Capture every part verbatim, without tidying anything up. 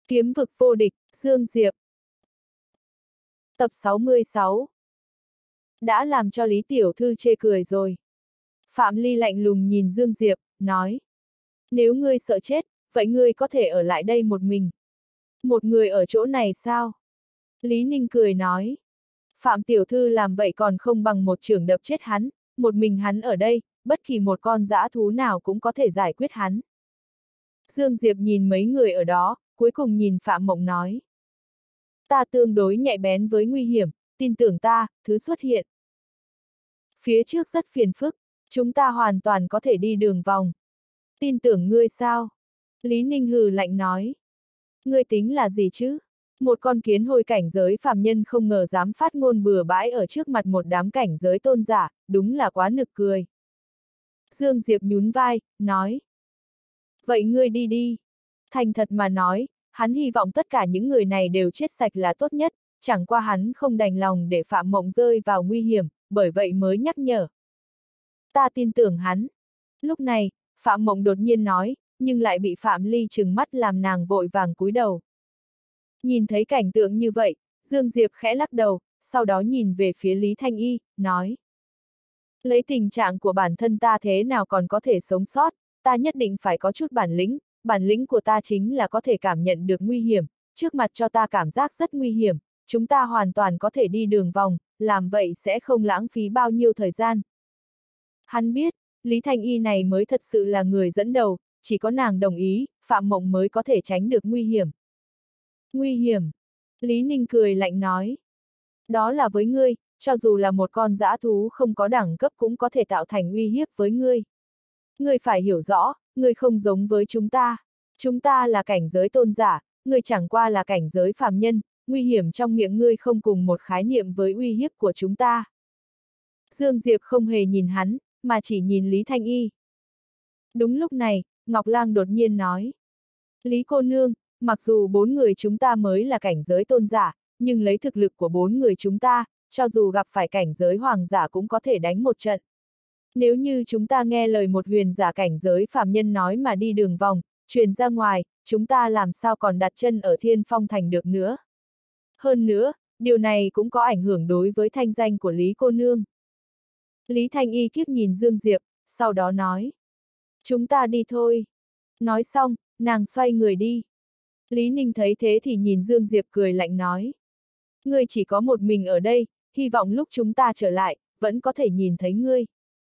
Kiếm vực vô địch, Dương Diệp. Tập sáu mươi sáu. Đã làm cho Lý Tiểu Thư chê cười rồi. Phạm Ly lạnh lùng nhìn Dương Diệp, nói. Nếu ngươi sợ chết, vậy ngươi có thể ở lại đây một mình. Một người ở chỗ này sao? Lý Ninh cười nói. Phạm Tiểu Thư làm vậy còn không bằng một chưởng đập chết hắn, một mình hắn ở đây, bất kỳ một con dã thú nào cũng có thể giải quyết hắn. Dương Diệp nhìn mấy người ở đó, cuối cùng nhìn Phạm Mộng nói. Ta tương đối nhạy bén với nguy hiểm, tin tưởng ta, thứ xuất hiện. Phía trước rất phiền phức, chúng ta hoàn toàn có thể đi đường vòng. Tin tưởng ngươi sao? Lý Ninh hừ lạnh nói. Ngươi tính là gì chứ? Một con kiến hôi cảnh giới phàm nhân không ngờ dám phát ngôn bừa bãi ở trước mặt một đám cảnh giới tôn giả, đúng là quá nực cười. Dương Diệp nhún vai, nói. Vậy ngươi đi đi. Thành thật mà nói, hắn hy vọng tất cả những người này đều chết sạch là tốt nhất, chẳng qua hắn không đành lòng để Phạm Mộng rơi vào nguy hiểm, bởi vậy mới nhắc nhở. Ta tin tưởng hắn. Lúc này, Phạm Mộng đột nhiên nói, nhưng lại bị Phạm Ly trừng mắt làm nàng vội vàng cúi đầu. Nhìn thấy cảnh tượng như vậy, Dương Diệp khẽ lắc đầu, sau đó nhìn về phía Lý Thanh Y, nói. Lấy tình trạng của bản thân ta thế nào còn có thể sống sót, ta nhất định phải có chút bản lĩnh, bản lĩnh của ta chính là có thể cảm nhận được nguy hiểm, trước mặt cho ta cảm giác rất nguy hiểm, chúng ta hoàn toàn có thể đi đường vòng, làm vậy sẽ không lãng phí bao nhiêu thời gian. Hắn biết, Lý Thanh Y này mới thật sự là người dẫn đầu, chỉ có nàng đồng ý, Phạm Mộng mới có thể tránh được nguy hiểm. Nguy hiểm? Lý Ninh cười lạnh nói. Đó là với ngươi, cho dù là một con dã thú không có đẳng cấp cũng có thể tạo thành uy hiếp với ngươi. Ngươi phải hiểu rõ, ngươi không giống với chúng ta. Chúng ta là cảnh giới tôn giả, ngươi chẳng qua là cảnh giới phàm nhân, nguy hiểm trong miệng ngươi không cùng một khái niệm với uy hiếp của chúng ta. Dương Diệp không hề nhìn hắn, mà chỉ nhìn Lý Thanh Y. Đúng lúc này, Ngọc Lang đột nhiên nói. Lý cô nương, mặc dù bốn người chúng ta mới là cảnh giới tôn giả, nhưng lấy thực lực của bốn người chúng ta, cho dù gặp phải cảnh giới hoàng giả cũng có thể đánh một trận. Nếu như chúng ta nghe lời một huyền giả cảnh giới phàm nhân nói mà đi đường vòng, truyền ra ngoài, chúng ta làm sao còn đặt chân ở Thiên Phong Thành được nữa. Hơn nữa, điều này cũng có ảnh hưởng đối với thanh danh của Lý cô nương. Lý Thanh Y kiếp nhìn Dương Diệp, sau đó nói. Chúng ta đi thôi. Nói xong, nàng xoay người đi. Lý Ninh thấy thế thì nhìn Dương Diệp cười lạnh nói. Ngươi chỉ có một mình ở đây, hy vọng lúc chúng ta trở lại, vẫn có thể nhìn thấy ngươi.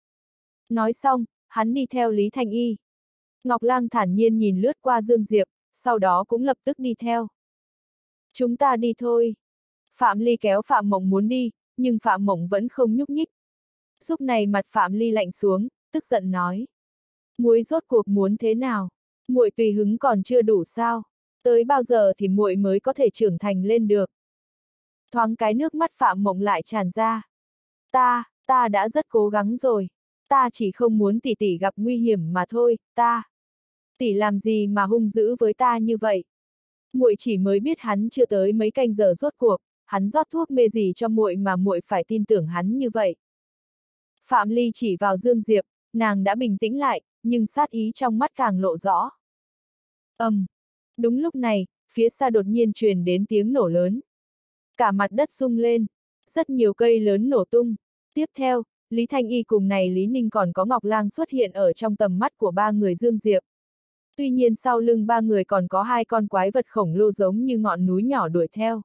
Nói xong, hắn đi theo Lý Thanh Y. Ngọc Lang thản nhiên nhìn lướt qua Dương Diệp, sau đó cũng lập tức đi theo. Chúng ta đi thôi. Phạm Ly kéo Phạm Mộng muốn đi, nhưng Phạm Mộng vẫn không nhúc nhích. Lúc này mặt Phạm Ly lạnh xuống, tức giận nói. Muội rốt cuộc muốn thế nào? Muội tùy hứng còn chưa đủ sao? Tới bao giờ thì muội mới có thể trưởng thành lên được? Thoáng cái nước mắt Phạm Mộng lại tràn ra. Ta, ta đã rất cố gắng rồi. Ta chỉ không muốn tỷ tỷ gặp nguy hiểm mà thôi, ta. Tỷ làm gì mà hung dữ với ta như vậy? Muội chỉ mới biết hắn chưa tới mấy canh giờ rốt cuộc, hắn rót thuốc mê gì cho muội mà muội phải tin tưởng hắn như vậy. Phạm Ly chỉ vào Dương Diệp, nàng đã bình tĩnh lại, nhưng sát ý trong mắt càng lộ rõ. Ầm. Um, đúng lúc này, phía xa đột nhiên truyền đến tiếng nổ lớn. Cả mặt đất rung lên, rất nhiều cây lớn nổ tung. Tiếp theo, Lý Thanh Y cùng này Lý Ninh còn có Ngọc Lang xuất hiện ở trong tầm mắt của ba người Dương Diệp. Tuy nhiên sau lưng ba người còn có hai con quái vật khổng lồ giống như ngọn núi nhỏ đuổi theo.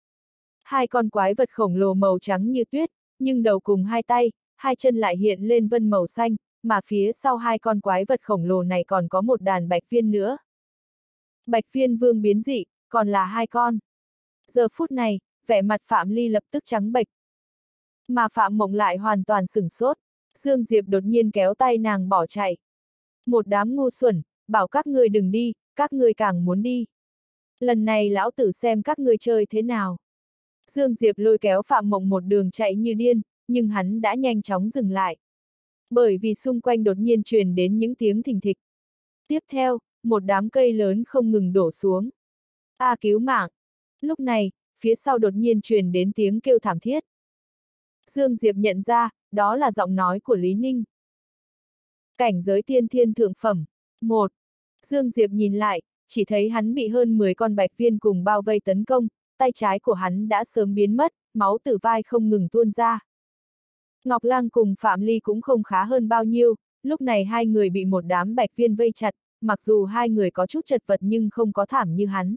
Hai con quái vật khổng lồ màu trắng như tuyết, nhưng đầu cùng hai tay, hai chân lại hiện lên vân màu xanh, mà phía sau hai con quái vật khổng lồ này còn có một đàn bạch viên nữa. Bạch viên vương biến dị, còn là hai con. Giờ phút này, vẻ mặt Phạm Ly lập tức trắng bệch. Mà Phạm Mộng lại hoàn toàn sửng sốt, Dương Diệp đột nhiên kéo tay nàng bỏ chạy. Một đám ngu xuẩn, bảo các ngươi đừng đi, các ngươi càng muốn đi. Lần này lão tử xem các ngươi chơi thế nào. Dương Diệp lôi kéo Phạm Mộng một đường chạy như điên, nhưng hắn đã nhanh chóng dừng lại. Bởi vì xung quanh đột nhiên truyền đến những tiếng thình thịch. Tiếp theo, một đám cây lớn không ngừng đổ xuống. A à, cứu mạng! Lúc này, phía sau đột nhiên truyền đến tiếng kêu thảm thiết. Dương Diệp nhận ra, đó là giọng nói của Lý Ninh. Cảnh giới tiên thiên thượng phẩm. Một. Dương Diệp nhìn lại, chỉ thấy hắn bị hơn mười con bạch viên cùng bao vây tấn công, tay trái của hắn đã sớm biến mất, máu từ vai không ngừng tuôn ra. Ngọc Lang cùng Phạm Ly cũng không khá hơn bao nhiêu, lúc này hai người bị một đám bạch viên vây chặt, mặc dù hai người có chút chật vật nhưng không có thảm như hắn.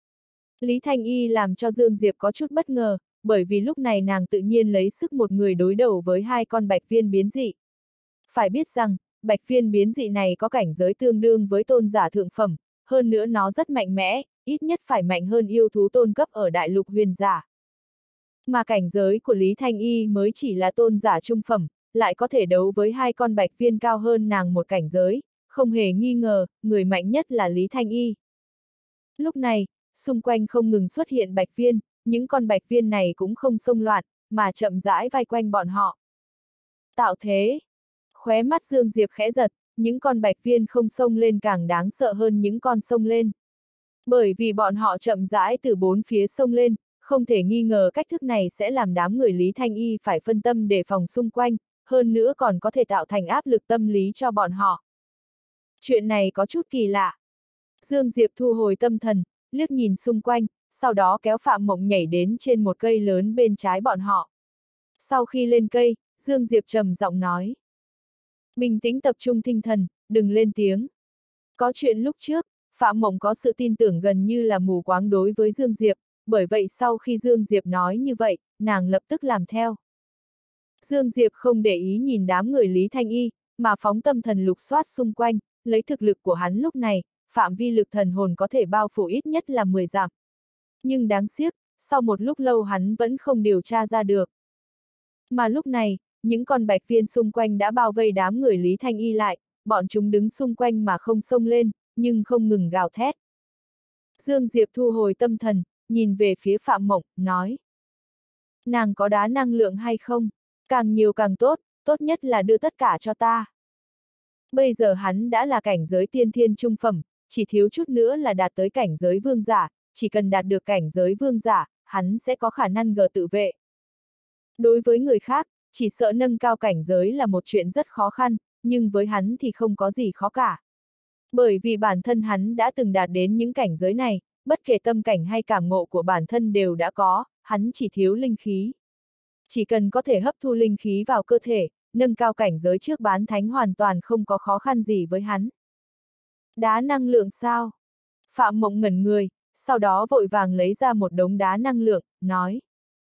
Lý Thanh Y làm cho Dương Diệp có chút bất ngờ, bởi vì lúc này nàng tự nhiên lấy sức một người đối đầu với hai con bạch viên biến dị. Phải biết rằng, bạch viên biến dị này có cảnh giới tương đương với tôn giả thượng phẩm, hơn nữa nó rất mạnh mẽ, ít nhất phải mạnh hơn yêu thú tôn cấp ở đại lục huyền giả. Mà cảnh giới của Lý Thanh Y mới chỉ là tôn giả trung phẩm, lại có thể đấu với hai con bạch viên cao hơn nàng một cảnh giới, không hề nghi ngờ, người mạnh nhất là Lý Thanh Y. Lúc này, xung quanh không ngừng xuất hiện bạch viên, những con bạch viên này cũng không xông loạn, mà chậm rãi vây quanh bọn họ. Tạo thế, khóe mắt Dương Diệp khẽ giật, những con bạch viên không xông lên càng đáng sợ hơn những con xông lên. Bởi vì bọn họ chậm rãi từ bốn phía xông lên, không thể nghi ngờ cách thức này sẽ làm đám người Lý Thanh Y phải phân tâm đề phòng xung quanh, hơn nữa còn có thể tạo thành áp lực tâm lý cho bọn họ. Chuyện này có chút kỳ lạ. Dương Diệp thu hồi tâm thần, liếc nhìn xung quanh, sau đó kéo Phạm Mộng nhảy đến trên một cây lớn bên trái bọn họ. Sau khi lên cây, Dương Diệp trầm giọng nói. Bình tĩnh tập trung tinh thần, đừng lên tiếng. Có chuyện lúc trước, Phạm Mộng có sự tin tưởng gần như là mù quáng đối với Dương Diệp, bởi vậy sau khi Dương Diệp nói như vậy, nàng lập tức làm theo. Dương Diệp không để ý nhìn đám người Lý Thanh Y, mà phóng tâm thần lục soát xung quanh, lấy thực lực của hắn lúc này, phạm vi lực thần hồn có thể bao phủ ít nhất là mười dặm. Nhưng đáng tiếc, sau một lúc lâu hắn vẫn không điều tra ra được. Mà lúc này, những con bạch viên xung quanh đã bao vây đám người Lý Thanh Y lại, bọn chúng đứng xung quanh mà không xông lên, nhưng không ngừng gào thét. Dương Diệp thu hồi tâm thần, nhìn về phía Phạm Mộng, nói. Nàng có đá năng lượng hay không? Càng nhiều càng tốt, tốt nhất là đưa tất cả cho ta. Bây giờ hắn đã là cảnh giới tiên thiên trung phẩm, chỉ thiếu chút nữa là đạt tới cảnh giới vương giả, chỉ cần đạt được cảnh giới vương giả, hắn sẽ có khả năng gờ tự vệ. Đối với người khác, chỉ sợ nâng cao cảnh giới là một chuyện rất khó khăn, nhưng với hắn thì không có gì khó cả. Bởi vì bản thân hắn đã từng đạt đến những cảnh giới này, bất kể tâm cảnh hay cảm ngộ của bản thân đều đã có, hắn chỉ thiếu linh khí. Chỉ cần có thể hấp thu linh khí vào cơ thể, nâng cao cảnh giới trước bán thánh hoàn toàn không có khó khăn gì với hắn. Đá năng lượng sao? Phạm Mộng ngẩn người, sau đó vội vàng lấy ra một đống đá năng lượng, nói.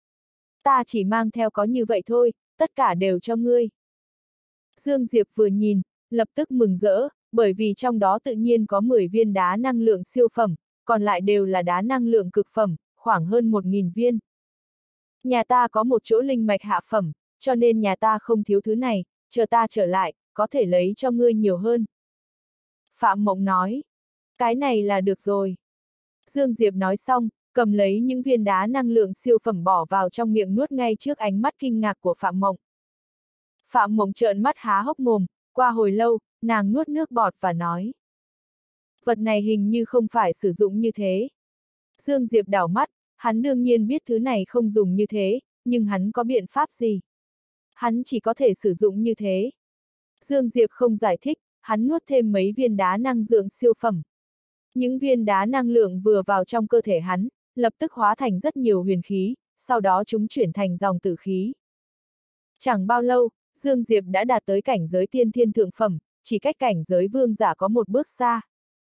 Ta chỉ mang theo có như vậy thôi, tất cả đều cho ngươi. Dương Diệp vừa nhìn, lập tức mừng rỡ, bởi vì trong đó tự nhiên có mười viên đá năng lượng siêu phẩm, còn lại đều là đá năng lượng cực phẩm, khoảng hơn một nghìn viên. Nhà ta có một chỗ linh mạch hạ phẩm, cho nên nhà ta không thiếu thứ này, chờ ta trở lại, có thể lấy cho ngươi nhiều hơn. Phạm Mộng nói, cái này là được rồi. Dương Diệp nói xong, cầm lấy những viên đá năng lượng siêu phẩm bỏ vào trong miệng nuốt ngay trước ánh mắt kinh ngạc của Phạm Mộng. Phạm Mộng trợn mắt há hốc mồm, qua hồi lâu, nàng nuốt nước bọt và nói. Vật này hình như không phải sử dụng như thế. Dương Diệp đảo mắt, hắn đương nhiên biết thứ này không dùng như thế, nhưng hắn có biện pháp gì? Hắn chỉ có thể sử dụng như thế. Dương Diệp không giải thích, hắn nuốt thêm mấy viên đá năng lượng siêu phẩm. Những viên đá năng lượng vừa vào trong cơ thể hắn, lập tức hóa thành rất nhiều huyền khí, sau đó chúng chuyển thành dòng tử khí. Chẳng bao lâu, Dương Diệp đã đạt tới cảnh giới tiên thiên thượng phẩm, chỉ cách cảnh giới vương giả có một bước xa.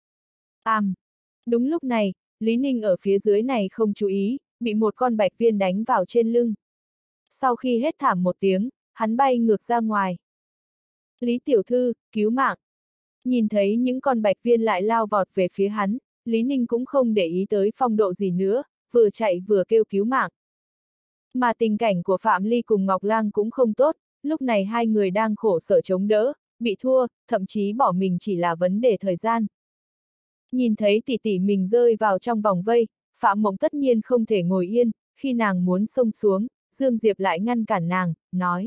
Àm! Um, đúng lúc này, Lý Ninh ở phía dưới này không chú ý, bị một con bạch viên đánh vào trên lưng. Sau khi hét thảm một tiếng, hắn bay ngược ra ngoài. Lý tiểu thư, cứu mạng! Nhìn thấy những con bạch viên lại lao vọt về phía hắn, Lý Ninh cũng không để ý tới phong độ gì nữa, vừa chạy vừa kêu cứu mạng. Mà tình cảnh của Phạm Ly cùng Ngọc Lang cũng không tốt, lúc này hai người đang khổ sở chống đỡ, bị thua, thậm chí bỏ mình chỉ là vấn đề thời gian. Nhìn thấy tỷ tỷ mình rơi vào trong vòng vây, Phạm Mộng tất nhiên không thể ngồi yên, khi nàng muốn xông xuống, Dương Diệp lại ngăn cản nàng, nói.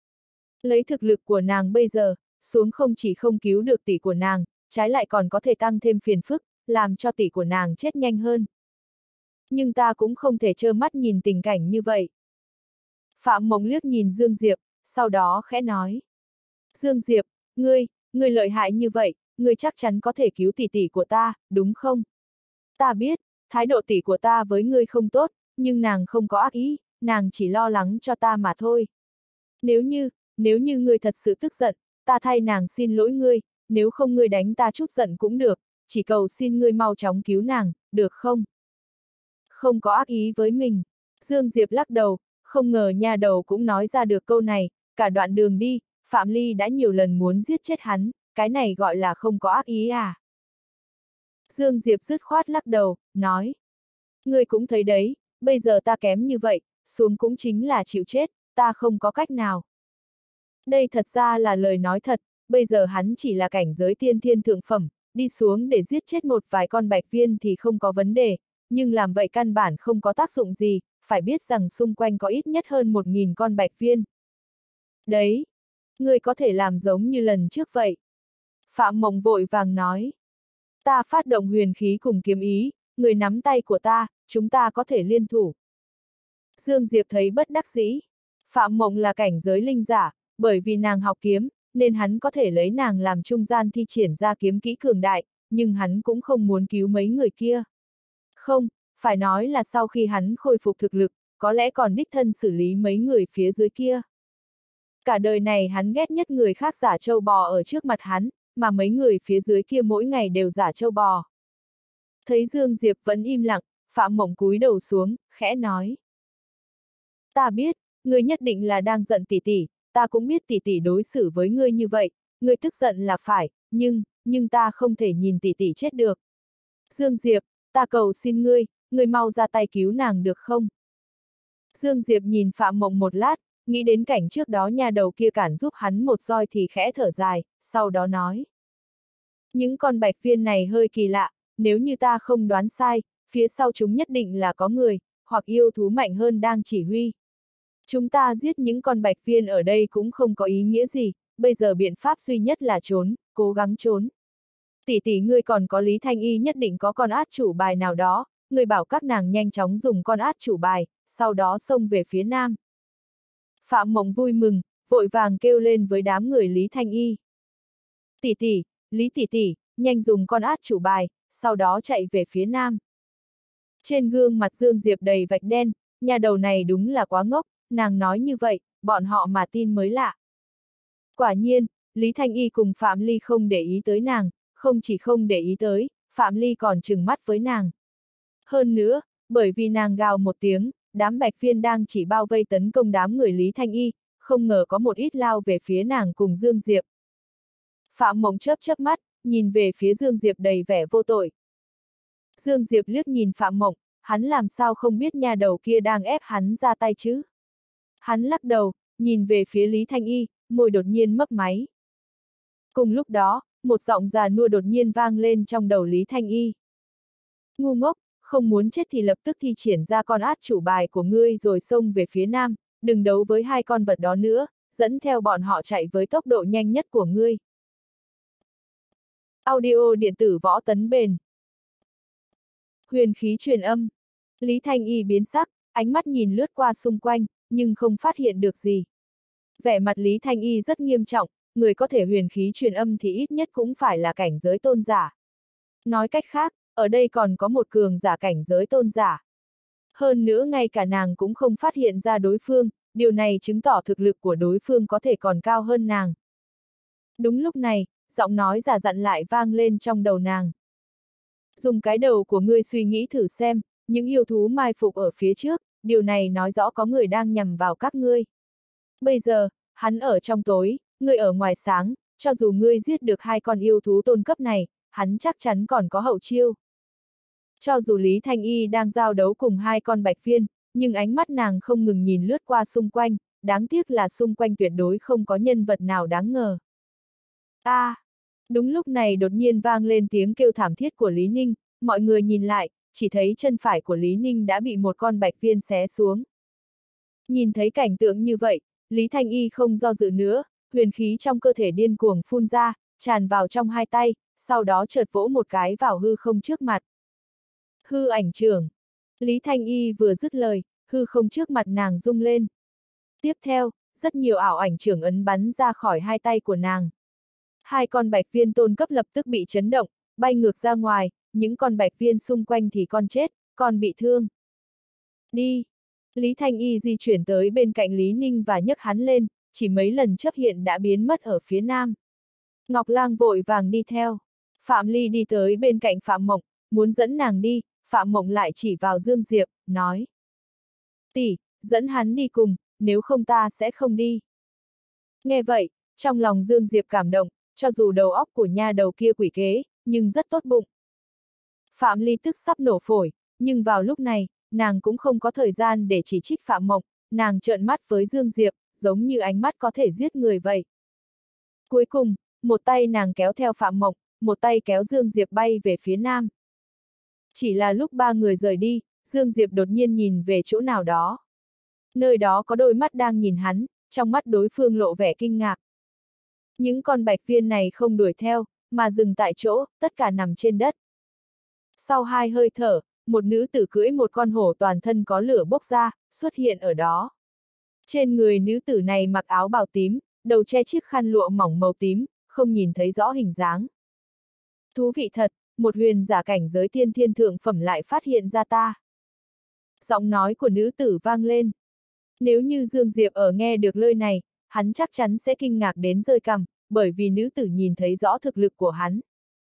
Lấy thực lực của nàng bây giờ, xuống không chỉ không cứu được tỷ của nàng, trái lại còn có thể tăng thêm phiền phức, làm cho tỷ của nàng chết nhanh hơn. Nhưng ta cũng không thể trơ mắt nhìn tình cảnh như vậy. Phạm Mộng liếc nhìn Dương Diệp, sau đó khẽ nói. Dương Diệp, ngươi, ngươi lợi hại như vậy, ngươi chắc chắn có thể cứu tỷ tỷ của ta, đúng không? Ta biết, thái độ tỷ của ta với ngươi không tốt, nhưng nàng không có ác ý, nàng chỉ lo lắng cho ta mà thôi. Nếu như, nếu như ngươi thật sự tức giận, ta thay nàng xin lỗi ngươi, nếu không ngươi đánh ta chút giận cũng được, chỉ cầu xin ngươi mau chóng cứu nàng, được không? Không có ác ý với mình. Dương Diệp lắc đầu, không ngờ nha đầu cũng nói ra được câu này, cả đoạn đường đi, Phạm Ly đã nhiều lần muốn giết chết hắn, cái này gọi là không có ác ý à? Dương Diệp dứt khoát lắc đầu, nói. Ngươi cũng thấy đấy, bây giờ ta kém như vậy, xuống cũng chính là chịu chết, ta không có cách nào. Đây thật ra là lời nói thật, bây giờ hắn chỉ là cảnh giới tiên thiên thượng phẩm, đi xuống để giết chết một vài con bạch viên thì không có vấn đề, nhưng làm vậy căn bản không có tác dụng gì, phải biết rằng xung quanh có ít nhất hơn một nghìn con bạch viên. Đấy, ngươi có thể làm giống như lần trước vậy. Phạm Mộng vội vàng nói. Ta phát động huyền khí cùng kiếm ý, người nắm tay của ta, chúng ta có thể liên thủ. Dương Diệp thấy bất đắc dĩ. Phạm Mộng là cảnh giới linh giả, bởi vì nàng học kiếm, nên hắn có thể lấy nàng làm trung gian thi triển ra kiếm kỹ cường đại, nhưng hắn cũng không muốn cứu mấy người kia. Không, phải nói là sau khi hắn khôi phục thực lực, có lẽ còn đích thân xử lý mấy người phía dưới kia. Cả đời này hắn ghét nhất người khác giả trâu bò ở trước mặt hắn, mà mấy người phía dưới kia mỗi ngày đều giả trâu bò. Thấy Dương Diệp vẫn im lặng, Phạm Mộng cúi đầu xuống, khẽ nói. Ta biết, ngươi nhất định là đang giận tỷ tỷ, ta cũng biết tỷ tỷ đối xử với ngươi như vậy, ngươi tức giận là phải, nhưng, nhưng ta không thể nhìn tỷ tỷ chết được. Dương Diệp, ta cầu xin ngươi, ngươi mau ra tay cứu nàng được không? Dương Diệp nhìn Phạm Mộng một lát, nghĩ đến cảnh trước đó nhà đầu kia cản giúp hắn một roi thì khẽ thở dài, sau đó nói. Những con bạch viên này hơi kỳ lạ, nếu như ta không đoán sai, phía sau chúng nhất định là có người, hoặc yêu thú mạnh hơn đang chỉ huy. Chúng ta giết những con bạch viên ở đây cũng không có ý nghĩa gì, bây giờ biện pháp duy nhất là trốn, cố gắng trốn. Tỷ tỷ ngươi còn có Lý Thanh Y nhất định có con át chủ bài nào đó, ngươi bảo các nàng nhanh chóng dùng con át chủ bài, sau đó xông về phía nam. Phạm Mộng vui mừng, vội vàng kêu lên với đám người Lý Thanh Y. Tỷ tỷ, Lý tỷ tỷ, nhanh dùng con át chủ bài, sau đó chạy về phía nam. Trên gương mặt Dương Diệp đầy vạch đen, nhà đầu này đúng là quá ngốc, nàng nói như vậy, bọn họ mà tin mới lạ. Quả nhiên, Lý Thanh Y cùng Phạm Ly không để ý tới nàng, không chỉ không để ý tới, Phạm Ly còn trừng mắt với nàng. Hơn nữa, bởi vì nàng gào một tiếng, đám bạch viên đang chỉ bao vây tấn công đám người Lý Thanh Y, không ngờ có một ít lao về phía nàng cùng Dương Diệp. Phạm Mộng chớp chớp mắt, nhìn về phía Dương Diệp đầy vẻ vô tội. Dương Diệp liếc nhìn Phạm Mộng, hắn làm sao không biết nhà đầu kia đang ép hắn ra tay chứ? Hắn lắc đầu, nhìn về phía Lý Thanh Y, môi đột nhiên mấp máy. Cùng lúc đó, một giọng già nua đột nhiên vang lên trong đầu Lý Thanh Y. Ngu ngốc, không muốn chết thì lập tức thi triển ra con át chủ bài của ngươi rồi xông về phía nam, đừng đấu với hai con vật đó nữa, dẫn theo bọn họ chạy với tốc độ nhanh nhất của ngươi. Audio điện tử Võ Tấn Bền. Huyền khí truyền âm. Lý Thanh Y biến sắc, ánh mắt nhìn lướt qua xung quanh, nhưng không phát hiện được gì. Vẻ mặt Lý Thanh Y rất nghiêm trọng, người có thể huyền khí truyền âm thì ít nhất cũng phải là cảnh giới tôn giả. Nói cách khác, ở đây còn có một cường giả cảnh giới tôn giả. Hơn nữa ngay cả nàng cũng không phát hiện ra đối phương, điều này chứng tỏ thực lực của đối phương có thể còn cao hơn nàng. Đúng lúc này, giọng nói giả dặn lại vang lên trong đầu nàng. Dùng cái đầu của ngươi suy nghĩ thử xem, những yêu thú mai phục ở phía trước, điều này nói rõ có người đang nhằm vào các ngươi. Bây giờ, hắn ở trong tối, ngươi ở ngoài sáng, cho dù ngươi giết được hai con yêu thú tôn cấp này, hắn chắc chắn còn có hậu chiêu. Cho dù Lý Thanh Y đang giao đấu cùng hai con bạch viên, nhưng ánh mắt nàng không ngừng nhìn lướt qua xung quanh, đáng tiếc là xung quanh tuyệt đối không có nhân vật nào đáng ngờ. A! À, đúng lúc này đột nhiên vang lên tiếng kêu thảm thiết của Lý Ninh, mọi người nhìn lại, chỉ thấy chân phải của Lý Ninh đã bị một con bạch viên xé xuống. Nhìn thấy cảnh tượng như vậy, Lý Thanh Y không do dự nữa, huyền khí trong cơ thể điên cuồng phun ra, tràn vào trong hai tay, sau đó chợt vỗ một cái vào hư không trước mặt. Hư ảnh trưởng. Lý Thanh Y vừa dứt lời, hư không trước mặt nàng rung lên. Tiếp theo, rất nhiều ảo ảnh trưởng ấn bắn ra khỏi hai tay của nàng. Hai con bạch viên tôn cấp lập tức bị chấn động, bay ngược ra ngoài, những con bạch viên xung quanh thì con chết, con bị thương. Đi! Lý Thanh Y di chuyển tới bên cạnh Lý Ninh và nhấc hắn lên, chỉ mấy lần chớp hiện đã biến mất ở phía nam. Ngọc Lang vội vàng đi theo. Phạm Ly đi tới bên cạnh Phạm Mộng, muốn dẫn nàng đi, Phạm Mộng lại chỉ vào Dương Diệp, nói. Tỷ, dẫn hắn đi cùng, nếu không ta sẽ không đi. Nghe vậy, trong lòng Dương Diệp cảm động, cho dù đầu óc của nha đầu kia quỷ kế, nhưng rất tốt bụng. Phạm Ly tức sắp nổ phổi, nhưng vào lúc này, nàng cũng không có thời gian để chỉ trích Phạm Mộng, nàng trợn mắt với Dương Diệp, giống như ánh mắt có thể giết người vậy. Cuối cùng, một tay nàng kéo theo Phạm Mộng, một tay kéo Dương Diệp bay về phía nam. Chỉ là lúc ba người rời đi, Dương Diệp đột nhiên nhìn về chỗ nào đó. Nơi đó có đôi mắt đang nhìn hắn, trong mắt đối phương lộ vẻ kinh ngạc. Những con bạch viên này không đuổi theo, mà dừng tại chỗ, tất cả nằm trên đất. Sau hai hơi thở, một nữ tử cưỡi một con hổ toàn thân có lửa bốc ra, xuất hiện ở đó. Trên người nữ tử này mặc áo bào tím, đầu che chiếc khăn lụa mỏng màu tím, không nhìn thấy rõ hình dáng. Thú vị thật, một huyền giả cảnh giới tiên thiên thượng phẩm lại phát hiện ra ta. Giọng nói của nữ tử vang lên. Nếu như Dương Diệp ở nghe được lời này, hắn chắc chắn sẽ kinh ngạc đến rơi cằm, bởi vì nữ tử nhìn thấy rõ thực lực của hắn.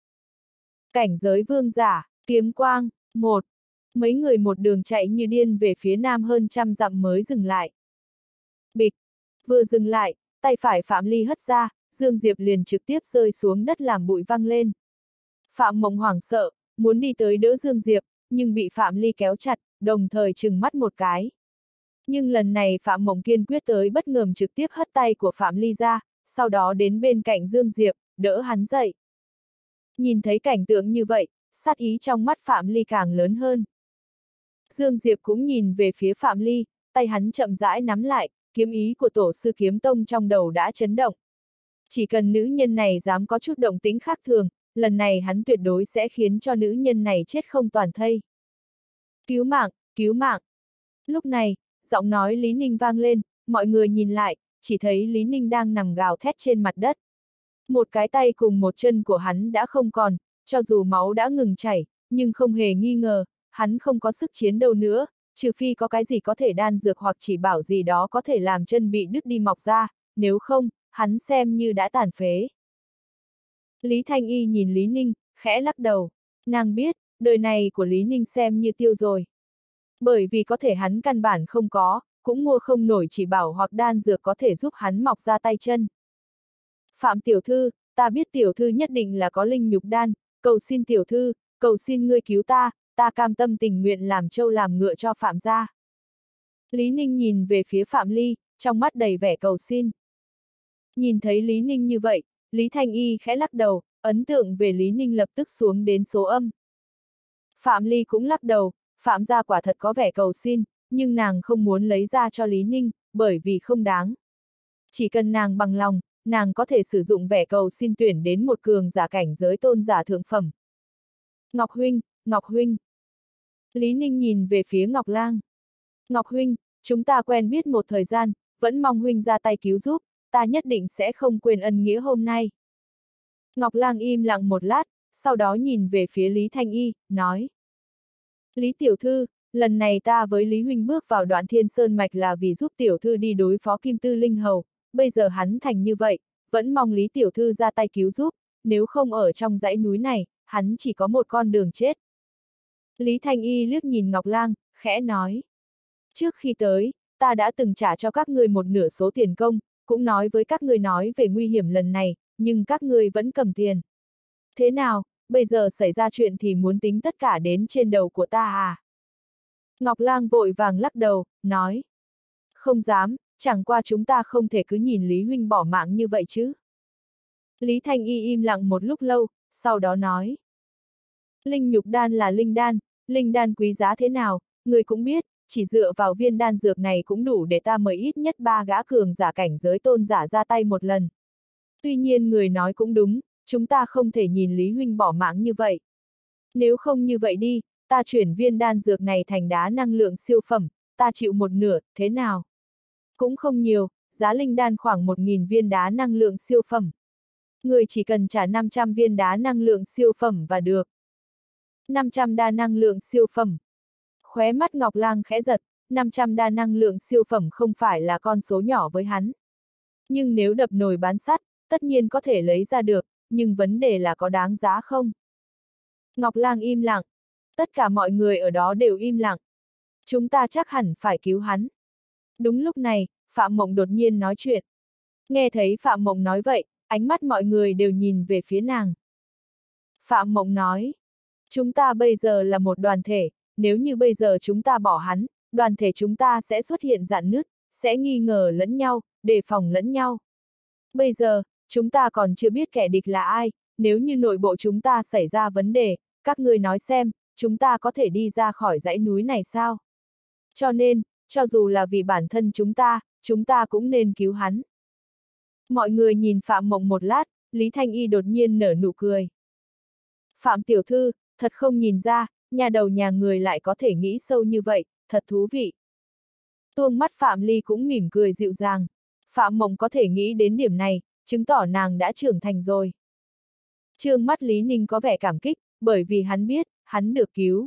Cảnh giới vương giả, kiếm quang, một. Mấy người một đường chạy như điên về phía nam hơn trăm dặm mới dừng lại. Bịch, vừa dừng lại, tay phải Phạm Ly hất ra, Dương Diệp liền trực tiếp rơi xuống đất làm bụi văng lên. Phạm Mộng hoảng sợ, muốn đi tới đỡ Dương Diệp, nhưng bị Phạm Ly kéo chặt, đồng thời trừng mắt một cái. Nhưng lần này Phạm Mộng kiên quyết tới bất ngờ trực tiếp hất tay của Phạm Ly ra, sau đó đến bên cạnh Dương Diệp, đỡ hắn dậy. Nhìn thấy cảnh tượng như vậy, sát ý trong mắt Phạm Ly càng lớn hơn. Dương Diệp cũng nhìn về phía Phạm Ly, tay hắn chậm rãi nắm lại, kiếm ý của tổ sư kiếm tông trong đầu đã chấn động. Chỉ cần nữ nhân này dám có chút động tĩnh khác thường, lần này hắn tuyệt đối sẽ khiến cho nữ nhân này chết không toàn thây. Cứu mạng, cứu mạng. Lúc này, giọng nói Lý Ninh vang lên, mọi người nhìn lại, chỉ thấy Lý Ninh đang nằm gào thét trên mặt đất. Một cái tay cùng một chân của hắn đã không còn, cho dù máu đã ngừng chảy, nhưng không hề nghi ngờ, hắn không có sức chiến đấu nữa, trừ phi có cái gì có thể đan dược hoặc chỉ bảo gì đó có thể làm chân bị đứt đi mọc ra, nếu không, hắn xem như đã tàn phế. Lý Thanh Y nhìn Lý Ninh, khẽ lắc đầu, nàng biết, đời này của Lý Ninh xem như tiêu rồi. Bởi vì có thể hắn căn bản không có, cũng mua không nổi chỉ bảo hoặc đan dược có thể giúp hắn mọc ra tay chân. Phạm tiểu thư, ta biết tiểu thư nhất định là có linh nhục đan, cầu xin tiểu thư, cầu xin ngươi cứu ta, ta cam tâm tình nguyện làm trâu làm ngựa cho Phạm gia. Lý Ninh nhìn về phía Phạm Ly, trong mắt đầy vẻ cầu xin. Nhìn thấy Lý Ninh như vậy, Lý Thanh Y khẽ lắc đầu, ấn tượng về Lý Ninh lập tức xuống đến số âm. Phạm Ly cũng lắc đầu, Phạm gia quả thật có vẻ cầu xin, nhưng nàng không muốn lấy ra cho Lý Ninh, bởi vì không đáng. Chỉ cần nàng bằng lòng, nàng có thể sử dụng vẻ cầu xin tuyển đến một cường giả cảnh giới tôn giả thượng phẩm. Ngọc huynh, Ngọc huynh. Lý Ninh nhìn về phía Ngọc Lang. Ngọc huynh, chúng ta quen biết một thời gian, vẫn mong huynh ra tay cứu giúp, ta nhất định sẽ không quên ân nghĩa hôm nay. Ngọc Lang im lặng một lát, sau đó nhìn về phía Lý Thanh Y, nói. Lý tiểu thư, lần này ta với Lý huynh bước vào Đoạn Thiên Sơn Mạch là vì giúp tiểu thư đi đối phó Kim Tư Linh Hầu, bây giờ hắn thành như vậy, vẫn mong Lý tiểu thư ra tay cứu giúp, nếu không ở trong dãy núi này, hắn chỉ có một con đường chết. Lý Thanh Y liếc nhìn Ngọc Lang, khẽ nói. Trước khi tới, ta đã từng trả cho các người một nửa số tiền công, cũng nói với các người nói về nguy hiểm lần này, nhưng các người vẫn cầm tiền. Thế nào, bây giờ xảy ra chuyện thì muốn tính tất cả đến trên đầu của ta à? Ngọc Lang vội vàng lắc đầu, nói. Không dám, chẳng qua chúng ta không thể cứ nhìn Lý huynh bỏ mạng như vậy chứ. Lý Thanh Y im lặng một lúc lâu, sau đó nói. Linh nhục đan là linh đan, linh đan quý giá thế nào, người cũng biết, chỉ dựa vào viên đan dược này cũng đủ để ta mời ít nhất ba gã cường giả cảnh giới tôn giả ra tay một lần. Tuy nhiên người nói cũng đúng, chúng ta không thể nhìn Lý huynh bỏ mạng như vậy. Nếu không như vậy đi, ta chuyển viên đan dược này thành đá năng lượng siêu phẩm, ta chịu một nửa, thế nào? Cũng không nhiều, giá linh đan khoảng một nghìn viên đá năng lượng siêu phẩm. Người chỉ cần trả năm trăm viên đá năng lượng siêu phẩm và được. năm trăm đa năng lượng siêu phẩm. Khóe mắt Ngọc Lang khẽ giật, năm trăm đa năng lượng siêu phẩm không phải là con số nhỏ với hắn. Nhưng nếu đập nồi bán sắt, tất nhiên có thể lấy ra được, nhưng vấn đề là có đáng giá không? Ngọc Lang im lặng. Tất cả mọi người ở đó đều im lặng. Chúng ta chắc hẳn phải cứu hắn. Đúng lúc này, Phạm Mộng đột nhiên nói chuyện. Nghe thấy Phạm Mộng nói vậy, ánh mắt mọi người đều nhìn về phía nàng. Phạm Mộng nói, chúng ta bây giờ là một đoàn thể, nếu như bây giờ chúng ta bỏ hắn, đoàn thể chúng ta sẽ xuất hiện rạn nứt, sẽ nghi ngờ lẫn nhau, đề phòng lẫn nhau. Bây giờ, chúng ta còn chưa biết kẻ địch là ai, nếu như nội bộ chúng ta xảy ra vấn đề, các ngươi nói xem, chúng ta có thể đi ra khỏi dãy núi này sao? Cho nên, cho dù là vì bản thân chúng ta, chúng ta cũng nên cứu hắn. Mọi người nhìn Phạm Mộng một lát, Lý Thanh Y đột nhiên nở nụ cười. Phạm tiểu thư, thật không nhìn ra, nhà đầu nhà người lại có thể nghĩ sâu như vậy, thật thú vị. Tuông mắt Phạm Ly cũng mỉm cười dịu dàng. Phạm Mộng có thể nghĩ đến điểm này, chứng tỏ nàng đã trưởng thành rồi. Trương mắt Lý Ninh có vẻ cảm kích, bởi vì hắn biết, hắn được cứu.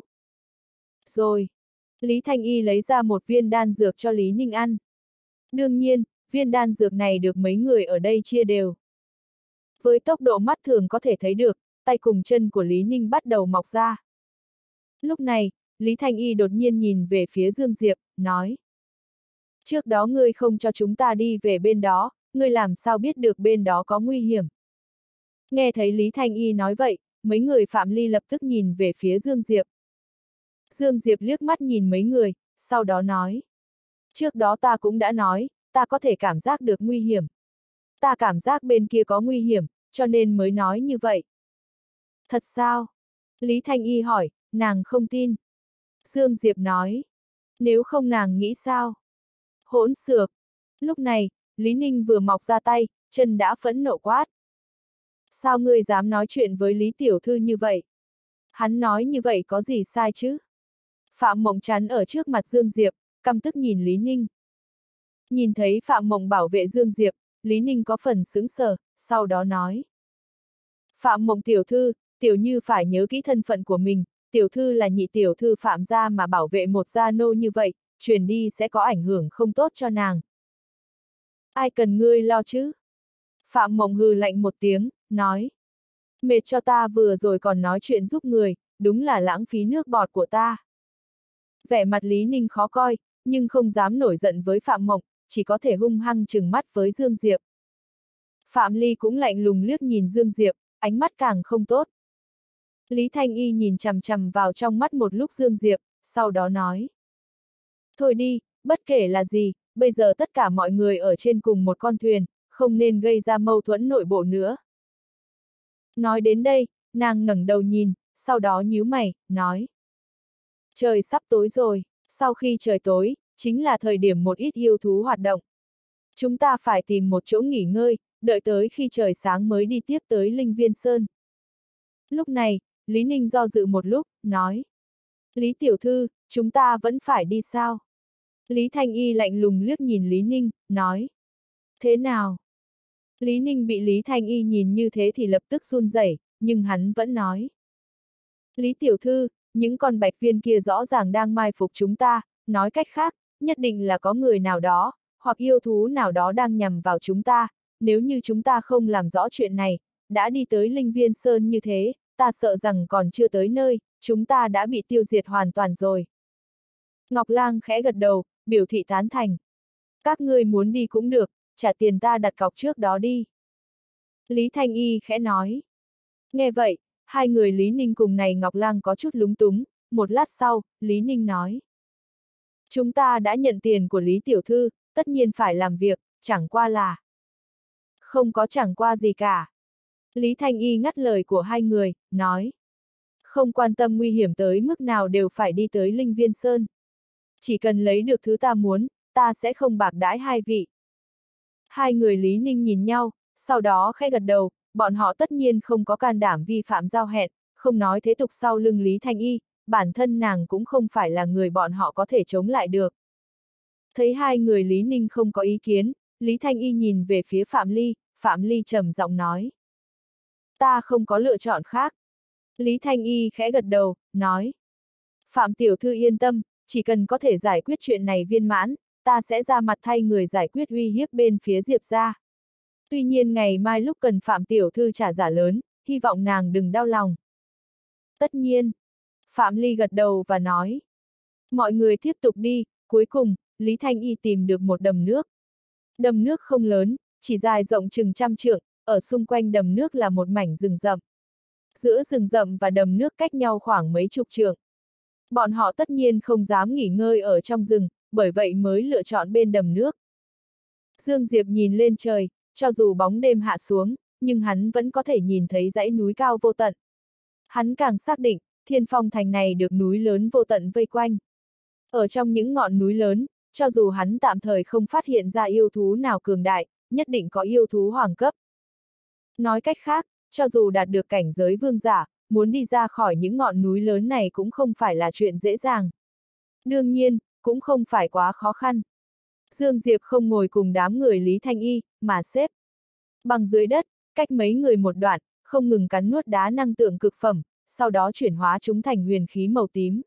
Rồi, Lý Thanh Y lấy ra một viên đan dược cho Lý Ninh ăn. Đương nhiên, viên đan dược này được mấy người ở đây chia đều. Với tốc độ mắt thường có thể thấy được, tay cùng chân của Lý Ninh bắt đầu mọc ra. Lúc này, Lý Thanh Y đột nhiên nhìn về phía Dương Diệp, nói. Trước đó ngươi không cho chúng ta đi về bên đó, ngươi làm sao biết được bên đó có nguy hiểm. Nghe thấy Lý Thanh Y nói vậy, mấy người Phạm Ly lập tức nhìn về phía Dương Diệp. Dương Diệp liếc mắt nhìn mấy người, sau đó nói. Trước đó ta cũng đã nói, ta có thể cảm giác được nguy hiểm. Ta cảm giác bên kia có nguy hiểm, cho nên mới nói như vậy. Thật sao? Lý Thanh Y hỏi, nàng không tin. Dương Diệp nói. Nếu không nàng nghĩ sao? Hỗn xược. Lúc này, Lý Ninh vừa mọc ra tay, chân đã phẫn nộ quát. Sao ngươi dám nói chuyện với Lý Tiểu Thư như vậy? Hắn nói như vậy có gì sai chứ? Phạm Mộng chắn ở trước mặt Dương Diệp, căm tức nhìn Lý Ninh. Nhìn thấy Phạm Mộng bảo vệ Dương Diệp, Lý Ninh có phần sững sờ, sau đó nói. Phạm Mộng Tiểu Thư, Tiểu Như phải nhớ kỹ thân phận của mình, Tiểu Thư là nhị Tiểu Thư Phạm gia mà bảo vệ một gia nô như vậy, truyền đi sẽ có ảnh hưởng không tốt cho nàng. Ai cần ngươi lo chứ? Phạm Mộng hừ lạnh một tiếng, nói. Mệt cho ta vừa rồi còn nói chuyện giúp người, đúng là lãng phí nước bọt của ta. Vẻ mặt Lý Ninh khó coi, nhưng không dám nổi giận với Phạm Mộng, chỉ có thể hung hăng trừng mắt với Dương Diệp. Phạm Ly cũng lạnh lùng liếc nhìn Dương Diệp, ánh mắt càng không tốt. Lý Thanh Y nhìn chằm chằm vào trong mắt một lúc Dương Diệp, sau đó nói. Thôi đi, bất kể là gì, bây giờ tất cả mọi người ở trên cùng một con thuyền, không nên gây ra mâu thuẫn nội bộ nữa. Nói đến đây, nàng ngẩng đầu nhìn, sau đó nhíu mày, nói. Trời sắp tối rồi, sau khi trời tối, chính là thời điểm một ít yêu thú hoạt động. Chúng ta phải tìm một chỗ nghỉ ngơi, đợi tới khi trời sáng mới đi tiếp tới Linh Viên Sơn. Lúc này, Lý Ninh do dự một lúc, nói. Lý Tiểu Thư, chúng ta vẫn phải đi sao? Lý Thanh Y lạnh lùng liếc nhìn Lý Ninh, nói. Thế nào? Lý Ninh bị Lý Thanh Y nhìn như thế thì lập tức run rẩy, nhưng hắn vẫn nói. Lý Tiểu Thư, những con bạch viên kia rõ ràng đang mai phục chúng ta, nói cách khác, nhất định là có người nào đó, hoặc yêu thú nào đó đang nhằm vào chúng ta, nếu như chúng ta không làm rõ chuyện này, đã đi tới Linh Viên Sơn như thế, ta sợ rằng còn chưa tới nơi, chúng ta đã bị tiêu diệt hoàn toàn rồi. Ngọc Lang khẽ gật đầu, biểu thị tán thành. Các ngươi muốn đi cũng được, trả tiền ta đặt cọc trước đó đi. Lý Thanh Y khẽ nói. Nghe vậy, hai người Lý Ninh cùng này Ngọc Lang có chút lúng túng, một lát sau, Lý Ninh nói. Chúng ta đã nhận tiền của Lý Tiểu Thư, tất nhiên phải làm việc, chẳng qua là. Không có chẳng qua gì cả. Lý Thanh Y ngắt lời của hai người, nói. Không quan tâm nguy hiểm tới mức nào đều phải đi tới Linh Viên Sơn. Chỉ cần lấy được thứ ta muốn, ta sẽ không bạc đãi hai vị. Hai người Lý Ninh nhìn nhau, sau đó khẽ gật đầu, bọn họ tất nhiên không có can đảm vi phạm giao hẹn, không nói thế tục sau lưng Lý Thanh Y, bản thân nàng cũng không phải là người bọn họ có thể chống lại được. Thấy hai người Lý Ninh không có ý kiến, Lý Thanh Y nhìn về phía Phạm Ly, Phạm Ly trầm giọng nói. Ta không có lựa chọn khác. Lý Thanh Y khẽ gật đầu, nói. Phạm tiểu thư yên tâm, chỉ cần có thể giải quyết chuyện này viên mãn, ta sẽ ra mặt thay người giải quyết uy hiếp bên phía Diệp gia. Tuy nhiên ngày mai lúc cần Phạm tiểu thư trả giá lớn, hy vọng nàng đừng đau lòng. Tất nhiên. Phạm Ly gật đầu và nói. Mọi người tiếp tục đi, cuối cùng, Lý Thanh Y tìm được một đầm nước. Đầm nước không lớn, chỉ dài rộng chừng trăm trượng, ở xung quanh đầm nước là một mảnh rừng rậm. Giữa rừng rậm và đầm nước cách nhau khoảng mấy chục trượng. Bọn họ tất nhiên không dám nghỉ ngơi ở trong rừng, bởi vậy mới lựa chọn bên đầm nước. Dương Diệp nhìn lên trời, cho dù bóng đêm hạ xuống, nhưng hắn vẫn có thể nhìn thấy dãy núi cao vô tận. Hắn càng xác định, Thiên Phong thành này được núi lớn vô tận vây quanh. Ở trong những ngọn núi lớn, cho dù hắn tạm thời không phát hiện ra yêu thú nào cường đại, nhất định có yêu thú hoàng cấp. Nói cách khác, cho dù đạt được cảnh giới vương giả, muốn đi ra khỏi những ngọn núi lớn này cũng không phải là chuyện dễ dàng. Đương nhiên, cũng không phải quá khó khăn. Dương Diệp không ngồi cùng đám người Lý Thanh Y, mà xếp bằng dưới đất, cách mấy người một đoạn, không ngừng cắn nuốt đá năng tượng cực phẩm, sau đó chuyển hóa chúng thành huyền khí màu tím.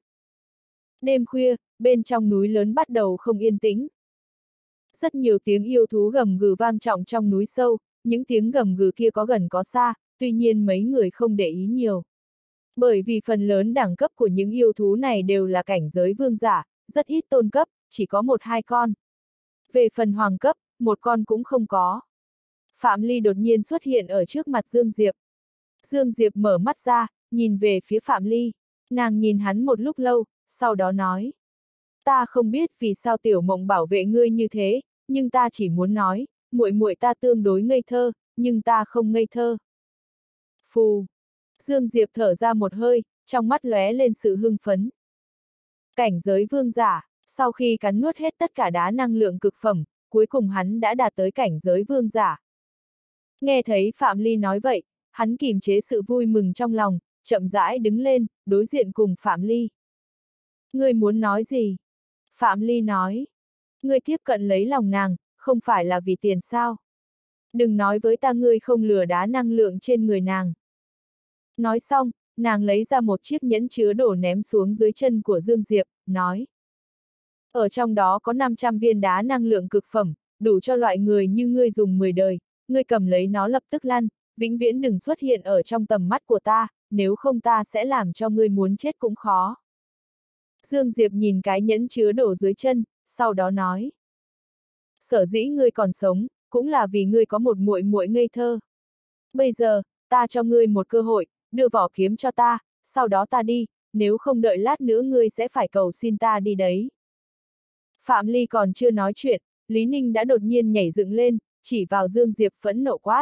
Đêm khuya, bên trong núi lớn bắt đầu không yên tĩnh. Rất nhiều tiếng yêu thú gầm gừ vang trọng trong núi sâu, những tiếng gầm gừ kia có gần có xa, tuy nhiên mấy người không để ý nhiều. Bởi vì phần lớn đẳng cấp của những yêu thú này đều là cảnh giới vương giả, rất ít tôn cấp, chỉ có một hai con. Về phần hoàng cấp, một con cũng không có. Phạm Ly đột nhiên xuất hiện ở trước mặt Dương Diệp. Dương Diệp mở mắt ra, nhìn về phía Phạm Ly. Nàng nhìn hắn một lúc lâu, sau đó nói. Ta không biết vì sao Tiểu Mộng bảo vệ ngươi như thế, nhưng ta chỉ muốn nói, muội muội ta tương đối ngây thơ, nhưng ta không ngây thơ. Phù. Dương Diệp thở ra một hơi, trong mắt lóe lên sự hưng phấn. Cảnh giới vương giả, sau khi cắn nuốt hết tất cả đá năng lượng cực phẩm, cuối cùng hắn đã đạt tới cảnh giới vương giả. Nghe thấy Phạm Ly nói vậy, hắn kìm chế sự vui mừng trong lòng, chậm rãi đứng lên, đối diện cùng Phạm Ly. Ngươi muốn nói gì? Phạm Ly nói. Ngươi tiếp cận lấy lòng nàng, không phải là vì tiền sao? Đừng nói với ta ngươi không lừa đá năng lượng trên người nàng. Nói xong, nàng lấy ra một chiếc nhẫn chứa đồ ném xuống dưới chân của Dương Diệp, nói. Ở trong đó có năm trăm viên đá năng lượng cực phẩm, đủ cho loại người như ngươi dùng mười đời, ngươi cầm lấy nó lập tức lăn, vĩnh viễn đừng xuất hiện ở trong tầm mắt của ta, nếu không ta sẽ làm cho ngươi muốn chết cũng khó. Dương Diệp nhìn cái nhẫn chứa đồ dưới chân, sau đó nói. Sở dĩ ngươi còn sống, cũng là vì ngươi có một muội muội ngây thơ. Bây giờ, ta cho ngươi một cơ hội, đưa vỏ kiếm cho ta, sau đó ta đi, nếu không đợi lát nữa ngươi sẽ phải cầu xin ta đi đấy. Phạm Ly còn chưa nói chuyện, Lý Ninh đã đột nhiên nhảy dựng lên, chỉ vào Dương Diệp phẫn nộ quát.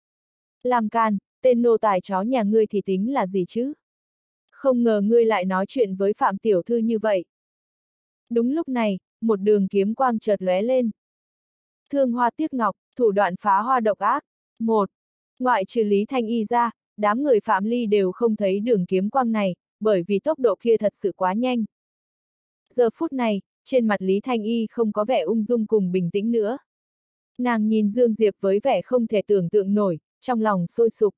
Làm càn, tên nô tài chó nhà ngươi thì tính là gì chứ? Không ngờ ngươi lại nói chuyện với Phạm tiểu thư như vậy. Đúng lúc này, một đường kiếm quang chợt lóe lên. Thương hoa tiếc ngọc, thủ đoạn phá hoa độc ác. Một. Ngoại trừ Lý Thanh Y ra, đám người Phạm Ly đều không thấy đường kiếm quang này, bởi vì tốc độ kia thật sự quá nhanh. Giờ phút này, trên mặt Lý Thanh Y không có vẻ ung dung cùng bình tĩnh nữa. Nàng nhìn Dương Diệp với vẻ không thể tưởng tượng nổi, trong lòng sôi sục.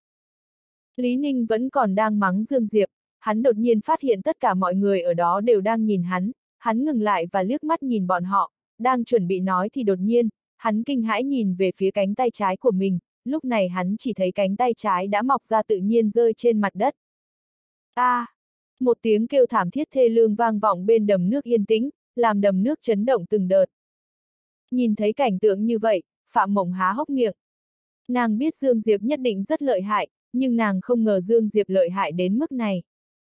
Lý Ninh vẫn còn đang mắng Dương Diệp, hắn đột nhiên phát hiện tất cả mọi người ở đó đều đang nhìn hắn, hắn ngừng lại và liếc mắt nhìn bọn họ, đang chuẩn bị nói thì đột nhiên, hắn kinh hãi nhìn về phía cánh tay trái của mình, lúc này hắn chỉ thấy cánh tay trái đã mọc ra tự nhiên rơi trên mặt đất. A! À, một tiếng kêu thảm thiết thê lương vang vọng bên đầm nước yên tĩnh, làm đầm nước chấn động từng đợt. Nhìn thấy cảnh tượng như vậy, Phạm Mộng há hốc miệng. Nàng biết Dương Diệp nhất định rất lợi hại, nhưng nàng không ngờ Dương Diệp lợi hại đến mức này.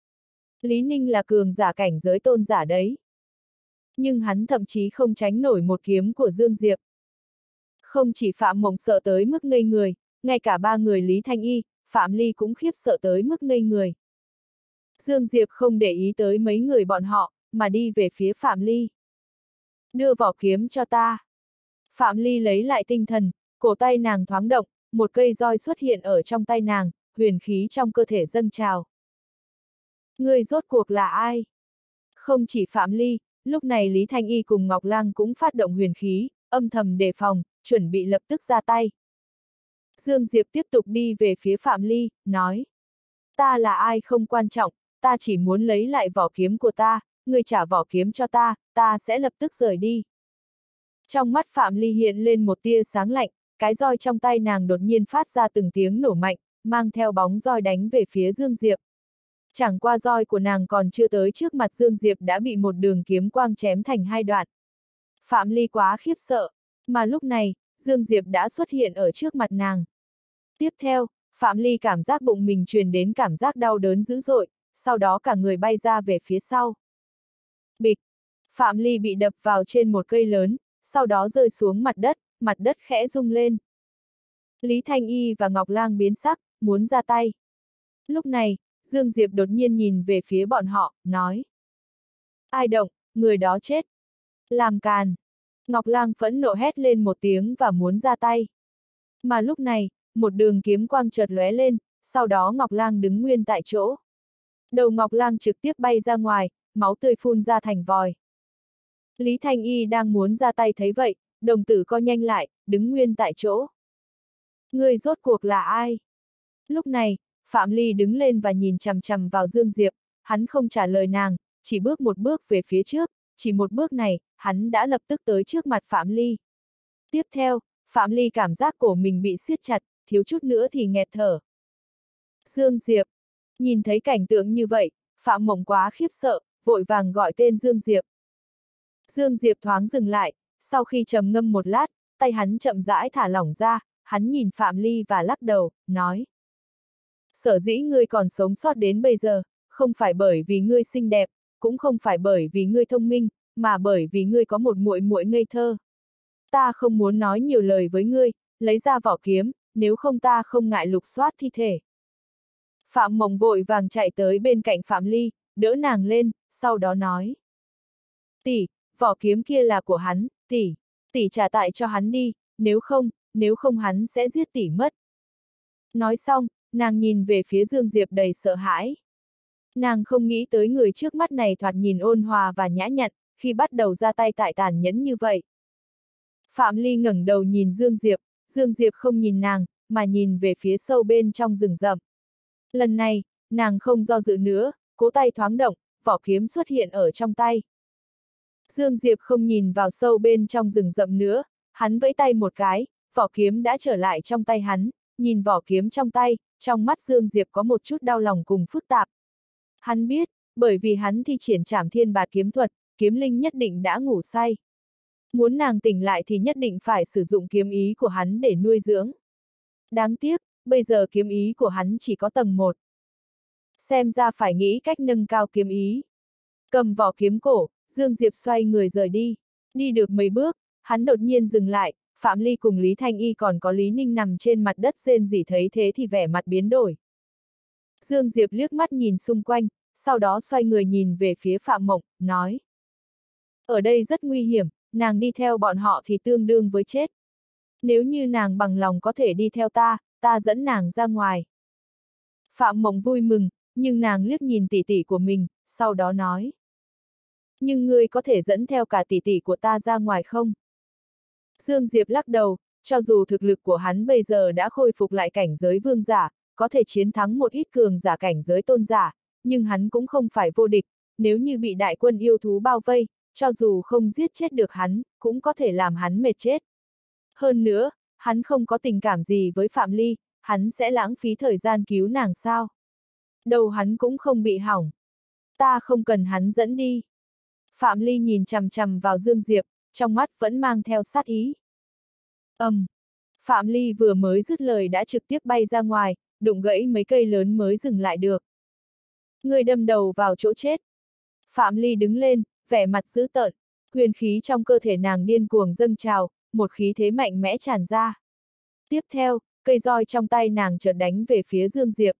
Lý Ninh là cường giả cảnh giới tôn giả đấy. Nhưng hắn thậm chí không tránh nổi một kiếm của Dương Diệp. Không chỉ Phạm Mộng sợ tới mức ngây người, ngay cả ba người Lý Thanh Y, Phạm Ly cũng khiếp sợ tới mức ngây người. Dương Diệp không để ý tới mấy người bọn họ, mà đi về phía Phạm Ly. Đưa vỏ kiếm cho ta. Phạm Ly lấy lại tinh thần, cổ tay nàng thoáng động, một cây roi xuất hiện ở trong tay nàng, huyền khí trong cơ thể dâng trào. Ngươi rốt cuộc là ai? Không chỉ Phạm Ly, lúc này Lý Thanh Y cùng Ngọc Lang cũng phát động huyền khí, âm thầm đề phòng, chuẩn bị lập tức ra tay. Dương Diệp tiếp tục đi về phía Phạm Ly, nói. Ta là ai không quan trọng, ta chỉ muốn lấy lại vỏ kiếm của ta, ngươi trả vỏ kiếm cho ta, ta sẽ lập tức rời đi. Trong mắt Phạm Ly hiện lên một tia sáng lạnh, cái roi trong tay nàng đột nhiên phát ra từng tiếng nổ mạnh, mang theo bóng roi đánh về phía Dương Diệp. Chẳng qua roi của nàng còn chưa tới trước mặt Dương Diệp đã bị một đường kiếm quang chém thành hai đoạn. Phạm Ly quá khiếp sợ, mà lúc này, Dương Diệp đã xuất hiện ở trước mặt nàng. Tiếp theo, Phạm Ly cảm giác bụng mình truyền đến cảm giác đau đớn dữ dội, sau đó cả người bay ra về phía sau. Bịch! Phạm Ly bị đập vào trên một cây lớn, sau đó rơi xuống mặt đất, mặt đất khẽ rung lên. Lý Thanh Y và Ngọc Lang biến sắc, muốn ra tay. Lúc này, Dương Diệp đột nhiên nhìn về phía bọn họ, nói. Ai động, người đó chết. Làm càn. Ngọc Lang phẫn nộ hét lên một tiếng và muốn ra tay. Mà lúc này, một đường kiếm quang chợt lóe lên, sau đó Ngọc Lang đứng nguyên tại chỗ. Đầu Ngọc Lang trực tiếp bay ra ngoài, máu tươi phun ra thành vòi. Lý Thanh Y đang muốn ra tay thấy vậy, đồng tử co nhanh lại, đứng nguyên tại chỗ. Người rốt cuộc là ai? Lúc này, Phạm Ly đứng lên và nhìn chằm chằm vào Dương Diệp, hắn không trả lời nàng, chỉ bước một bước về phía trước, chỉ một bước này, hắn đã lập tức tới trước mặt Phạm Ly. Tiếp theo, Phạm Ly cảm giác cổ mình bị siết chặt, thiếu chút nữa thì nghẹt thở. Dương Diệp. Nhìn thấy cảnh tượng như vậy, Phạm Mộng quá khiếp sợ, vội vàng gọi tên Dương Diệp. Dương Diệp thoáng dừng lại, sau khi trầm ngâm một lát, tay hắn chậm rãi thả lỏng ra, hắn nhìn Phạm Ly và lắc đầu, nói. Sở dĩ ngươi còn sống sót đến bây giờ, không phải bởi vì ngươi xinh đẹp, cũng không phải bởi vì ngươi thông minh, mà bởi vì ngươi có một muội muội ngây thơ. Ta không muốn nói nhiều lời với ngươi, lấy ra vỏ kiếm, nếu không ta không ngại lục soát thi thể. Phạm Mộng vội vàng chạy tới bên cạnh Phạm Ly, đỡ nàng lên, sau đó nói. Tỷ, vỏ kiếm kia là của hắn, tỷ, tỷ trả tại cho hắn đi, nếu không, nếu không hắn sẽ giết tỷ mất. Nói xong, nàng nhìn về phía Dương Diệp đầy sợ hãi. Nàng không nghĩ tới người trước mắt này thoạt nhìn ôn hòa và nhã nhặn, khi bắt đầu ra tay tại tàn nhẫn như vậy. Phạm Ly ngẩng đầu nhìn Dương Diệp, Dương Diệp không nhìn nàng, mà nhìn về phía sâu bên trong rừng rậm. Lần này, nàng không do dự nữa, cố tay thoáng động, vỏ kiếm xuất hiện ở trong tay. Dương Diệp không nhìn vào sâu bên trong rừng rậm nữa, hắn vẫy tay một cái, vỏ kiếm đã trở lại trong tay hắn, nhìn vỏ kiếm trong tay, trong mắt Dương Diệp có một chút đau lòng cùng phức tạp. Hắn biết, bởi vì hắn thi triển Trảm Thiên Bạt kiếm thuật, kiếm linh nhất định đã ngủ say. Muốn nàng tỉnh lại thì nhất định phải sử dụng kiếm ý của hắn để nuôi dưỡng. Đáng tiếc, bây giờ kiếm ý của hắn chỉ có tầng một. Xem ra phải nghĩ cách nâng cao kiếm ý. Cầm vỏ kiếm cổ, Dương Diệp xoay người rời đi. Đi được mấy bước, hắn đột nhiên dừng lại, Phạm Ly cùng Lý Thanh Y còn có Lý Ninh nằm trên mặt đất rên rỉ thấy thế thì vẻ mặt biến đổi. Dương Diệp liếc mắt nhìn xung quanh, sau đó xoay người nhìn về phía Phạm Mộng, nói. Ở đây rất nguy hiểm, nàng đi theo bọn họ thì tương đương với chết. Nếu như nàng bằng lòng có thể đi theo ta, ta dẫn nàng ra ngoài. Phạm Mộng vui mừng, nhưng nàng liếc nhìn tỷ tỷ của mình, sau đó nói. Nhưng ngươi có thể dẫn theo cả tỷ tỷ của ta ra ngoài không? Dương Diệp lắc đầu, cho dù thực lực của hắn bây giờ đã khôi phục lại cảnh giới vương giả, có thể chiến thắng một ít cường giả cảnh giới tôn giả, nhưng hắn cũng không phải vô địch, nếu như bị đại quân yêu thú bao vây, cho dù không giết chết được hắn, cũng có thể làm hắn mệt chết. Hơn nữa, hắn không có tình cảm gì với Phạm Ly, hắn sẽ lãng phí thời gian cứu nàng sao? Đầu hắn cũng không bị hỏng. Ta không cần hắn dẫn đi. Phạm Ly nhìn chằm chằm vào Dương Diệp, trong mắt vẫn mang theo sát ý. Ầm! Um, Phạm Ly vừa mới dứt lời đã trực tiếp bay ra ngoài, đụng gãy mấy cây lớn mới dừng lại được. Người đâm đầu vào chỗ chết. Phạm Ly đứng lên, vẻ mặt dữ tợn, huyền khí trong cơ thể nàng điên cuồng dâng trào, một khí thế mạnh mẽ tràn ra. Tiếp theo, cây roi trong tay nàng chợt đánh về phía Dương Diệp.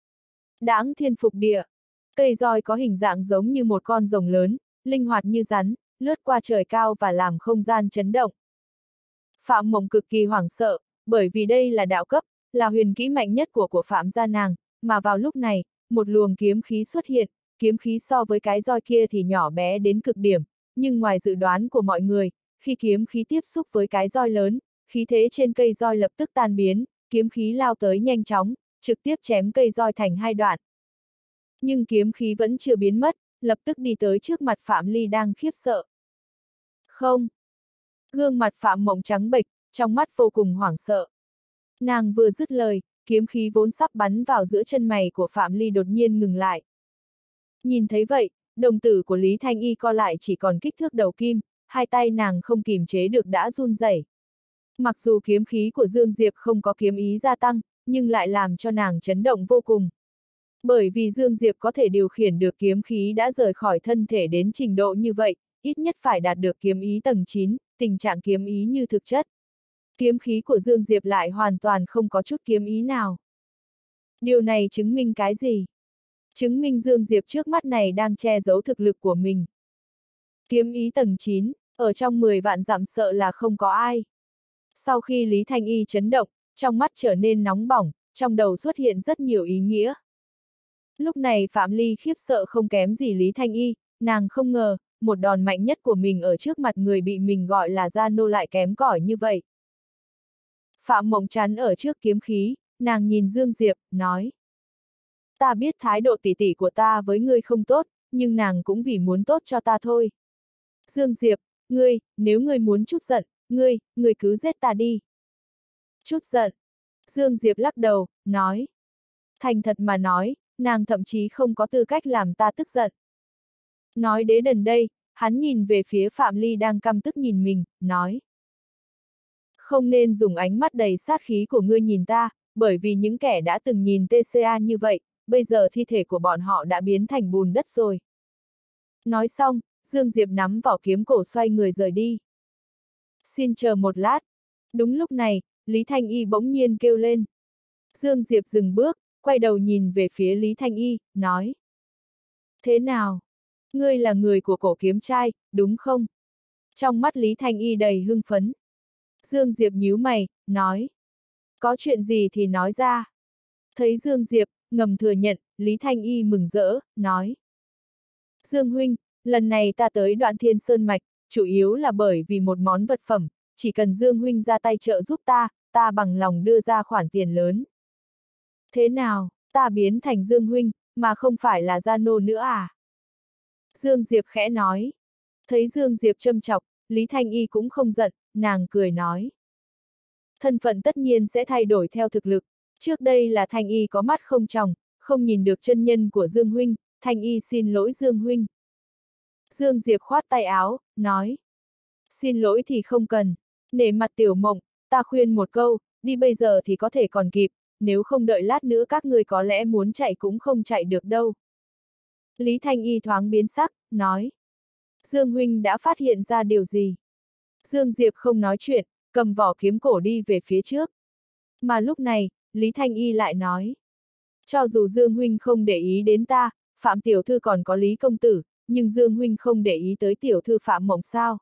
Đãng thiên phục địa. Cây roi có hình dạng giống như một con rồng lớn, linh hoạt như rắn, lướt qua trời cao và làm không gian chấn động. Phạm Mộng cực kỳ hoảng sợ, bởi vì đây là đạo cấp, là huyền kỹ mạnh nhất của của Phạm gia nàng, mà vào lúc này, một luồng kiếm khí xuất hiện, kiếm khí so với cái roi kia thì nhỏ bé đến cực điểm, nhưng ngoài dự đoán của mọi người, khi kiếm khí tiếp xúc với cái roi lớn, khí thế trên cây roi lập tức tan biến, kiếm khí lao tới nhanh chóng, trực tiếp chém cây roi thành hai đoạn. Nhưng kiếm khí vẫn chưa biến mất, lập tức đi tới trước mặt Phạm Ly đang khiếp sợ. Không! Gương mặt Phạm Mộng trắng bệch, trong mắt vô cùng hoảng sợ. Nàng vừa dứt lời, kiếm khí vốn sắp bắn vào giữa chân mày của Phạm Ly đột nhiên ngừng lại. Nhìn thấy vậy, đồng tử của Lý Thanh Y co lại chỉ còn kích thước đầu kim, hai tay nàng không kìm chế được đã run rẩy. Mặc dù kiếm khí của Dương Diệp không có kiếm ý gia tăng, nhưng lại làm cho nàng chấn động vô cùng. Bởi vì Dương Diệp có thể điều khiển được kiếm khí đã rời khỏi thân thể đến trình độ như vậy, ít nhất phải đạt được kiếm ý tầng chín, tình trạng kiếm ý như thực chất. Kiếm khí của Dương Diệp lại hoàn toàn không có chút kiếm ý nào. Điều này chứng minh cái gì? Chứng minh Dương Diệp trước mắt này đang che giấu thực lực của mình. Kiếm ý tầng chín, ở trong mười vạn dặm sợ là không có ai. Sau khi Lý Thanh Y chấn động, trong mắt trở nên nóng bỏng, trong đầu xuất hiện rất nhiều ý nghĩa. Lúc này Phạm Ly khiếp sợ không kém gì Lý Thanh Y, nàng không ngờ, một đòn mạnh nhất của mình ở trước mặt người bị mình gọi là gia nô lại kém cỏi như vậy. Phạm Mộng chắn ở trước kiếm khí, nàng nhìn Dương Diệp, nói. Ta biết thái độ tỉ tỉ của ta với ngươi không tốt, nhưng nàng cũng vì muốn tốt cho ta thôi. Dương Diệp, ngươi, nếu ngươi muốn chút giận, ngươi, ngươi cứ giết ta đi. Chút giận. Dương Diệp lắc đầu, nói. Thành thật mà nói, nàng thậm chí không có tư cách làm ta tức giận. Nói đến đần đây, hắn nhìn về phía Phạm Ly đang căm tức nhìn mình, nói. Không nên dùng ánh mắt đầy sát khí của ngươi nhìn ta, bởi vì những kẻ đã từng nhìn tê xê a như vậy, bây giờ thi thể của bọn họ đã biến thành bùn đất rồi. Nói xong, Dương Diệp nắm vỏ kiếm cổ xoay người rời đi. Xin chờ một lát. Đúng lúc này, Lý Thanh Y bỗng nhiên kêu lên. Dương Diệp dừng bước, quay đầu nhìn về phía Lý Thanh Y, nói. Thế nào? Ngươi là người của cổ kiếm trai, đúng không? Trong mắt Lý Thanh Y đầy hưng phấn. Dương Diệp nhíu mày, nói. Có chuyện gì thì nói ra. Thấy Dương Diệp, ngầm thừa nhận, Lý Thanh Y mừng rỡ, nói. Dương huynh, lần này ta tới Đoạn Thiên Sơn Mạch, chủ yếu là bởi vì một món vật phẩm, chỉ cần Dương huynh ra tay trợ giúp ta, ta bằng lòng đưa ra khoản tiền lớn. Thế nào, ta biến thành Dương huynh, mà không phải là gia nô nữa à? Dương Diệp khẽ nói. Thấy Dương Diệp châm chọc, Lý Thanh Y cũng không giận, nàng cười nói. Thân phận tất nhiên sẽ thay đổi theo thực lực, trước đây là Thanh Y có mắt không tròng, không nhìn được chân nhân của Dương huynh, Thanh Y xin lỗi Dương huynh. Dương Diệp khoát tay áo, nói. Xin lỗi thì không cần, nể mặt Tiểu Mộng, ta khuyên một câu, đi bây giờ thì có thể còn kịp, nếu không đợi lát nữa các người có lẽ muốn chạy cũng không chạy được đâu. Lý Thanh Y thoáng biến sắc, nói. Dương huynh đã phát hiện ra điều gì? Dương Diệp không nói chuyện, cầm vỏ kiếm cổ đi về phía trước. Mà lúc này, Lý Thanh Y lại nói. Cho dù Dương huynh không để ý đến ta, Phạm tiểu thư còn có Lý công tử, nhưng Dương huynh không để ý tới tiểu thư Phạm Mộng sao?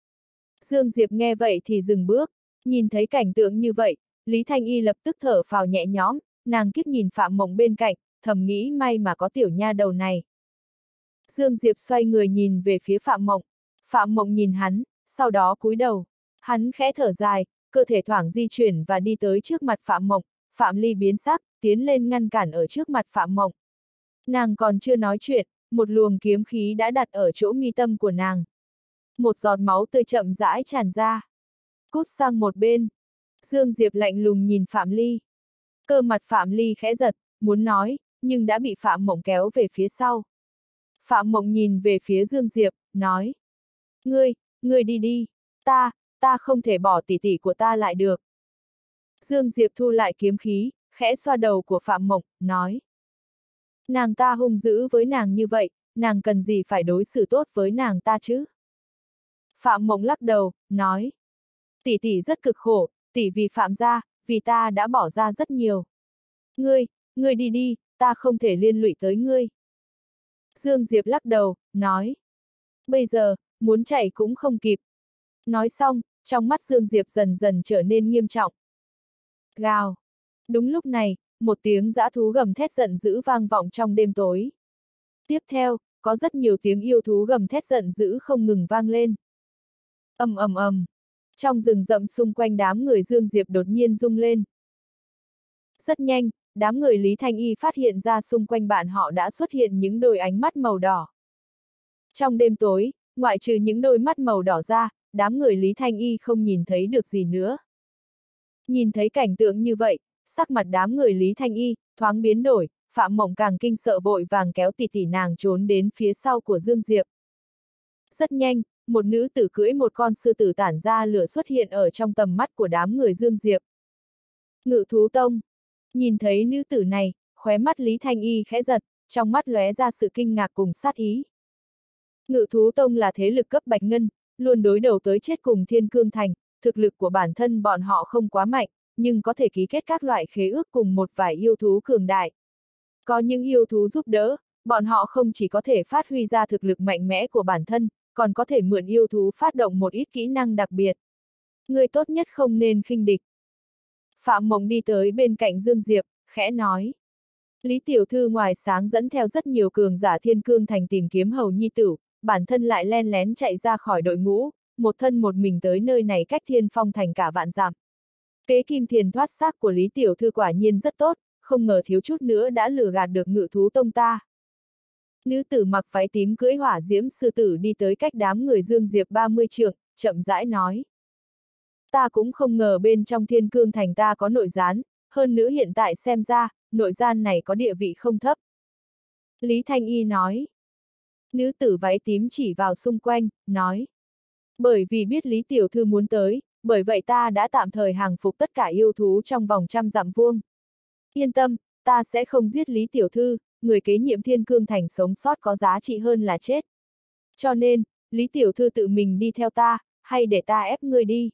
Dương Diệp nghe vậy thì dừng bước, nhìn thấy cảnh tượng như vậy, Lý Thanh Y lập tức thở phào nhẹ nhõm, nàng kiếp nhìn Phạm Mộng bên cạnh, thầm nghĩ may mà có tiểu nha đầu này. Dương Diệp xoay người nhìn về phía Phạm Mộng, Phạm Mộng nhìn hắn, sau đó cúi đầu, hắn khẽ thở dài, cơ thể thoảng di chuyển và đi tới trước mặt Phạm Mộng, Phạm Ly biến sắc, tiến lên ngăn cản ở trước mặt Phạm Mộng. Nàng còn chưa nói chuyện, một luồng kiếm khí đã đặt ở chỗ mi tâm của nàng. Một giọt máu tươi chậm rãi tràn ra. Cút sang một bên. Dương Diệp lạnh lùng nhìn Phạm Ly. Cơ mặt Phạm Ly khẽ giật, muốn nói, nhưng đã bị Phạm Mộng kéo về phía sau. Phạm Mộng nhìn về phía Dương Diệp, nói. Ngươi, ngươi đi đi, ta, ta không thể bỏ tỷ tỷ của ta lại được. Dương Diệp thu lại kiếm khí, khẽ xoa đầu của Phạm Mộng, nói. Nàng ta hung dữ với nàng như vậy, nàng cần gì phải đối xử tốt với nàng ta chứ? Phạm Mộng lắc đầu, nói. Tỷ tỷ rất cực khổ, tỷ vì Phạm gia, vì ta đã bỏ ra rất nhiều. Ngươi, ngươi đi đi, ta không thể liên lụy tới ngươi. Dương Diệp lắc đầu, nói. Bây giờ, muốn chạy cũng không kịp. Nói xong, trong mắt Dương Diệp dần dần trở nên nghiêm trọng. Gào. Đúng lúc này, một tiếng dã thú gầm thét giận dữ vang vọng trong đêm tối. Tiếp theo, có rất nhiều tiếng yêu thú gầm thét giận dữ không ngừng vang lên. Ầm ầm ầm. Trong rừng rậm xung quanh đám người Dương Diệp đột nhiên rung lên. Rất nhanh, đám người Lý Thanh Y phát hiện ra xung quanh bạn họ đã xuất hiện những đôi ánh mắt màu đỏ. Trong đêm tối, ngoại trừ những đôi mắt màu đỏ ra, đám người Lý Thanh Y không nhìn thấy được gì nữa. Nhìn thấy cảnh tượng như vậy, sắc mặt đám người Lý Thanh Y thoáng biến đổi, Phạm Mộng càng kinh sợ vội vàng kéo tỷ tỷ nàng trốn đến phía sau của Dương Diệp. Rất nhanh, một nữ tử cưỡi một con sư tử tản ra lửa xuất hiện ở trong tầm mắt của đám người Dương Diệp. Ngự thú tông. Nhìn thấy nữ tử này, khóe mắt Lý Thanh Y khẽ giật, trong mắt lóe ra sự kinh ngạc cùng sát ý. Ngự thú tông là thế lực cấp bạch ngân, luôn đối đầu tới chết cùng Thiên Cương Thành, thực lực của bản thân bọn họ không quá mạnh, nhưng có thể ký kết các loại khế ước cùng một vài yêu thú cường đại. Có những yêu thú giúp đỡ, bọn họ không chỉ có thể phát huy ra thực lực mạnh mẽ của bản thân, còn có thể mượn yêu thú phát động một ít kỹ năng đặc biệt. Người tốt nhất không nên khinh địch. Phạm Mộng đi tới bên cạnh Dương Diệp, khẽ nói. Lý tiểu thư ngoài sáng dẫn theo rất nhiều cường giả Thiên Cương Thành tìm kiếm hầu nhi tử, bản thân lại len lén chạy ra khỏi đội ngũ, một thân một mình tới nơi này cách Thiên Phong Thành cả vạn dặm. Kế kim thiền thoát xác của Lý tiểu thư quả nhiên rất tốt, không ngờ thiếu chút nữa đã lừa gạt được Ngự thú tông ta. Nữ tử mặc váy tím cưỡi hỏa diễm sư tử đi tới cách đám người Dương Diệp ba mươi trượng, chậm rãi nói. Ta cũng không ngờ bên trong Thiên Cương Thành ta có nội gián, hơn nữa hiện tại xem ra, nội gian này có địa vị không thấp. Lý Thanh Y nói. Nữ tử váy tím chỉ vào xung quanh, nói. Bởi vì biết Lý tiểu thư muốn tới, bởi vậy ta đã tạm thời hàng phục tất cả yêu thú trong vòng trăm dặm vuông. Yên tâm, ta sẽ không giết Lý tiểu thư, người kế nhiệm Thiên Cương Thành sống sót có giá trị hơn là chết. Cho nên, Lý tiểu thư tự mình đi theo ta, hay để ta ép ngươi đi.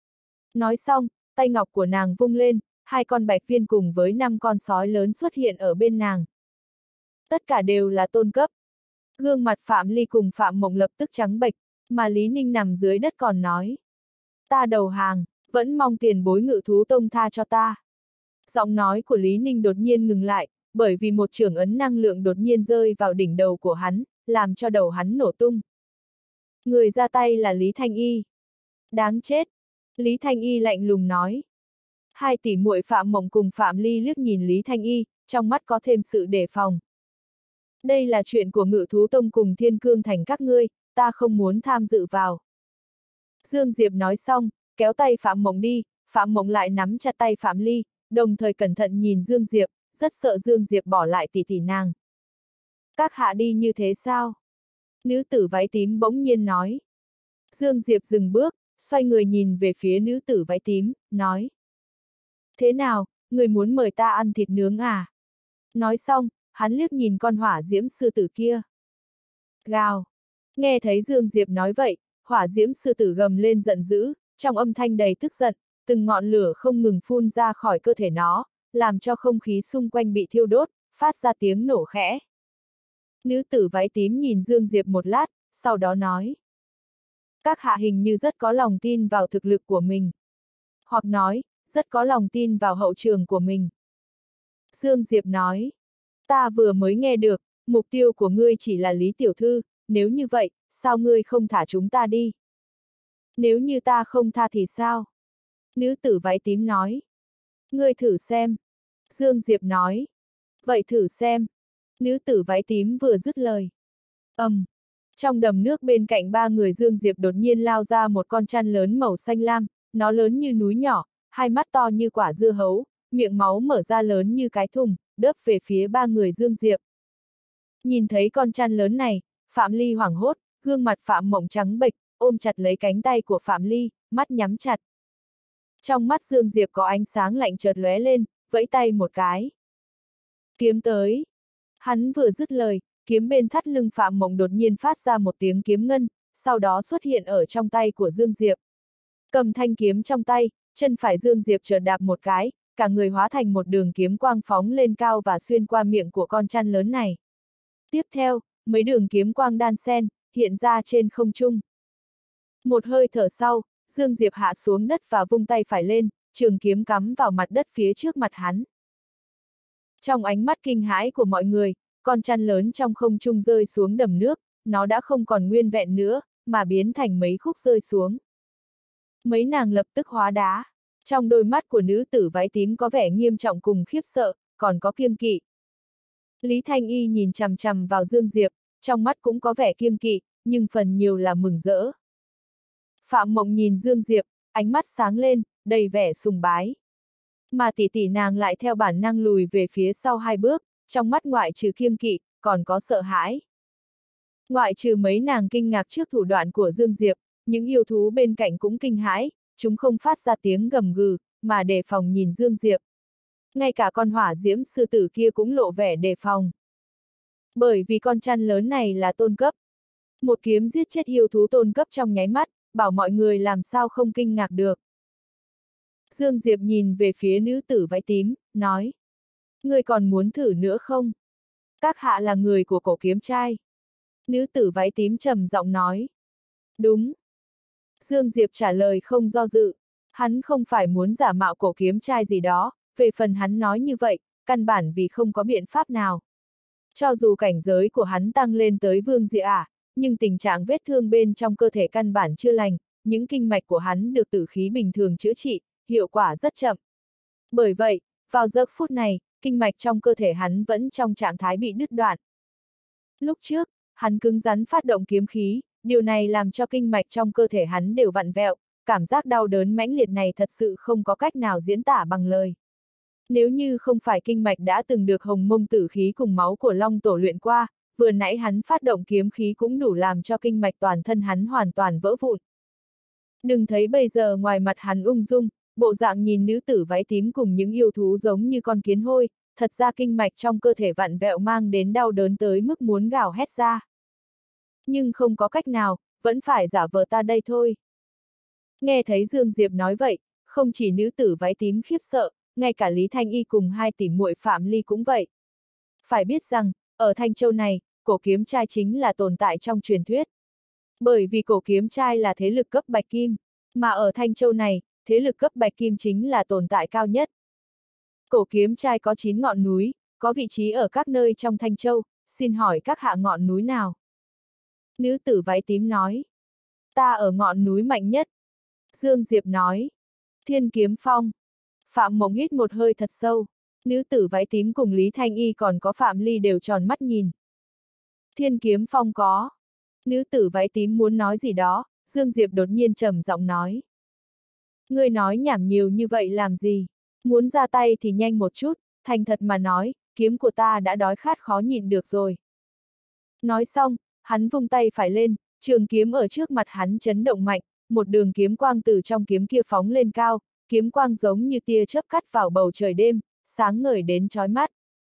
Nói xong, tay ngọc của nàng vung lên, hai con bạch viên cùng với năm con sói lớn xuất hiện ở bên nàng. Tất cả đều là tôn cấp. Gương mặt Phạm Ly cùng Phạm Mộng lập tức trắng bệch, mà Lý Ninh nằm dưới đất còn nói. Ta đầu hàng, vẫn mong tiền bối Ngự thú tông tha cho ta. Giọng nói của Lý Ninh đột nhiên ngừng lại, bởi vì một chưởng ấn năng lượng đột nhiên rơi vào đỉnh đầu của hắn, làm cho đầu hắn nổ tung. Người ra tay là Lý Thanh Y. Đáng chết! Lý Thanh Y lạnh lùng nói. Hai tỷ muội Phạm Mộng cùng Phạm Ly liếc nhìn Lý Thanh Y, trong mắt có thêm sự đề phòng. Đây là chuyện của Ngự thú tông cùng Thiên Cương Thành các ngươi, ta không muốn tham dự vào. Dương Diệp nói xong, kéo tay Phạm Mộng đi, Phạm Mộng lại nắm chặt tay Phạm Ly, đồng thời cẩn thận nhìn Dương Diệp, rất sợ Dương Diệp bỏ lại tỷ tỷ nàng. Các hạ đi như thế sao? Nữ tử váy tím bỗng nhiên nói. Dương Diệp dừng bước, xoay người nhìn về phía nữ tử váy tím, nói. Thế nào, người muốn mời ta ăn thịt nướng à? Nói xong, hắn liếc nhìn con hỏa diễm sư tử kia. Gào! Nghe thấy Dương Diệp nói vậy, hỏa diễm sư tử gầm lên giận dữ, trong âm thanh đầy tức giận, từng ngọn lửa không ngừng phun ra khỏi cơ thể nó, làm cho không khí xung quanh bị thiêu đốt, phát ra tiếng nổ khẽ. Nữ tử váy tím nhìn Dương Diệp một lát, sau đó nói. Các hạ hình như rất có lòng tin vào thực lực của mình. Hoặc nói, rất có lòng tin vào hậu trường của mình. Dương Diệp nói. Ta vừa mới nghe được, mục tiêu của ngươi chỉ là Lý tiểu thư, nếu như vậy, sao ngươi không thả chúng ta đi? Nếu như ta không tha thì sao? Nữ tử váy tím nói. Ngươi thử xem. Dương Diệp nói. Vậy thử xem. Nữ tử váy tím vừa dứt lời. ầm, um, trong đầm nước bên cạnh ba người Dương Diệp đột nhiên lao ra một con chăn lớn màu xanh lam, nó lớn như núi nhỏ, hai mắt to như quả dưa hấu, miệng máu mở ra lớn như cái thùng, đớp về phía ba người Dương Diệp. Nhìn thấy con chăn lớn này, Phạm Ly hoảng hốt, gương mặt Phạm Mộng trắng bệch, ôm chặt lấy cánh tay của Phạm Ly, mắt nhắm chặt. Trong mắt Dương Diệp có ánh sáng lạnh chợt lóe lên, vẫy tay một cái. Kiếm tới. Hắn vừa dứt lời, kiếm bên thắt lưng Phạm Mộng đột nhiên phát ra một tiếng kiếm ngân, sau đó xuất hiện ở trong tay của Dương Diệp. Cầm thanh kiếm trong tay, chân phải Dương Diệp chợt đạp một cái, cả người hóa thành một đường kiếm quang phóng lên cao và xuyên qua miệng của con chăn lớn này. Tiếp theo, mấy đường kiếm quang đan xen, hiện ra trên không trung. Một hơi thở sau, Dương Diệp hạ xuống đất và vung tay phải lên, trường kiếm cắm vào mặt đất phía trước mặt hắn. Trong ánh mắt kinh hãi của mọi người, con chăn lớn trong không trung rơi xuống đầm nước, nó đã không còn nguyên vẹn nữa, mà biến thành mấy khúc rơi xuống. Mấy nàng lập tức hóa đá. Trong đôi mắt của nữ tử váy tím có vẻ nghiêm trọng cùng khiếp sợ, còn có kiêng kỵ. Lý Thanh Y nhìn chằm chằm vào Dương Diệp, trong mắt cũng có vẻ kiêng kỵ, nhưng phần nhiều là mừng rỡ. Phạm Mộng nhìn Dương Diệp, ánh mắt sáng lên, đầy vẻ sùng bái. Mà tỷ tỷ nàng lại theo bản năng lùi về phía sau hai bước, trong mắt ngoại trừ kiêng kỵ, còn có sợ hãi. Ngoại trừ mấy nàng kinh ngạc trước thủ đoạn của Dương Diệp, những yêu thú bên cạnh cũng kinh hãi, chúng không phát ra tiếng gầm gừ, mà đề phòng nhìn Dương Diệp. Ngay cả con hỏa diễm sư tử kia cũng lộ vẻ đề phòng. Bởi vì con chăn lớn này là tôn cấp. Một kiếm giết chết yêu thú tôn cấp trong nháy mắt, bảo mọi người làm sao không kinh ngạc được. Dương Diệp nhìn về phía nữ tử váy tím, nói. Ngươi còn muốn thử nữa không? Các hạ là người của cổ kiếm trai. Nữ tử váy tím trầm giọng nói. Đúng. Dương Diệp trả lời không do dự. Hắn không phải muốn giả mạo cổ kiếm trai gì đó, về phần hắn nói như vậy, căn bản vì không có biện pháp nào. Cho dù cảnh giới của hắn tăng lên tới vương dị ả, nhưng tình trạng vết thương bên trong cơ thể căn bản chưa lành, những kinh mạch của hắn được tử khí bình thường chữa trị, hiệu quả rất chậm. Bởi vậy, vào giây phút này, kinh mạch trong cơ thể hắn vẫn trong trạng thái bị đứt đoạn. Lúc trước, hắn cứng rắn phát động kiếm khí, điều này làm cho kinh mạch trong cơ thể hắn đều vặn vẹo, cảm giác đau đớn mãnh liệt này thật sự không có cách nào diễn tả bằng lời. Nếu như không phải kinh mạch đã từng được hồng mông tử khí cùng máu của Long Tổ luyện qua, vừa nãy hắn phát động kiếm khí cũng đủ làm cho kinh mạch toàn thân hắn hoàn toàn vỡ vụn. Đừng thấy bây giờ ngoài mặt hắn ung dung, bộ dạng nhìn nữ tử váy tím cùng những yêu thú giống như con kiến hôi, thật ra kinh mạch trong cơ thể vặn vẹo mang đến đau đớn tới mức muốn gào hét ra. Nhưng không có cách nào, vẫn phải giả vờ ta đây thôi. Nghe thấy Dương Diệp nói vậy, không chỉ nữ tử váy tím khiếp sợ, ngay cả Lý Thanh Y cùng hai tỷ muội Phạm Ly cũng vậy. Phải biết rằng, ở Thanh Châu này, cổ kiếm trai chính là tồn tại trong truyền thuyết. Bởi vì cổ kiếm trai là thế lực cấp bạch kim, mà ở Thanh Châu này, thế lực cấp bạch kim chính là tồn tại cao nhất. Cổ kiếm trai có chín ngọn núi, có vị trí ở các nơi trong Thanh Châu, xin hỏi các hạ ngọn núi nào? Nữ tử váy tím nói. Ta ở ngọn núi mạnh nhất. Dương Diệp nói. Thiên Kiếm Phong. Phạm Mộng hít một hơi thật sâu. Nữ tử váy tím cùng Lý Thanh Y còn có Phạm Ly đều tròn mắt nhìn. Thiên Kiếm Phong có. Nữ tử váy tím muốn nói gì đó, Dương Diệp đột nhiên trầm giọng nói. Ngươi nói nhảm nhiều như vậy làm gì? Muốn ra tay thì nhanh một chút, thành thật mà nói, kiếm của ta đã đói khát khó nhịn được rồi. Nói xong, hắn vung tay phải lên, trường kiếm ở trước mặt hắn chấn động mạnh, một đường kiếm quang từ trong kiếm kia phóng lên cao, kiếm quang giống như tia chớp cắt vào bầu trời đêm, sáng ngời đến chói mắt.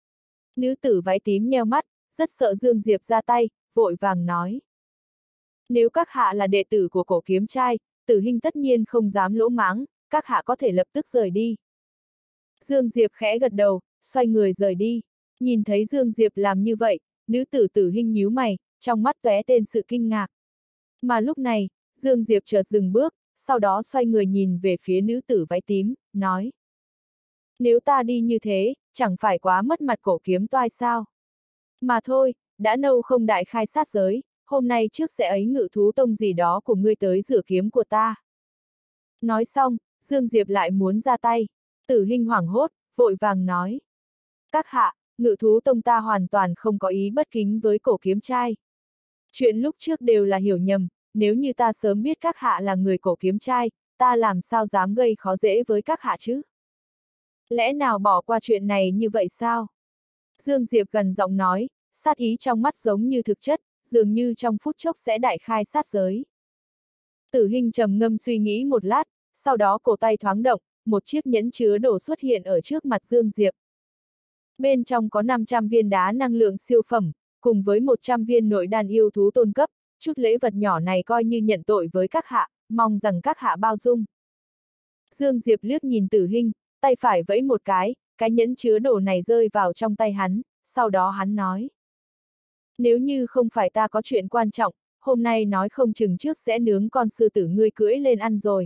Nữ tử váy tím nheo mắt, rất sợ Dương Diệp ra tay, vội vàng nói. Nếu các hạ là đệ tử của cổ kiếm trai, Tử Hinh tất nhiên không dám lỗ mãng, các hạ có thể lập tức rời đi. Dương Diệp khẽ gật đầu, xoay người rời đi. Nhìn thấy Dương Diệp làm như vậy, nữ tử Tử Hinh nhíu mày, trong mắt tóe tên sự kinh ngạc. Mà lúc này, Dương Diệp chợt dừng bước, sau đó xoay người nhìn về phía nữ tử váy tím, nói. Nếu ta đi như thế, chẳng phải quá mất mặt cổ kiếm toai sao? Mà thôi, đã lâu không đại khai sát giới, hôm nay trước sẽ ấy ngự thú tông gì đó của ngươi tới rửa kiếm của ta. Nói xong, Dương Diệp lại muốn ra tay. Tử Hinh hoảng hốt, vội vàng nói. Các hạ, ngự thú tông ta hoàn toàn không có ý bất kính với cổ kiếm trai. Chuyện lúc trước đều là hiểu nhầm, nếu như ta sớm biết các hạ là người cổ kiếm trai, ta làm sao dám gây khó dễ với các hạ chứ? Lẽ nào bỏ qua chuyện này như vậy sao? Dương Diệp gần giọng nói, sát ý trong mắt giống như thực chất, dường như trong phút chốc sẽ đại khai sát giới. Tử Hinh trầm ngâm suy nghĩ một lát, sau đó cổ tay thoáng động, một chiếc nhẫn chứa đồ xuất hiện ở trước mặt Dương Diệp. Bên trong có năm trăm viên đá năng lượng siêu phẩm, cùng với một trăm viên nội đan yêu thú tôn cấp, chút lễ vật nhỏ này coi như nhận tội với các hạ, mong rằng các hạ bao dung. Dương Diệp liếc nhìn Tử Hinh, tay phải vẫy một cái, cái nhẫn chứa đồ này rơi vào trong tay hắn, sau đó hắn nói. Nếu như không phải ta có chuyện quan trọng, hôm nay nói không chừng trước sẽ nướng con sư tử ngươi cưỡi lên ăn rồi.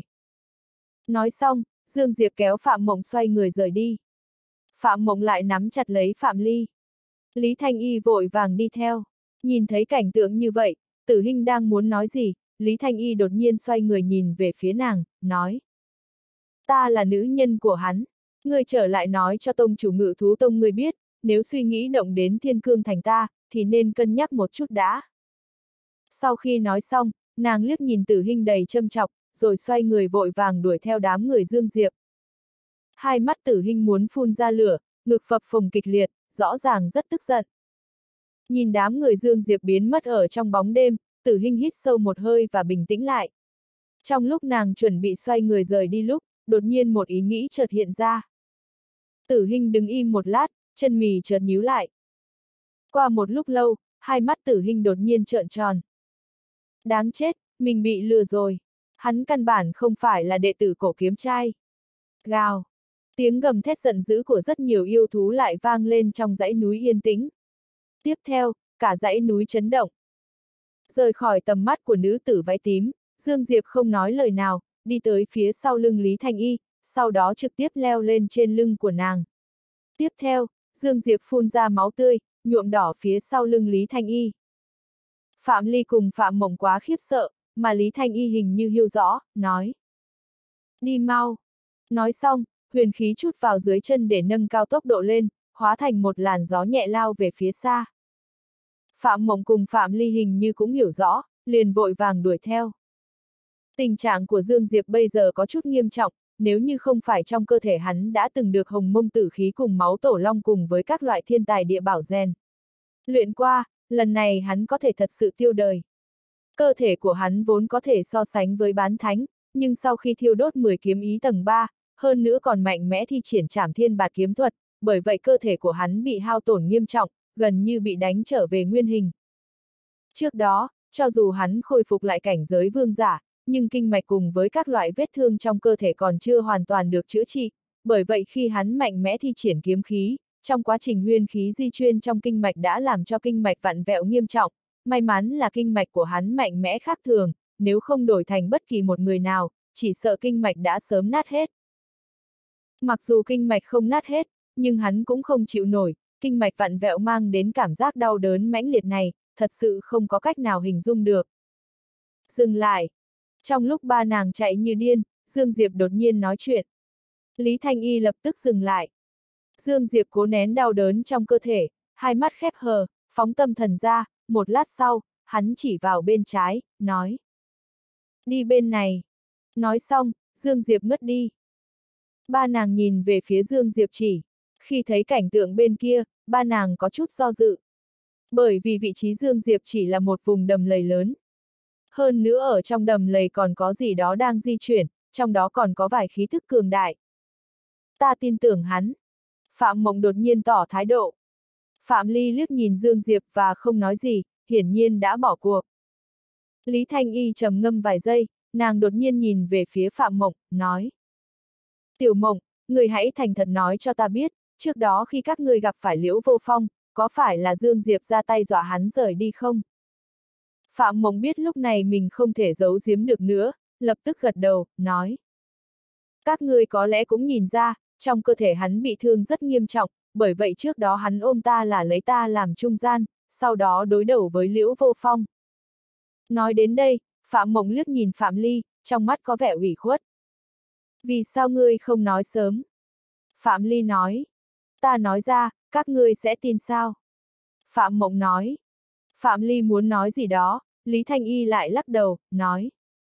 Nói xong, Dương Diệp kéo Phạm Mộng xoay người rời đi. Phạm Mộng lại nắm chặt lấy Phạm Ly. Lý Thanh Y vội vàng đi theo. Nhìn thấy cảnh tượng như vậy, Tử Hinh đang muốn nói gì, Lý Thanh Y đột nhiên xoay người nhìn về phía nàng, nói. Ta là nữ nhân của hắn. Ngươi trở lại nói cho tông chủ Ngự thú tông ngươi biết, nếu suy nghĩ động đến Thiên Cương thành ta, thì nên cân nhắc một chút đã. Sau khi nói xong, nàng liếc nhìn Tử Hinh đầy châm chọc, rồi xoay người vội vàng đuổi theo đám người Dương Diệp. Hai mắt Tử Hinh muốn phun ra lửa, ngực phập phồng kịch liệt, rõ ràng rất tức giận. Nhìn đám người Dương Diệp biến mất ở trong bóng đêm, Tử Hinh hít sâu một hơi và bình tĩnh lại. Trong lúc nàng chuẩn bị xoay người rời đi lúc, đột nhiên một ý nghĩ chợt hiện ra. Tử Hinh đứng im một lát, chân mày chợt nhíu lại. Qua một lúc lâu, hai mắt Tử Hinh đột nhiên trợn tròn. Đáng chết, mình bị lừa rồi. Hắn căn bản không phải là đệ tử Cổ Kiếm Trai. Gào. Tiếng gầm thét giận dữ của rất nhiều yêu thú lại vang lên trong dãy núi yên tĩnh. Tiếp theo, cả dãy núi chấn động. Rời khỏi tầm mắt của nữ tử váy tím, Dương Diệp không nói lời nào, đi tới phía sau lưng Lý Thanh Y, sau đó trực tiếp leo lên trên lưng của nàng. Tiếp theo, Dương Diệp phun ra máu tươi, nhuộm đỏ phía sau lưng Lý Thanh Y. Phạm Ly cùng Phạm Mộng quá khiếp sợ, mà Lý Thanh Y hình như hiểu rõ, nói. Đi mau. Nói xong, huyền khí chút vào dưới chân để nâng cao tốc độ lên, hóa thành một làn gió nhẹ lao về phía xa. Phạm Mộng cùng Phạm Ly hình như cũng hiểu rõ, liền vội vàng đuổi theo. Tình trạng của Dương Diệp bây giờ có chút nghiêm trọng, nếu như không phải trong cơ thể hắn đã từng được hồng mông tử khí cùng máu tổ long cùng với các loại thiên tài địa bảo rèn luyện qua, lần này hắn có thể thật sự tiêu đời. Cơ thể của hắn vốn có thể so sánh với bán thánh, nhưng sau khi thiêu đốt mười kiếm ý tầng ba, hơn nữa còn mạnh mẽ thi triển trảm thiên bạt kiếm thuật, bởi vậy cơ thể của hắn bị hao tổn nghiêm trọng, gần như bị đánh trở về nguyên hình. Trước đó, cho dù hắn khôi phục lại cảnh giới vương giả, nhưng kinh mạch cùng với các loại vết thương trong cơ thể còn chưa hoàn toàn được chữa trị, bởi vậy khi hắn mạnh mẽ thi triển kiếm khí, trong quá trình nguyên khí di chuyên trong kinh mạch đã làm cho kinh mạch vặn vẹo nghiêm trọng, may mắn là kinh mạch của hắn mạnh mẽ khác thường, nếu không đổi thành bất kỳ một người nào, chỉ sợ kinh mạch đã sớm nát hết. Mặc dù kinh mạch không nát hết, nhưng hắn cũng không chịu nổi, kinh mạch vặn vẹo mang đến cảm giác đau đớn mãnh liệt này, thật sự không có cách nào hình dung được. Dừng lại. Trong lúc ba nàng chạy như điên, Dương Diệp đột nhiên nói chuyện. Lý Thanh Y lập tức dừng lại. Dương Diệp cố nén đau đớn trong cơ thể, hai mắt khép hờ, phóng tâm thần ra, một lát sau, hắn chỉ vào bên trái, nói. Đi bên này. Nói xong, Dương Diệp ngất đi. Ba nàng nhìn về phía Dương Diệp chỉ. Khi thấy cảnh tượng bên kia, ba nàng có chút do dự. Bởi vì vị trí Dương Diệp chỉ là một vùng đầm lầy lớn. Hơn nữa ở trong đầm lầy còn có gì đó đang di chuyển, trong đó còn có vài khí thức cường đại. Ta tin tưởng hắn. Phạm Mộng đột nhiên tỏ thái độ. Phạm Ly liếc nhìn Dương Diệp và không nói gì, hiển nhiên đã bỏ cuộc. Lý Thanh Y trầm ngâm vài giây, nàng đột nhiên nhìn về phía Phạm Mộng, nói. Tiểu Mộng, người hãy thành thật nói cho ta biết, trước đó khi các ngươi gặp phải Liễu Vô Phong, có phải là Dương Diệp ra tay dọa hắn rời đi không? Phạm Mộng biết lúc này mình không thể giấu giếm được nữa, lập tức gật đầu, nói. Các ngươi có lẽ cũng nhìn ra, trong cơ thể hắn bị thương rất nghiêm trọng, bởi vậy trước đó hắn ôm ta là lấy ta làm trung gian, sau đó đối đầu với Liễu Vô Phong. Nói đến đây, Phạm Mộng liếc nhìn Phạm Ly, trong mắt có vẻ ủy khuất. Vì sao ngươi không nói sớm? Phạm Ly nói. Ta nói ra, các ngươi sẽ tin sao? Phạm Mộng nói. Phạm Ly muốn nói gì đó, Lý Thanh Y lại lắc đầu, nói.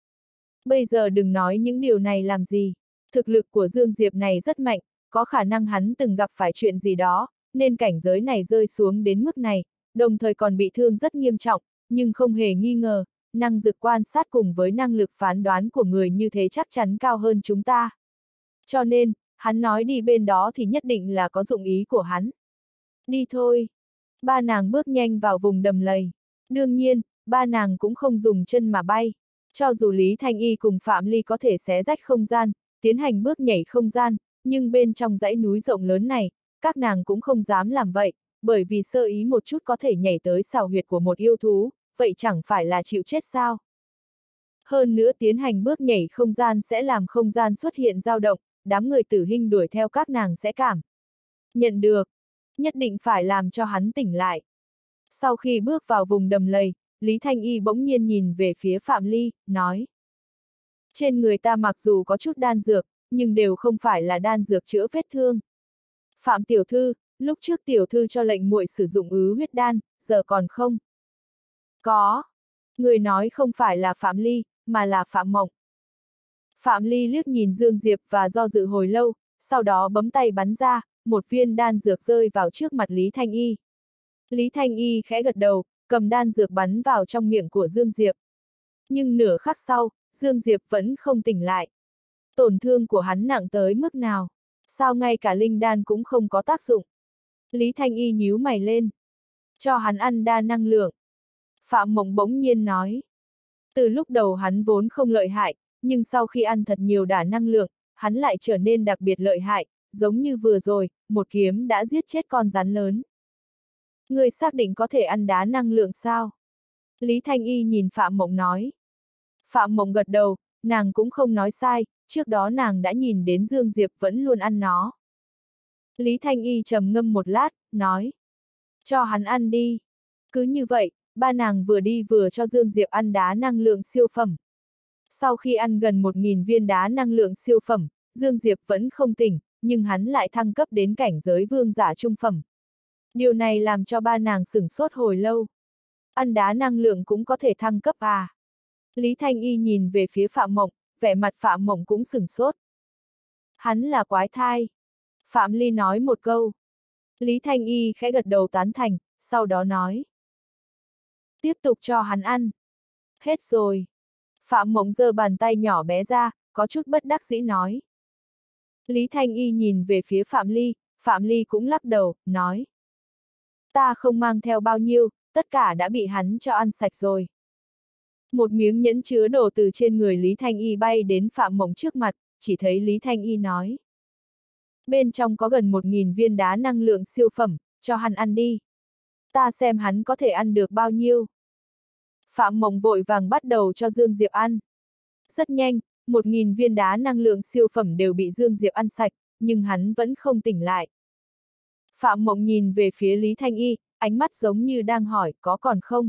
Bây giờ đừng nói những điều này làm gì. Thực lực của Dương Diệp này rất mạnh, có khả năng hắn từng gặp phải chuyện gì đó, nên cảnh giới này rơi xuống đến mức này, đồng thời còn bị thương rất nghiêm trọng, nhưng không hề nghi ngờ, năng lực quan sát cùng với năng lực phán đoán của người như thế chắc chắn cao hơn chúng ta. Cho nên, hắn nói đi bên đó thì nhất định là có dụng ý của hắn. Đi thôi. Ba nàng bước nhanh vào vùng đầm lầy. Đương nhiên, ba nàng cũng không dùng chân mà bay. Cho dù Lý Thanh Y cùng Phạm Ly có thể xé rách không gian, tiến hành bước nhảy không gian, nhưng bên trong dãy núi rộng lớn này, các nàng cũng không dám làm vậy, bởi vì sơ ý một chút có thể nhảy tới sào huyệt của một yêu thú, vậy chẳng phải là chịu chết sao? Hơn nữa tiến hành bước nhảy không gian sẽ làm không gian xuất hiện dao động, đám người Tử Hinh đuổi theo các nàng sẽ cảm nhận được, nhất định phải làm cho hắn tỉnh lại. Sau khi bước vào vùng đầm lầy, Lý Thanh Y bỗng nhiên nhìn về phía Phạm Ly, nói. Trên người ta mặc dù có chút đan dược, nhưng đều không phải là đan dược chữa vết thương. Phạm tiểu thư, lúc trước tiểu thư cho lệnh muội sử dụng ứ huyết đan, giờ còn không? Có. Người nói không phải là Phạm Ly, mà là Phạm Mộng. Phạm Ly liếc nhìn Dương Diệp và do dự hồi lâu, sau đó bấm tay bắn ra, một viên đan dược rơi vào trước mặt Lý Thanh Y. Lý Thanh Y khẽ gật đầu, cầm đan dược bắn vào trong miệng của Dương Diệp. Nhưng nửa khắc sau, Dương Diệp vẫn không tỉnh lại. Tổn thương của hắn nặng tới mức nào? Sao ngay cả linh đan cũng không có tác dụng? Lý Thanh Y nhíu mày lên. Cho hắn ăn đa năng lượng. Phạm Mộng bỗng nhiên nói. Từ lúc đầu hắn vốn không lợi hại, nhưng sau khi ăn thật nhiều đả năng lượng, hắn lại trở nên đặc biệt lợi hại, giống như vừa rồi, một kiếm đã giết chết con rắn lớn. Ngươi xác định có thể ăn đá năng lượng sao? Lý Thanh Y nhìn Phạm Mộng nói. Phạm Mộng gật đầu, nàng cũng không nói sai, trước đó nàng đã nhìn đến Dương Diệp vẫn luôn ăn nó. Lý Thanh Y trầm ngâm một lát, nói. Cho hắn ăn đi. Cứ như vậy, ba nàng vừa đi vừa cho Dương Diệp ăn đá năng lượng siêu phẩm. Sau khi ăn gần một nghìn viên đá năng lượng siêu phẩm, Dương Diệp vẫn không tỉnh, nhưng hắn lại thăng cấp đến cảnh giới vương giả trung phẩm. Điều này làm cho ba nàng sửng sốt hồi lâu. Ăn đá năng lượng cũng có thể thăng cấp à? Lý Thanh Y nhìn về phía Phạm Mộng, vẻ mặt Phạm Mộng cũng sửng sốt. Hắn là quái thai. Phạm Ly nói một câu. Lý Thanh Y khẽ gật đầu tán thành, sau đó nói. Tiếp tục cho hắn ăn. Hết rồi. Phạm Mộng giơ bàn tay nhỏ bé ra, có chút bất đắc dĩ nói. Lý Thanh Y nhìn về phía Phạm Ly, Phạm Ly cũng lắc đầu, nói. Ta không mang theo bao nhiêu, tất cả đã bị hắn cho ăn sạch rồi. Một miếng nhẫn chứa đồ từ trên người Lý Thanh Y bay đến Phạm Mộng trước mặt, chỉ thấy Lý Thanh Y nói. Bên trong có gần một nghìn viên đá năng lượng siêu phẩm, cho hắn ăn đi. Ta xem hắn có thể ăn được bao nhiêu. Phạm Mộng vội vàng bắt đầu cho Dương Diệp ăn. Rất nhanh, một nghìn viên đá năng lượng siêu phẩm đều bị Dương Diệp ăn sạch, nhưng hắn vẫn không tỉnh lại. Phạm Mộng nhìn về phía Lý Thanh Y, ánh mắt giống như đang hỏi, có còn không?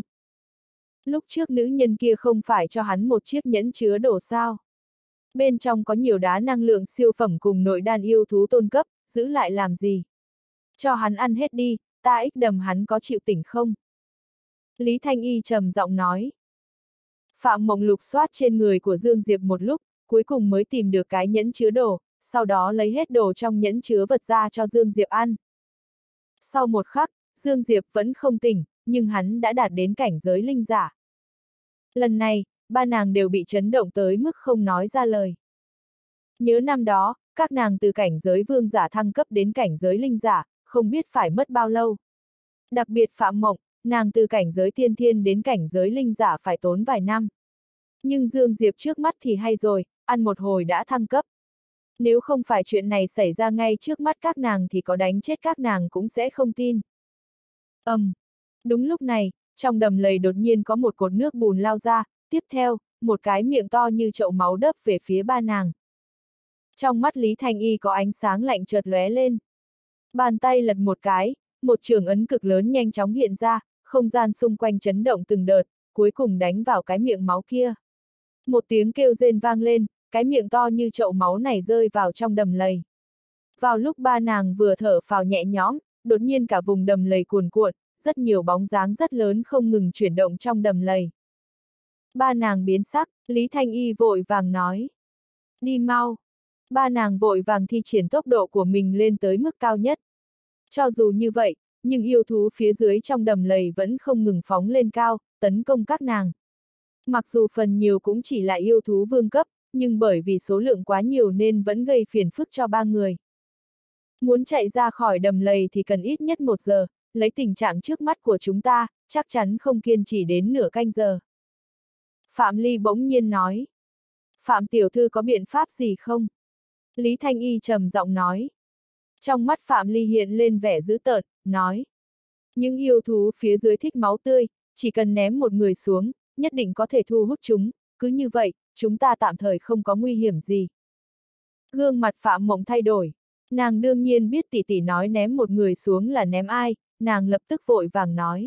Lúc trước nữ nhân kia không phải cho hắn một chiếc nhẫn chứa đồ sao? Bên trong có nhiều đá năng lượng siêu phẩm cùng nội đan yêu thú tôn cấp, giữ lại làm gì? Cho hắn ăn hết đi, ta ích đầm hắn có chịu tỉnh không? Lý Thanh Y trầm giọng nói. Phạm Mộng lục soát trên người của Dương Diệp một lúc, cuối cùng mới tìm được cái nhẫn chứa đồ, sau đó lấy hết đồ trong nhẫn chứa vật ra cho Dương Diệp ăn. Sau một khắc, Dương Diệp vẫn không tỉnh, nhưng hắn đã đạt đến cảnh giới linh giả. Lần này, ba nàng đều bị chấn động tới mức không nói ra lời. Nhớ năm đó, các nàng từ cảnh giới vương giả thăng cấp đến cảnh giới linh giả, không biết phải mất bao lâu. Đặc biệt Phạm Mộng, nàng từ cảnh giới tiên thiên đến cảnh giới linh giả phải tốn vài năm. Nhưng Dương Diệp trước mắt thì hay rồi, ăn một hồi đã thăng cấp. Nếu không phải chuyện này xảy ra ngay trước mắt các nàng thì có đánh chết các nàng cũng sẽ không tin. Ầm. Um, đúng lúc này, trong đầm lầy đột nhiên có một cột nước bùn lao ra, tiếp theo, một cái miệng to như chậu máu đấp về phía ba nàng. Trong mắt Lý Thanh Y có ánh sáng lạnh chợt lóe lên. Bàn tay lật một cái, một trường ấn cực lớn nhanh chóng hiện ra, không gian xung quanh chấn động từng đợt, cuối cùng đánh vào cái miệng máu kia. Một tiếng kêu rên vang lên, cái miệng to như chậu máu này rơi vào trong đầm lầy. Vào lúc ba nàng vừa thở phào nhẹ nhõm, đột nhiên cả vùng đầm lầy cuồn cuộn, rất nhiều bóng dáng rất lớn không ngừng chuyển động trong đầm lầy. Ba nàng biến sắc, Lý Thanh Y vội vàng nói. Đi mau. Ba nàng vội vàng thi triển tốc độ của mình lên tới mức cao nhất. Cho dù như vậy, nhưng yêu thú phía dưới trong đầm lầy vẫn không ngừng phóng lên cao, tấn công các nàng. Mặc dù phần nhiều cũng chỉ là yêu thú vương cấp, nhưng bởi vì số lượng quá nhiều nên vẫn gây phiền phức cho ba người. Muốn chạy ra khỏi đầm lầy thì cần ít nhất một giờ, lấy tình trạng trước mắt của chúng ta, chắc chắn không kiên trì đến nửa canh giờ. Phạm Ly bỗng nhiên nói. Phạm tiểu thư có biện pháp gì không? Lý Thanh Y trầm giọng nói. Trong mắt Phạm Ly hiện lên vẻ dữ tợn, nói. Những yêu thú phía dưới thích máu tươi, chỉ cần ném một người xuống, nhất định có thể thu hút chúng, cứ như vậy, chúng ta tạm thời không có nguy hiểm gì. Gương mặt Phạm Mộng thay đổi, nàng đương nhiên biết tỷ tỷ nói ném một người xuống là ném ai, nàng lập tức vội vàng nói.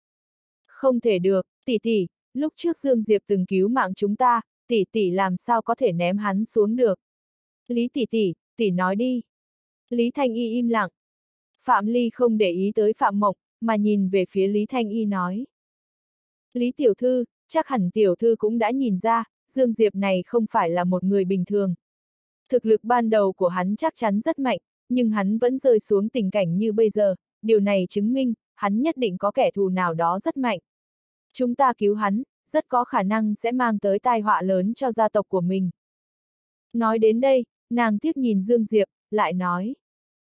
Không thể được, tỷ tỷ, lúc trước Dương Diệp từng cứu mạng chúng ta, tỷ tỷ làm sao có thể ném hắn xuống được. Lý tỷ tỷ, tỷ nói đi. Lý Thanh Y im lặng. Phạm Ly không để ý tới Phạm Mộng, mà nhìn về phía Lý Thanh Y nói. Lý tiểu thư, chắc hẳn tiểu thư cũng đã nhìn ra, Dương Diệp này không phải là một người bình thường. Thực lực ban đầu của hắn chắc chắn rất mạnh, nhưng hắn vẫn rơi xuống tình cảnh như bây giờ, điều này chứng minh, hắn nhất định có kẻ thù nào đó rất mạnh. Chúng ta cứu hắn, rất có khả năng sẽ mang tới tai họa lớn cho gia tộc của mình. Nói đến đây, nàng tiếc nhìn Dương Diệp, lại nói.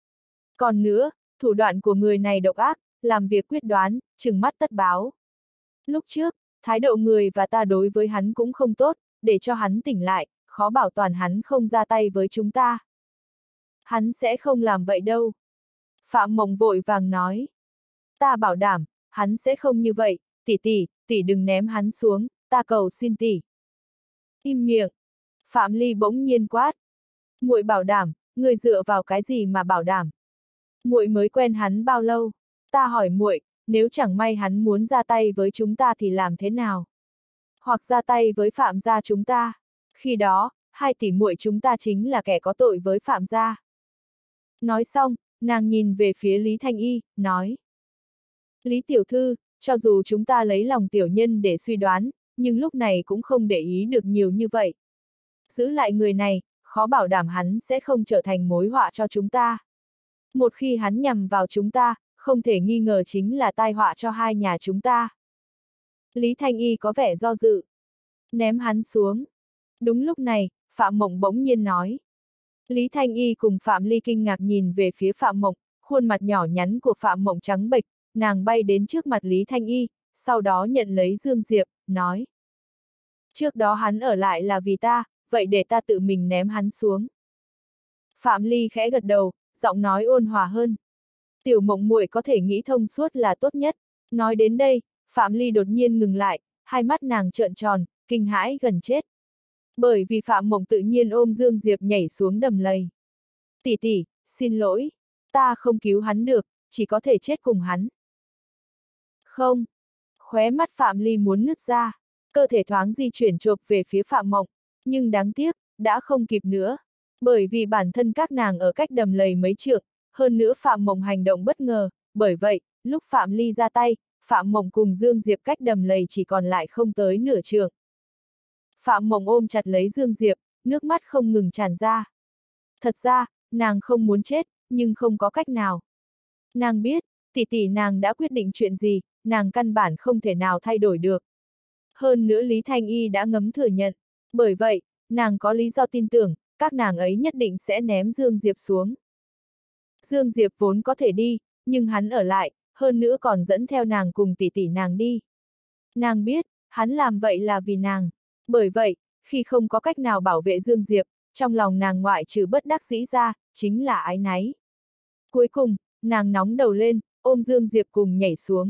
Còn nữa, thủ đoạn của người này độc ác, làm việc quyết đoán, trừng mắt tất báo. Lúc trước, thái độ người và ta đối với hắn cũng không tốt, để cho hắn tỉnh lại, khó bảo toàn hắn không ra tay với chúng ta. Hắn sẽ không làm vậy đâu. Phạm Mộng vội vàng nói. Ta bảo đảm, hắn sẽ không như vậy, tỷ tỷ, tỷ đừng ném hắn xuống, ta cầu xin tỷ. Im miệng. Phạm Ly bỗng nhiên quát. Muội bảo đảm, người dựa vào cái gì mà bảo đảm? Muội mới quen hắn bao lâu? Ta hỏi muội, nếu chẳng may hắn muốn ra tay với chúng ta thì làm thế nào? Hoặc ra tay với Phạm gia chúng ta? Khi đó, hai tỷ muội chúng ta chính là kẻ có tội với Phạm gia. Nói xong, nàng nhìn về phía Lý Thanh Y, nói. Lý tiểu thư, cho dù chúng ta lấy lòng tiểu nhân để suy đoán, nhưng lúc này cũng không để ý được nhiều như vậy. Giữ lại người này, khó bảo đảm hắn sẽ không trở thành mối họa cho chúng ta. Một khi hắn nhằm vào chúng ta, không thể nghi ngờ chính là tai họa cho hai nhà chúng ta. Lý Thanh Y có vẻ do dự. Ném hắn xuống. Đúng lúc này, Phạm Mộng bỗng nhiên nói. Lý Thanh Y cùng Phạm Ly kinh ngạc nhìn về phía Phạm Mộng, khuôn mặt nhỏ nhắn của Phạm Mộng trắng bệch, nàng bay đến trước mặt Lý Thanh Y, sau đó nhận lấy Dương Diệp, nói. Trước đó hắn ở lại là vì ta, vậy để ta tự mình ném hắn xuống. Phạm Ly khẽ gật đầu, giọng nói ôn hòa hơn. Tiểu Mộng muội có thể nghĩ thông suốt là tốt nhất. Nói đến đây, Phạm Ly đột nhiên ngừng lại, hai mắt nàng trợn tròn, kinh hãi gần chết. Bởi vì Phạm Mộng tự nhiên ôm Dương Diệp nhảy xuống đầm lầy. Tỷ tỷ, xin lỗi, ta không cứu hắn được, chỉ có thể chết cùng hắn. Không. Khóe mắt Phạm Ly muốn nứt ra, cơ thể thoáng di chuyển chộp về phía Phạm Mộng, nhưng đáng tiếc, đã không kịp nữa. Bởi vì bản thân các nàng ở cách đầm lầy mấy trượng, hơn nữa Phạm Mộng hành động bất ngờ, bởi vậy, lúc Phạm Ly ra tay, Phạm Mộng cùng Dương Diệp cách đầm lầy chỉ còn lại không tới nửa trượng. Phạm Mộng ôm chặt lấy Dương Diệp, nước mắt không ngừng tràn ra. Thật ra, nàng không muốn chết, nhưng không có cách nào. Nàng biết, tỷ tỷ nàng đã quyết định chuyện gì, nàng căn bản không thể nào thay đổi được. Hơn nữa Lý Thanh Y đã ngấm thừa nhận, bởi vậy, nàng có lý do tin tưởng, các nàng ấy nhất định sẽ ném Dương Diệp xuống. Dương Diệp vốn có thể đi, nhưng hắn ở lại, hơn nữa còn dẫn theo nàng cùng tỷ tỷ nàng đi. Nàng biết, hắn làm vậy là vì nàng. Bởi vậy, khi không có cách nào bảo vệ Dương Diệp, trong lòng nàng ngoại trừ bất đắc dĩ ra, chính là ái náy. Cuối cùng, nàng nóng đầu lên, ôm Dương Diệp cùng nhảy xuống.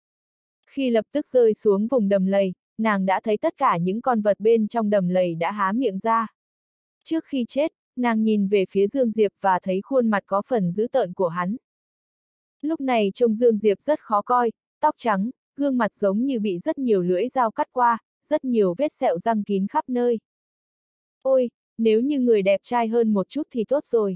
Khi lập tức rơi xuống vùng đầm lầy, nàng đã thấy tất cả những con vật bên trong đầm lầy đã há miệng ra. Trước khi chết, nàng nhìn về phía Dương Diệp và thấy khuôn mặt có phần dữ tợn của hắn. Lúc này trông Dương Diệp rất khó coi, tóc trắng, gương mặt giống như bị rất nhiều lưỡi dao cắt qua, rất nhiều vết sẹo răng kín khắp nơi. Ôi, nếu như người đẹp trai hơn một chút thì tốt rồi.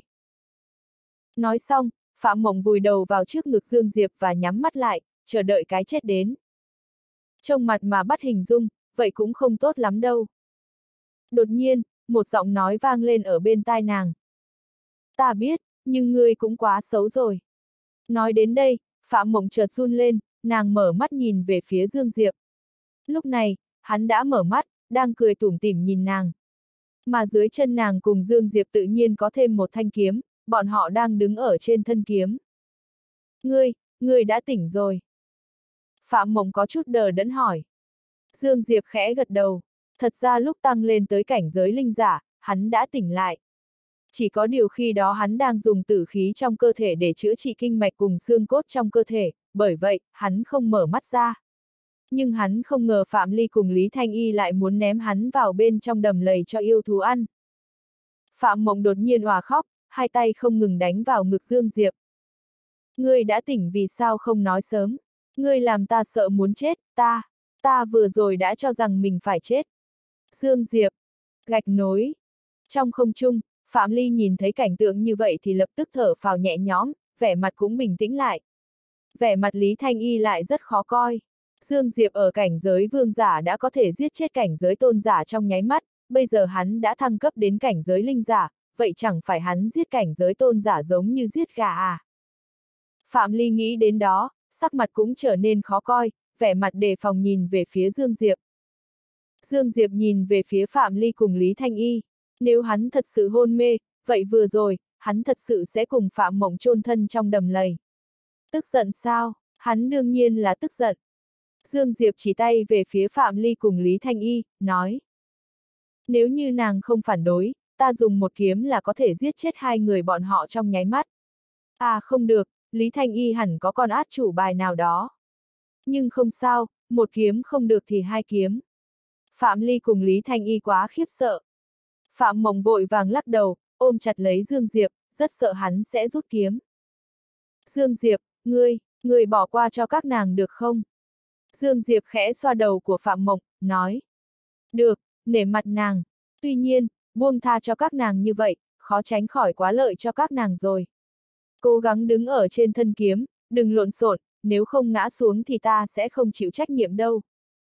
Nói xong, Phạm Mộng vùi đầu vào trước ngực Dương Diệp và nhắm mắt lại, chờ đợi cái chết đến. Trông mặt mà bắt hình dung, vậy cũng không tốt lắm đâu. Đột nhiên, một giọng nói vang lên ở bên tai nàng. Ta biết, nhưng ngươi cũng quá xấu rồi. Nói đến đây, Phạm Mộng chợt run lên, nàng mở mắt nhìn về phía Dương Diệp. Lúc này, hắn đã mở mắt, đang cười tủm tỉm nhìn nàng. Mà dưới chân nàng cùng Dương Diệp tự nhiên có thêm một thanh kiếm, bọn họ đang đứng ở trên thân kiếm. Ngươi, ngươi đã tỉnh rồi. Phạm Mộng có chút đờ đẫn hỏi. Dương Diệp khẽ gật đầu. Thật ra lúc tăng lên tới cảnh giới linh giả, hắn đã tỉnh lại. Chỉ có điều khi đó hắn đang dùng tử khí trong cơ thể để chữa trị kinh mạch cùng xương cốt trong cơ thể, bởi vậy, hắn không mở mắt ra. Nhưng hắn không ngờ Phạm Ly cùng Lý Thanh Y lại muốn ném hắn vào bên trong đầm lầy cho yêu thú ăn. Phạm Mộng đột nhiên òa khóc, hai tay không ngừng đánh vào ngực Dương Diệp. Ngươi đã tỉnh vì sao không nói sớm? Ngươi làm ta sợ muốn chết, ta, ta vừa rồi đã cho rằng mình phải chết. Dương Diệp, gạch nối. Trong không trung, Phạm Ly nhìn thấy cảnh tượng như vậy thì lập tức thở phào nhẹ nhõm, vẻ mặt cũng bình tĩnh lại. Vẻ mặt Lý Thanh Y lại rất khó coi. Dương Diệp ở cảnh giới vương giả đã có thể giết chết cảnh giới tôn giả trong nháy mắt, bây giờ hắn đã thăng cấp đến cảnh giới linh giả, vậy chẳng phải hắn giết cảnh giới tôn giả giống như giết gà à? Phạm Ly nghĩ đến đó, sắc mặt cũng trở nên khó coi, vẻ mặt đề phòng nhìn về phía Dương Diệp. Dương Diệp nhìn về phía Phạm Ly cùng Lý Thanh Y. Nếu hắn thật sự hôn mê, vậy vừa rồi, hắn thật sự sẽ cùng Phạm Mộng chôn thân trong đầm lầy. Tức giận sao? Hắn đương nhiên là tức giận. Dương Diệp chỉ tay về phía Phạm Ly cùng Lý Thanh Y, nói. Nếu như nàng không phản đối, ta dùng một kiếm là có thể giết chết hai người bọn họ trong nháy mắt. À không được, Lý Thanh Y hẳn có con át chủ bài nào đó. Nhưng không sao, một kiếm không được thì hai kiếm. Phạm Ly cùng Lý Thanh Y quá khiếp sợ. Phạm Mộng vội vàng lắc đầu, ôm chặt lấy Dương Diệp, rất sợ hắn sẽ rút kiếm. Dương Diệp, ngươi, ngươi bỏ qua cho các nàng được không? Dương Diệp khẽ xoa đầu của Phạm Mộng, nói. Được, nể mặt nàng. Tuy nhiên, buông tha cho các nàng như vậy, khó tránh khỏi quá lợi cho các nàng rồi. Cố gắng đứng ở trên thân kiếm, đừng lộn xộn, nếu không ngã xuống thì ta sẽ không chịu trách nhiệm đâu.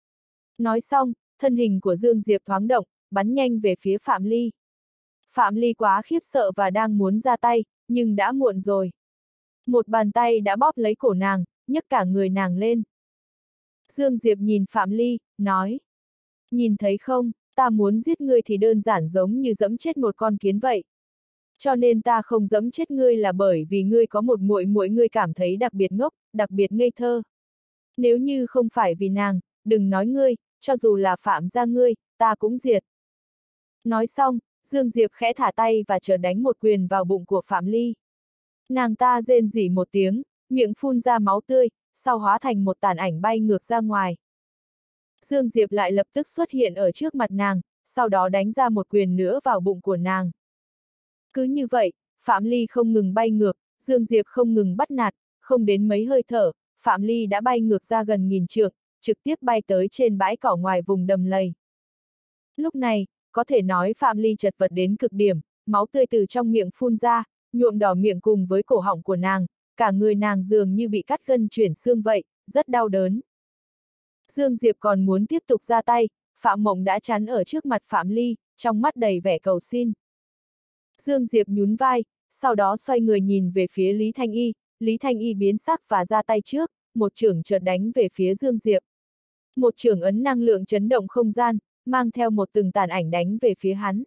Nói xong, thân hình của Dương Diệp thoáng động, bắn nhanh về phía Phạm Ly. Phạm Ly quá khiếp sợ và đang muốn ra tay, nhưng đã muộn rồi. Một bàn tay đã bóp lấy cổ nàng, nhấc cả người nàng lên. Dương Diệp nhìn Phạm Ly, nói. Nhìn thấy không, ta muốn giết ngươi thì đơn giản giống như dẫm chết một con kiến vậy. Cho nên ta không dẫm chết ngươi là bởi vì ngươi có một muội muội ngươi cảm thấy đặc biệt ngốc, đặc biệt ngây thơ. Nếu như không phải vì nàng, đừng nói ngươi, cho dù là Phạm gia ngươi, ta cũng diệt. Nói xong, Dương Diệp khẽ thả tay và chợt đánh một quyền vào bụng của Phạm Ly. Nàng ta rên rỉ một tiếng, miệng phun ra máu tươi, sau hóa thành một tàn ảnh bay ngược ra ngoài. Dương Diệp lại lập tức xuất hiện ở trước mặt nàng, sau đó đánh ra một quyền nữa vào bụng của nàng. Cứ như vậy, Phạm Ly không ngừng bay ngược, Dương Diệp không ngừng bắt nạt, không đến mấy hơi thở, Phạm Ly đã bay ngược ra gần nghìn trượng, trực tiếp bay tới trên bãi cỏ ngoài vùng đầm lầy. Lúc này, có thể nói Phạm Ly chật vật đến cực điểm, máu tươi từ trong miệng phun ra, nhuộm đỏ miệng cùng với cổ họng của nàng, cả người nàng dường như bị cắt gân chuyển xương vậy, rất đau đớn. Dương Diệp còn muốn tiếp tục ra tay, Phạm Mộng đã chắn ở trước mặt Phạm Ly, trong mắt đầy vẻ cầu xin. Dương Diệp nhún vai, sau đó xoay người nhìn về phía Lý Thanh Y, Lý Thanh Y biến sắc và ra tay trước, một chưởng chợt đánh về phía Dương Diệp. Một chưởng ấn năng lượng chấn động không gian, mang theo một từng tàn ảnh đánh về phía hắn.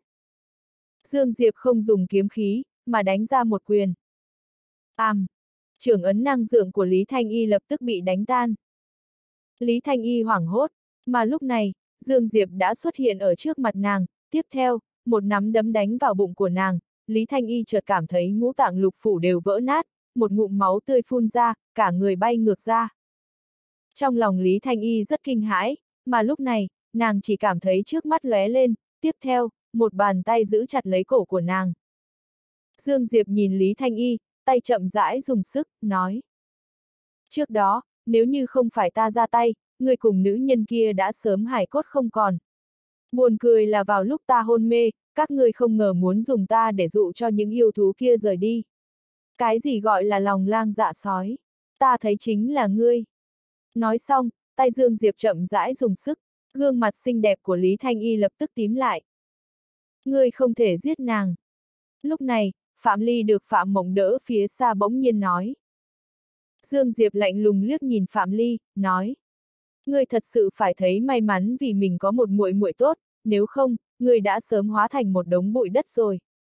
Dương Diệp không dùng kiếm khí, mà đánh ra một quyền. Àm! Chưởng ấn năng lượng của Lý Thanh Y lập tức bị đánh tan. Lý Thanh Y hoảng hốt, mà lúc này, Dương Diệp đã xuất hiện ở trước mặt nàng, tiếp theo, một nắm đấm đánh vào bụng của nàng, Lý Thanh Y chợt cảm thấy ngũ tạng lục phủ đều vỡ nát, một ngụm máu tươi phun ra, cả người bay ngược ra. Trong lòng Lý Thanh Y rất kinh hãi, mà lúc này, nàng chỉ cảm thấy trước mắt lóe lên, tiếp theo, một bàn tay giữ chặt lấy cổ của nàng. Dương Diệp nhìn Lý Thanh Y, tay chậm rãi dùng sức, nói. Trước đó, nếu như không phải ta ra tay, người cùng nữ nhân kia đã sớm hài cốt không còn. Buồn cười là vào lúc ta hôn mê, các ngươi không ngờ muốn dùng ta để dụ cho những yêu thú kia rời đi. Cái gì gọi là lòng lang dạ sói? Ta thấy chính là ngươi. Nói xong, tay Dương Diệp chậm rãi dùng sức, gương mặt xinh đẹp của Lý Thanh Y lập tức tím lại. Ngươi không thể giết nàng. Lúc này, Phạm Ly được Phạm Mộng đỡ phía xa bỗng nhiên nói. Dương Diệp lạnh lùng liếc nhìn Phạm Ly, nói. Ngươi thật sự phải thấy may mắn vì mình có một muội muội tốt, nếu không, ngươi đã sớm hóa thành một đống bụi đất rồi.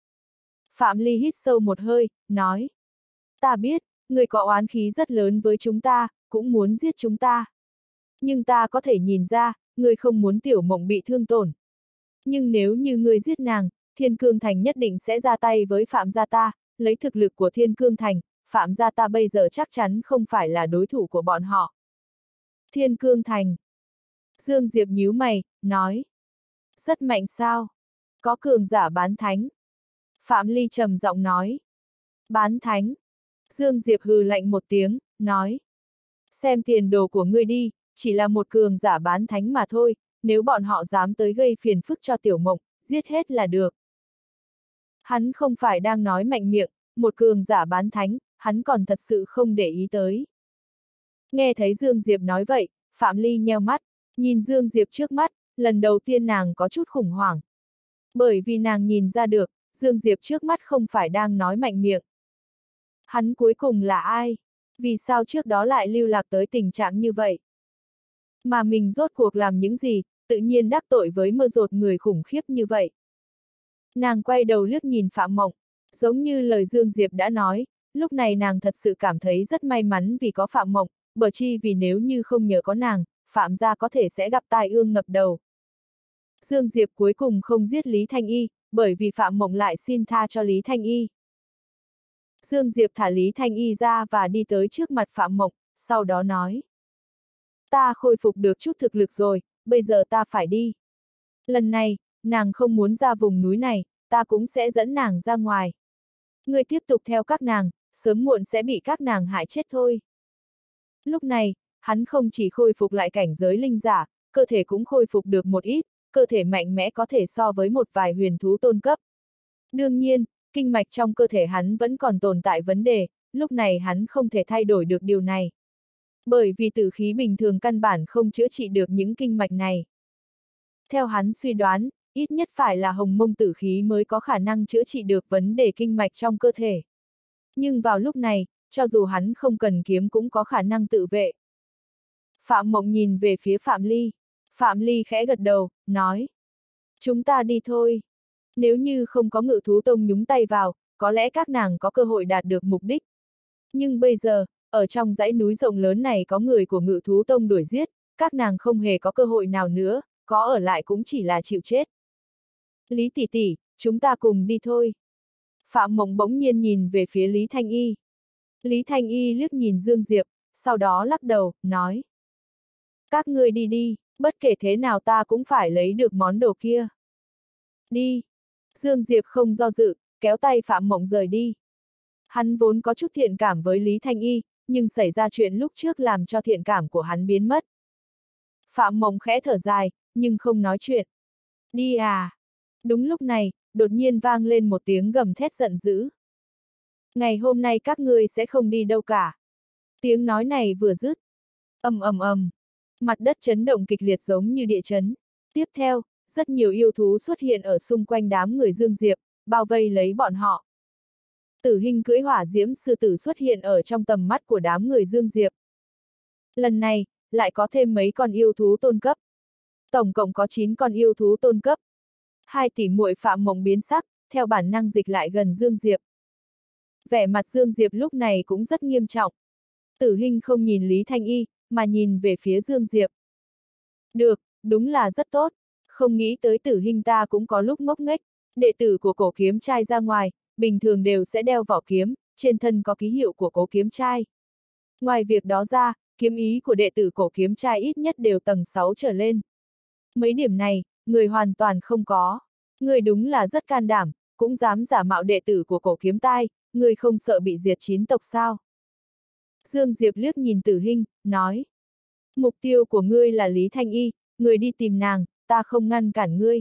Phạm Ly hít sâu một hơi, nói. Ta biết, ngươi có oán khí rất lớn với chúng ta, cũng muốn giết chúng ta. Nhưng ta có thể nhìn ra, ngươi không muốn Tiểu Mộng bị thương tổn. Nhưng nếu như ngươi giết nàng, Thiên Cương Thành nhất định sẽ ra tay với Phạm gia ta, lấy thực lực của Thiên Cương Thành, Phạm gia ta bây giờ chắc chắn không phải là đối thủ của bọn họ. Thiên Cương Thành. Dương Diệp nhíu mày, nói. Rất mạnh sao? Có cường giả bán thánh. Phạm Ly trầm giọng nói. Bán thánh. Dương Diệp hừ lạnh một tiếng, nói. Xem tiền đồ của ngươi đi, chỉ là một cường giả bán thánh mà thôi, nếu bọn họ dám tới gây phiền phức cho Tiểu Mộng, giết hết là được. Hắn không phải đang nói mạnh miệng, một cường giả bán thánh, hắn còn thật sự không để ý tới. Nghe thấy Dương Diệp nói vậy, Phạm Ly nheo mắt, nhìn Dương Diệp trước mắt, lần đầu tiên nàng có chút khủng hoảng. Bởi vì nàng nhìn ra được, Dương Diệp trước mắt không phải đang nói mạnh miệng. Hắn cuối cùng là ai? Vì sao trước đó lại lưu lạc tới tình trạng như vậy? Mà mình rốt cuộc làm những gì, tự nhiên đắc tội với mơ rột người khủng khiếp như vậy? Nàng quay đầu liếc nhìn Phạm Mộng, giống như lời Dương Diệp đã nói, lúc này nàng thật sự cảm thấy rất may mắn vì có Phạm Mộng, bởi chi vì nếu như không nhờ có nàng, Phạm gia có thể sẽ gặp tai ương ngập đầu. Dương Diệp cuối cùng không giết Lý Thanh Y, bởi vì Phạm Mộng lại xin tha cho Lý Thanh Y. Dương Diệp thả Lý Thanh Y ra và đi tới trước mặt Phạm Mộng, sau đó nói. Ta khôi phục được chút thực lực rồi, bây giờ ta phải đi. Lần này, nàng không muốn ra vùng núi này, ta cũng sẽ dẫn nàng ra ngoài. Ngươi tiếp tục theo các nàng, sớm muộn sẽ bị các nàng hại chết thôi. Lúc này, hắn không chỉ khôi phục lại cảnh giới linh giả, cơ thể cũng khôi phục được một ít, cơ thể mạnh mẽ có thể so với một vài huyền thú tôn cấp. Đương nhiên, kinh mạch trong cơ thể hắn vẫn còn tồn tại vấn đề, lúc này hắn không thể thay đổi được điều này. Bởi vì tử khí bình thường căn bản không chữa trị được những kinh mạch này. Theo hắn suy đoán, ít nhất phải là hồng mông tử khí mới có khả năng chữa trị được vấn đề kinh mạch trong cơ thể. Nhưng vào lúc này, cho dù hắn không cần kiếm cũng có khả năng tự vệ. Phạm Mộng nhìn về phía Phạm Ly. Phạm Ly khẽ gật đầu, nói. Chúng ta đi thôi. Nếu như không có Ngự Thú Tông nhúng tay vào, có lẽ các nàng có cơ hội đạt được mục đích. Nhưng bây giờ, ở trong dãy núi rộng lớn này có người của Ngự Thú Tông đuổi giết, các nàng không hề có cơ hội nào nữa, có ở lại cũng chỉ là chịu chết. Lý tỷ tỷ, chúng ta cùng đi thôi. Phạm Mộng bỗng nhiên nhìn về phía Lý Thanh Y. Lý Thanh Y liếc nhìn Dương Diệp, sau đó lắc đầu, nói. Các ngươi đi đi, bất kể thế nào ta cũng phải lấy được món đồ kia. Đi. Dương Diệp không do dự, kéo tay Phạm Mộng rời đi. Hắn vốn có chút thiện cảm với Lý Thanh Y, nhưng xảy ra chuyện lúc trước làm cho thiện cảm của hắn biến mất. Phạm Mộng khẽ thở dài, nhưng không nói chuyện. Đi à. Đúng lúc này, đột nhiên vang lên một tiếng gầm thét giận dữ. Ngày hôm nay các ngươi sẽ không đi đâu cả. Tiếng nói này vừa dứt. Ầm ầm ầm. Mặt đất chấn động kịch liệt giống như địa chấn. Tiếp theo, rất nhiều yêu thú xuất hiện ở xung quanh đám người Dương Diệp, bao vây lấy bọn họ. Tử Hinh cưỡi hỏa diễm sư tử xuất hiện ở trong tầm mắt của đám người Dương Diệp. Lần này, lại có thêm mấy con yêu thú tôn cấp. Tổng cộng có chín con yêu thú tôn cấp. Hai tỷ muội Phạm Mộng biến sắc, theo bản năng dịch lại gần Dương Diệp. Vẻ mặt Dương Diệp lúc này cũng rất nghiêm trọng. Tử Hinh không nhìn Lý Thanh Y, mà nhìn về phía Dương Diệp. Được, đúng là rất tốt. Không nghĩ tới Tử Hinh ta cũng có lúc ngốc nghếch. Đệ tử của Cổ Kiếm Trai ra ngoài, bình thường đều sẽ đeo vỏ kiếm, trên thân có ký hiệu của Cổ Kiếm Trai. Ngoài việc đó ra, kiếm ý của đệ tử Cổ Kiếm Trai ít nhất đều tầng sáu trở lên. Mấy điểm này, người hoàn toàn không có. Người đúng là rất can đảm, cũng dám giả mạo đệ tử của Cổ Kiếm Trai, người không sợ bị diệt chín tộc sao? Dương Diệp liếc nhìn Tử Hinh, nói. Mục tiêu của ngươi là Lý Thanh Y, người đi tìm nàng, ta không ngăn cản ngươi.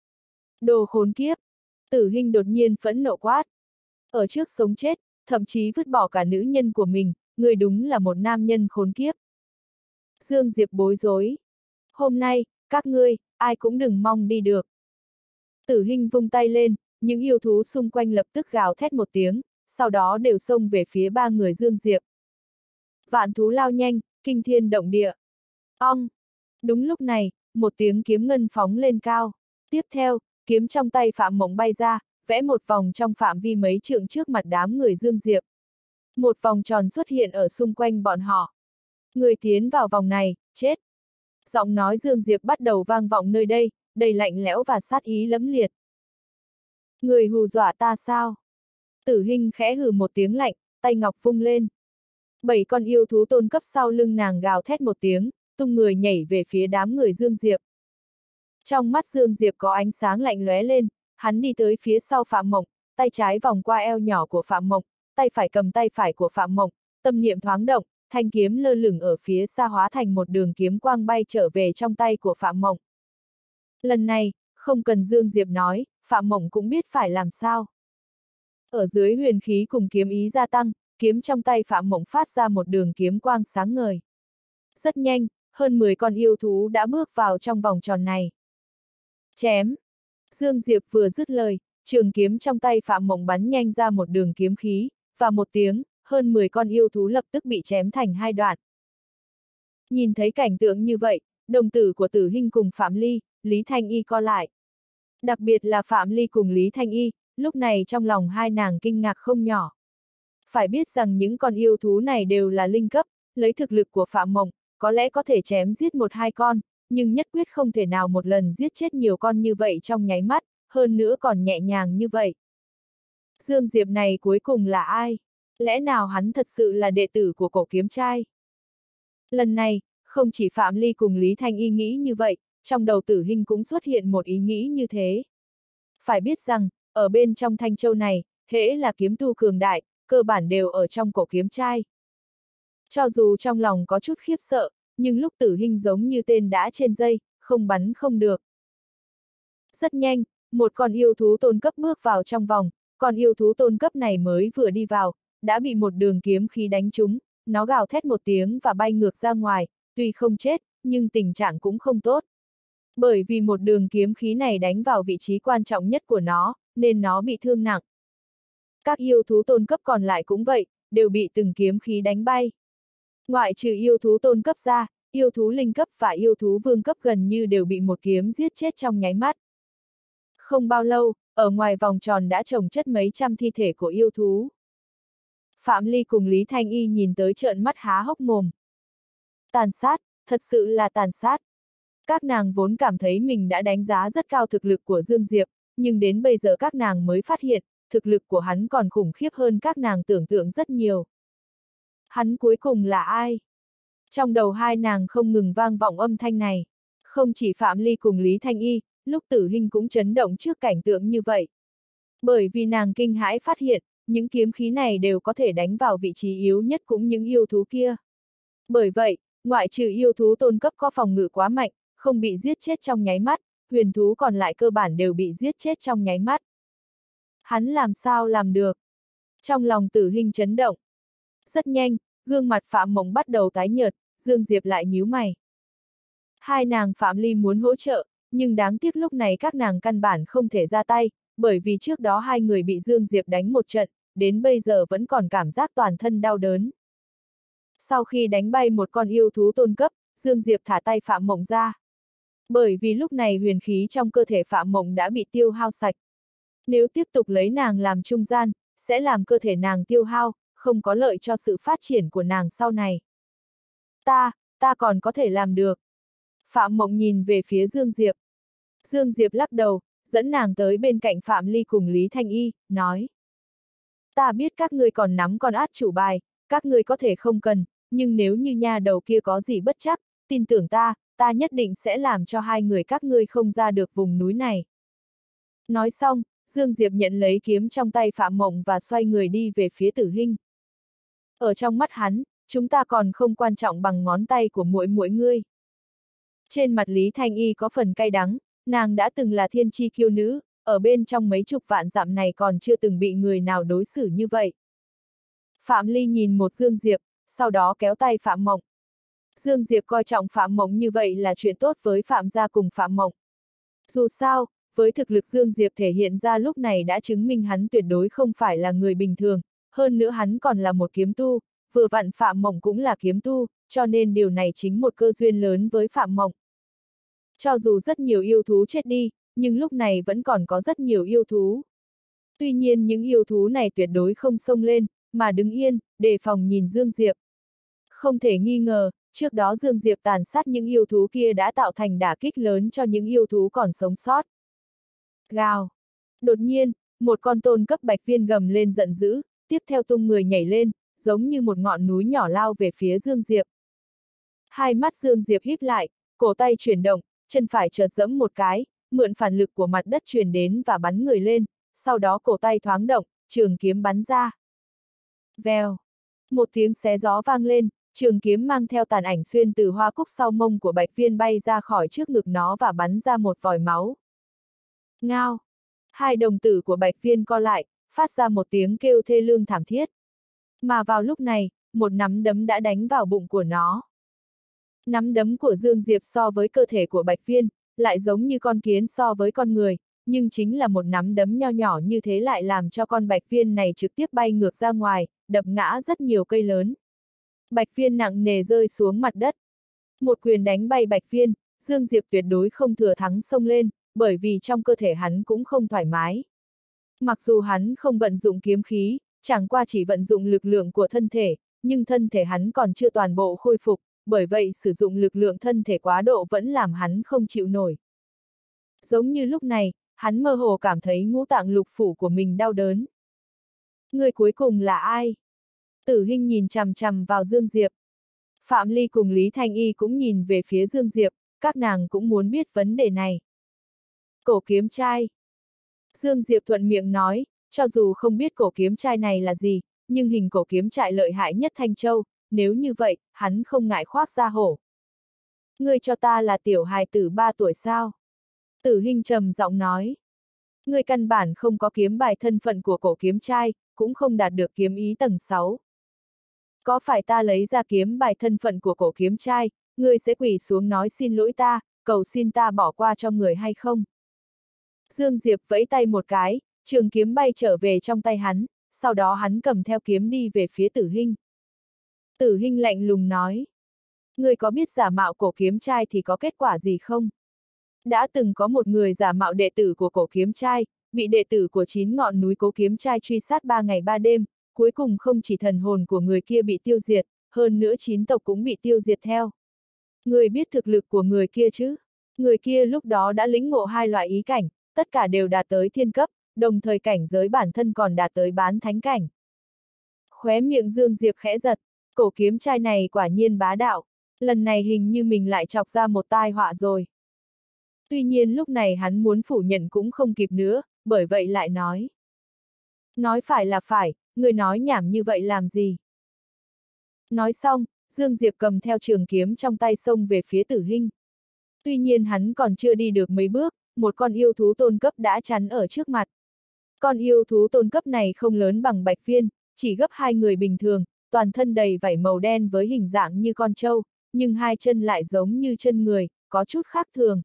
Đồ khốn kiếp! Tử Hinh đột nhiên phẫn nộ quát. Ở trước sống chết, thậm chí vứt bỏ cả nữ nhân của mình, người đúng là một nam nhân khốn kiếp. Dương Diệp bối rối. Hôm nay, các ngươi, ai cũng đừng mong đi được. Tử Hinh vung tay lên, những yêu thú xung quanh lập tức gào thét một tiếng, sau đó đều xông về phía ba người Dương Diệp. Vạn thú lao nhanh, kinh thiên động địa. Ong! Đúng lúc này, một tiếng kiếm ngân phóng lên cao. Tiếp theo, kiếm trong tay Phạm Mộng bay ra, vẽ một vòng trong phạm vi mấy trượng trước mặt đám người Dương Diệp. Một vòng tròn xuất hiện ở xung quanh bọn họ. Người tiến vào vòng này, chết. Giọng nói Dương Diệp bắt đầu vang vọng nơi đây, đầy lạnh lẽo và sát ý lẫm liệt. Người hù dọa ta sao? Tử Hinh khẽ hừ một tiếng lạnh, tay ngọc vung lên. Bảy con yêu thú tôn cấp sau lưng nàng gào thét một tiếng, tung người nhảy về phía đám người Dương Diệp. Trong mắt Dương Diệp có ánh sáng lạnh lóe lên, hắn đi tới phía sau Phạm Mộng, tay trái vòng qua eo nhỏ của Phạm Mộng, tay phải cầm tay phải của Phạm Mộng, tâm niệm thoáng động, thanh kiếm lơ lửng ở phía xa hóa thành một đường kiếm quang bay trở về trong tay của Phạm Mộng. Lần này, không cần Dương Diệp nói, Phạm Mộng cũng biết phải làm sao. Ở dưới huyền khí cùng kiếm ý gia tăng, kiếm trong tay Phạm Mộng phát ra một đường kiếm quang sáng ngời. Rất nhanh, hơn mười con yêu thú đã bước vào trong vòng tròn này. Chém! Dương Diệp vừa dứt lời, trường kiếm trong tay Phạm Mộng bắn nhanh ra một đường kiếm khí, và một tiếng, hơn mười con yêu thú lập tức bị chém thành hai đoạn. Nhìn thấy cảnh tượng như vậy, đồng tử của Tử Hinh cùng Phạm Ly, Lý Thanh Y co lại. Đặc biệt là Phạm Ly cùng Lý Thanh Y, lúc này trong lòng hai nàng kinh ngạc không nhỏ. Phải biết rằng những con yêu thú này đều là linh cấp, lấy thực lực của Phạm Mộng, có lẽ có thể chém giết một hai con, nhưng nhất quyết không thể nào một lần giết chết nhiều con như vậy trong nháy mắt, hơn nữa còn nhẹ nhàng như vậy. Dương Diệp này cuối cùng là ai? Lẽ nào hắn thật sự là đệ tử của Cổ Kiếm Trai? Lần này, không chỉ Phạm Ly cùng Lý Thanh Y nghĩ như vậy, trong đầu Tử Hinh cũng xuất hiện một ý nghĩ như thế. Phải biết rằng, ở bên trong Thanh Châu này, hễ là kiếm tu cường đại, cơ bản đều ở trong Cổ Kiếm Trai. Cho dù trong lòng có chút khiếp sợ, nhưng lúc Tử Hinh giống như tên đã trên dây, không bắn không được. Rất nhanh, một con yêu thú tôn cấp bước vào trong vòng, con yêu thú tôn cấp này mới vừa đi vào, đã bị một đường kiếm khí đánh trúng, nó gào thét một tiếng và bay ngược ra ngoài, tuy không chết, nhưng tình trạng cũng không tốt. Bởi vì một đường kiếm khí này đánh vào vị trí quan trọng nhất của nó, nên nó bị thương nặng. Các yêu thú tôn cấp còn lại cũng vậy, đều bị từng kiếm khí đánh bay. Ngoại trừ yêu thú tôn cấp ra, yêu thú linh cấp và yêu thú vương cấp gần như đều bị một kiếm giết chết trong nháy mắt. Không bao lâu, ở ngoài vòng tròn đã chồng chất mấy trăm thi thể của yêu thú. Phạm Ly cùng Lý Thanh Y nhìn tới trợn mắt há hốc mồm. Tàn sát, thật sự là tàn sát. Các nàng vốn cảm thấy mình đã đánh giá rất cao thực lực của Dương Diệp, nhưng đến bây giờ các nàng mới phát hiện, thực lực của hắn còn khủng khiếp hơn các nàng tưởng tượng rất nhiều. Hắn cuối cùng là ai? Trong đầu hai nàng không ngừng vang vọng âm thanh này. Không chỉ Phạm Ly cùng Lý Thanh Y, lúc Tử Hinh cũng chấn động trước cảnh tượng như vậy. Bởi vì nàng kinh hãi phát hiện, những kiếm khí này đều có thể đánh vào vị trí yếu nhất cũng những yêu thú kia. Bởi vậy, ngoại trừ yêu thú tôn cấp có phòng ngự quá mạnh, không bị giết chết trong nháy mắt, huyền thú còn lại cơ bản đều bị giết chết trong nháy mắt. Hắn làm sao làm được? Trong lòng Tử Hinh chấn động. Rất nhanh, gương mặt Phạm Mộng bắt đầu tái nhợt, Dương Diệp lại nhíu mày. Hai nàng Phạm Ly muốn hỗ trợ, nhưng đáng tiếc lúc này các nàng căn bản không thể ra tay, bởi vì trước đó hai người bị Dương Diệp đánh một trận, đến bây giờ vẫn còn cảm giác toàn thân đau đớn. Sau khi đánh bay một con yêu thú tôn cấp, Dương Diệp thả tay Phạm Mộng ra. Bởi vì lúc này huyền khí trong cơ thể Phạm Mộng đã bị tiêu hao sạch. Nếu tiếp tục lấy nàng làm trung gian, sẽ làm cơ thể nàng tiêu hao, không có lợi cho sự phát triển của nàng sau này. Ta, ta còn có thể làm được. Phạm Mộng nhìn về phía Dương Diệp. Dương Diệp lắc đầu, dẫn nàng tới bên cạnh Phạm Ly cùng Lý Thanh Y, nói. Ta biết các ngươi còn nắm con át chủ bài, các ngươi có thể không cần, nhưng nếu như nha đầu kia có gì bất chắc, tin tưởng ta, ta nhất định sẽ làm cho hai người các ngươi không ra được vùng núi này. Nói xong, Dương Diệp nhận lấy kiếm trong tay Phạm Mộng và xoay người đi về phía Tử Hinh. Ở trong mắt hắn, chúng ta còn không quan trọng bằng ngón tay của muội muội ngươi. Trên mặt Lý Thanh Y có phần cay đắng, nàng đã từng là thiên chi kiêu nữ, ở bên trong mấy chục vạn dặm này còn chưa từng bị người nào đối xử như vậy. Phạm Ly nhìn một Dương Diệp, sau đó kéo tay Phạm Mộng. Dương Diệp coi trọng Phạm Mộng như vậy là chuyện tốt với Phạm gia cùng Phạm Mộng. Dù sao, với thực lực Dương Diệp thể hiện ra lúc này đã chứng minh hắn tuyệt đối không phải là người bình thường, hơn nữa hắn còn là một kiếm tu, vừa vặn Phạm Mộng cũng là kiếm tu, cho nên điều này chính một cơ duyên lớn với Phạm Mộng. Cho dù rất nhiều yêu thú chết đi, nhưng lúc này vẫn còn có rất nhiều yêu thú. Tuy nhiên những yêu thú này tuyệt đối không xông lên, mà đứng yên, đề phòng nhìn Dương Diệp. Không thể nghi ngờ, trước đó Dương Diệp tàn sát những yêu thú kia đã tạo thành đả kích lớn cho những yêu thú còn sống sót. Gào! Đột nhiên, một con tôn cấp bạch viên gầm lên giận dữ, tiếp theo tung người nhảy lên, giống như một ngọn núi nhỏ lao về phía Dương Diệp. Hai mắt Dương Diệp híp lại, cổ tay chuyển động, chân phải chợt giẫm một cái, mượn phản lực của mặt đất truyền đến và bắn người lên, sau đó cổ tay thoáng động, trường kiếm bắn ra. Vèo! Một tiếng xé gió vang lên, trường kiếm mang theo tàn ảnh xuyên từ hoa cúc sau mông của bạch viên bay ra khỏi trước ngực nó và bắn ra một vòi máu. Ngao! Hai đồng tử của bạch viên co lại, phát ra một tiếng kêu thê lương thảm thiết. Mà vào lúc này, một nắm đấm đã đánh vào bụng của nó. Nắm đấm của Dương Diệp so với cơ thể của Bạch Viên, lại giống như con kiến so với con người, nhưng chính là một nắm đấm nho nhỏ như thế lại làm cho con Bạch Viên này trực tiếp bay ngược ra ngoài, đập ngã rất nhiều cây lớn. Bạch Viên nặng nề rơi xuống mặt đất. Một quyền đánh bay Bạch Viên, Dương Diệp tuyệt đối không thừa thắng xông lên, bởi vì trong cơ thể hắn cũng không thoải mái. Mặc dù hắn không vận dụng kiếm khí, chẳng qua chỉ vận dụng lực lượng của thân thể, nhưng thân thể hắn còn chưa toàn bộ khôi phục, bởi vậy sử dụng lực lượng thân thể quá độ vẫn làm hắn không chịu nổi. Giống như lúc này, hắn mơ hồ cảm thấy ngũ tạng lục phủ của mình đau đớn. Người cuối cùng là ai? Tử Hinh nhìn chằm chằm vào Dương Diệp. Phạm Ly cùng Lý Thanh Y cũng nhìn về phía Dương Diệp, các nàng cũng muốn biết vấn đề này. Cổ kiếm trai. Dương Diệp thuận miệng nói, cho dù không biết cổ kiếm trai này là gì, nhưng hình cổ kiếm trai lợi hại nhất Thanh Châu, nếu như vậy, hắn không ngại khoác ra hổ. Ngươi cho ta là tiểu hài tử ba tuổi sao? Tử Hinh trầm giọng nói. Ngươi căn bản không có kiếm bài thân phận của cổ kiếm trai, cũng không đạt được kiếm ý tầng sáu. Có phải ta lấy ra kiếm bài thân phận của cổ kiếm trai, ngươi sẽ quỳ xuống nói xin lỗi ta, cầu xin ta bỏ qua cho người hay không? Dương Diệp vẫy tay một cái, trường kiếm bay trở về trong tay hắn, sau đó hắn cầm theo kiếm đi về phía Tử Hinh. Tử Hinh lạnh lùng nói. Ngươi có biết giả mạo cổ kiếm trai thì có kết quả gì không? Đã từng có một người giả mạo đệ tử của cổ kiếm trai, bị đệ tử của chín ngọn núi cố kiếm trai truy sát ba ngày ba đêm, cuối cùng không chỉ thần hồn của người kia bị tiêu diệt, hơn nữa chín tộc cũng bị tiêu diệt theo. Người biết thực lực của người kia chứ? Người kia lúc đó đã lĩnh ngộ hai loại ý cảnh, tất cả đều đạt tới thiên cấp, đồng thời cảnh giới bản thân còn đạt tới bán thánh cảnh. Khóe miệng Dương Diệp khẽ giật, cổ kiếm trai này quả nhiên bá đạo, lần này hình như mình lại chọc ra một tai họa rồi. Tuy nhiên lúc này hắn muốn phủ nhận cũng không kịp nữa, bởi vậy lại nói. Nói phải là phải, người nói nhảm như vậy làm gì? Nói xong, Dương Diệp cầm theo trường kiếm trong tay xông về phía Tử Hinh. Tuy nhiên hắn còn chưa đi được mấy bước, một con yêu thú tôn cấp đã chắn ở trước mặt. Con yêu thú tôn cấp này không lớn bằng Bạch Viên, chỉ gấp hai người bình thường, toàn thân đầy vảy màu đen với hình dạng như con trâu, nhưng hai chân lại giống như chân người, có chút khác thường.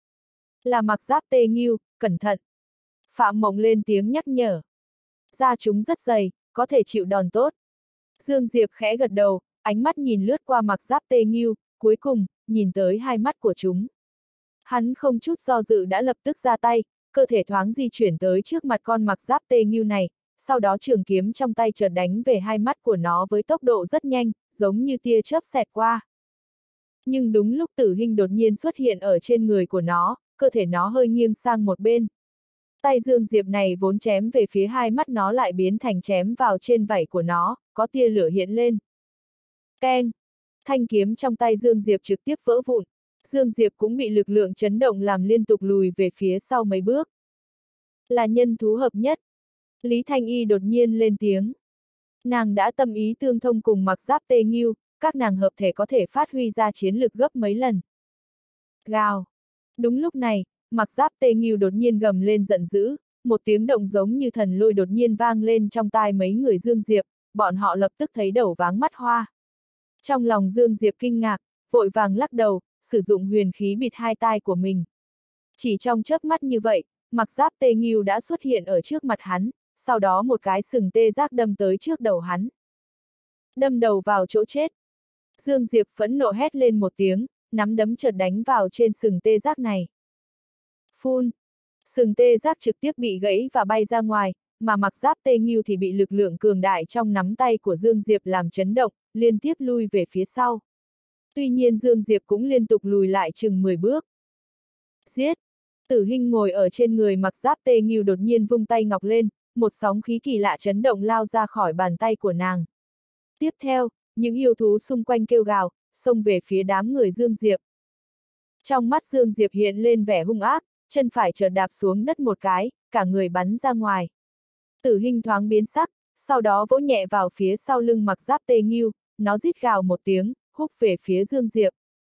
Là Mặc Giáp Tê Nghiêu, cẩn thận. Phạm Mộng lên tiếng nhắc nhở. Da chúng rất dày, có thể chịu đòn tốt. Dương Diệp khẽ gật đầu, ánh mắt nhìn lướt qua Mặc Giáp Tê Nghiêu, cuối cùng, nhìn tới hai mắt của chúng. Hắn không chút do dự đã lập tức ra tay, cơ thể thoáng di chuyển tới trước mặt con Mặc Giáp Tê Nghiêu này, sau đó trường kiếm trong tay chợt đánh về hai mắt của nó với tốc độ rất nhanh, giống như tia chớp xẹt qua. Nhưng đúng lúc Tử Hinh đột nhiên xuất hiện ở trên người của nó, cơ thể nó hơi nghiêng sang một bên. Tay Dương Diệp này vốn chém về phía hai mắt nó lại biến thành chém vào trên vảy của nó, có tia lửa hiện lên. Keng! Thanh kiếm trong tay Dương Diệp trực tiếp vỡ vụn. Dương Diệp cũng bị lực lượng chấn động làm liên tục lùi về phía sau mấy bước. Là nhân thú hợp nhất. Lý Thanh Y đột nhiên lên tiếng. Nàng đã tâm ý tương thông cùng Mặc Giáp Tê Nghiêu, các nàng hợp thể có thể phát huy ra chiến lực gấp mấy lần. Gào! Đúng lúc này, Mặc Giáp Tê Nghiêu đột nhiên gầm lên giận dữ, một tiếng động giống như thần lôi đột nhiên vang lên trong tai mấy người Dương Diệp, bọn họ lập tức thấy đầu váng mắt hoa. Trong lòng Dương Diệp kinh ngạc, vội vàng lắc đầu, sử dụng huyền khí bịt hai tai của mình. Chỉ trong chớp mắt như vậy, Mặc Giáp Tê Nghiêu đã xuất hiện ở trước mặt hắn, sau đó một cái sừng tê giác đâm tới trước đầu hắn. Đâm đầu vào chỗ chết. Dương Diệp phẫn nộ hét lên một tiếng, nắm đấm chợt đánh vào trên sừng tê giác này. Phun! Sừng tê giác trực tiếp bị gãy và bay ra ngoài, mà Mặc Giáp Tê Nghiêu thì bị lực lượng cường đại trong nắm tay của Dương Diệp làm chấn động, liên tiếp lui về phía sau. Tuy nhiên Dương Diệp cũng liên tục lùi lại chừng mười bước. Giết! Tử Hinh ngồi ở trên người Mặc Giáp Tê Nghiêu đột nhiên vung tay ngọc lên, một sóng khí kỳ lạ chấn động lao ra khỏi bàn tay của nàng. Tiếp theo, những yêu thú xung quanh kêu gào, xông về phía đám người Dương Diệp. Trong mắt Dương Diệp hiện lên vẻ hung ác, chân phải chợt đạp xuống đất một cái, cả người bắn ra ngoài. Tử Hinh thoáng biến sắc, sau đó vỗ nhẹ vào phía sau lưng Mặc Giáp Tê Nghiêu, nó rít gào một tiếng, húc về phía Dương Diệp.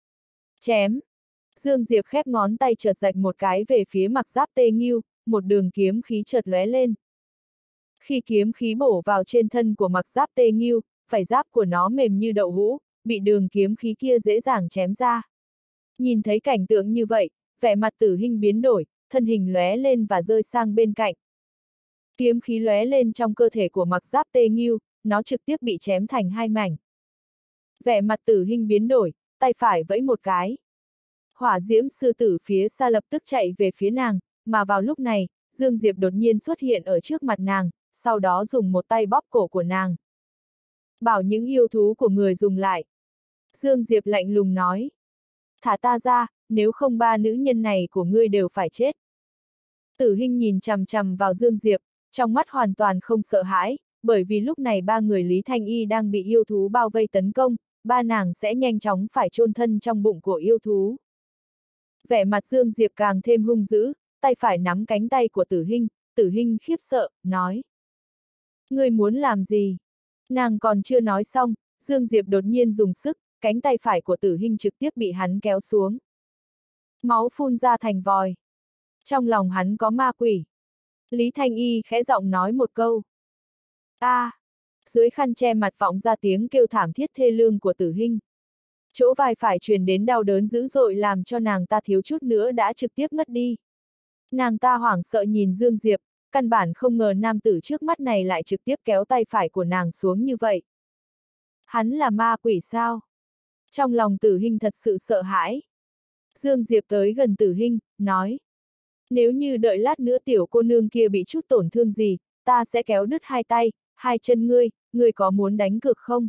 Chém! Dương Diệp khép ngón tay chợt rạch một cái về phía Mặc Giáp Tê Nghiêu, một đường kiếm khí chợt lóe lên. Khi kiếm khí bổ vào trên thân của mặc giáp tê nghiêu, vảy giáp của nó mềm như đậu hũ, bị đường kiếm khí kia dễ dàng chém ra. Nhìn thấy cảnh tượng như vậy, vẻ mặt Tử Hinh biến đổi, thân hình lóe lên và rơi sang bên cạnh. Kiếm khí lóe lên trong cơ thể của mặc giáp tê nghiêu, nó trực tiếp bị chém thành hai mảnh. Vẻ mặt Tử Hinh biến đổi, tay phải vẫy một cái. Hỏa diễm sư tử phía xa lập tức chạy về phía nàng, mà vào lúc này, Dương Diệp đột nhiên xuất hiện ở trước mặt nàng, sau đó dùng một tay bóp cổ của nàng. Bảo những yêu thú của người dùng lại. Dương Diệp lạnh lùng nói. Thả ta ra, nếu không ba nữ nhân này của ngươi đều phải chết. Tử Hinh nhìn chằm chằm vào Dương Diệp, trong mắt hoàn toàn không sợ hãi, bởi vì lúc này ba người Lý Thanh Y đang bị yêu thú bao vây tấn công, ba nàng sẽ nhanh chóng phải chôn thân trong bụng của yêu thú. Vẻ mặt Dương Diệp càng thêm hung dữ, tay phải nắm cánh tay của Tử Hinh, Tử Hinh khiếp sợ, nói. Ngươi muốn làm gì? Nàng còn chưa nói xong, Dương Diệp đột nhiên dùng sức, cánh tay phải của Tử Hinh trực tiếp bị hắn kéo xuống. Máu phun ra thành vòi. Trong lòng hắn có ma quỷ. Lý Thanh Y khẽ giọng nói một câu. A! À, dưới khăn che mặt vọng ra tiếng kêu thảm thiết thê lương của Tử Hinh. Chỗ vai phải truyền đến đau đớn dữ dội làm cho nàng ta thiếu chút nữa đã trực tiếp ngất đi. Nàng ta hoảng sợ nhìn Dương Diệp, căn bản không ngờ nam tử trước mắt này lại trực tiếp kéo tay phải của nàng xuống như vậy. Hắn là ma quỷ sao? Trong lòng Tử Hinh thật sự sợ hãi. Dương Diệp tới gần Tử Hinh, nói. Nếu như đợi lát nữa tiểu cô nương kia bị chút tổn thương gì, ta sẽ kéo đứt hai tay, hai chân ngươi, ngươi có muốn đánh cược không?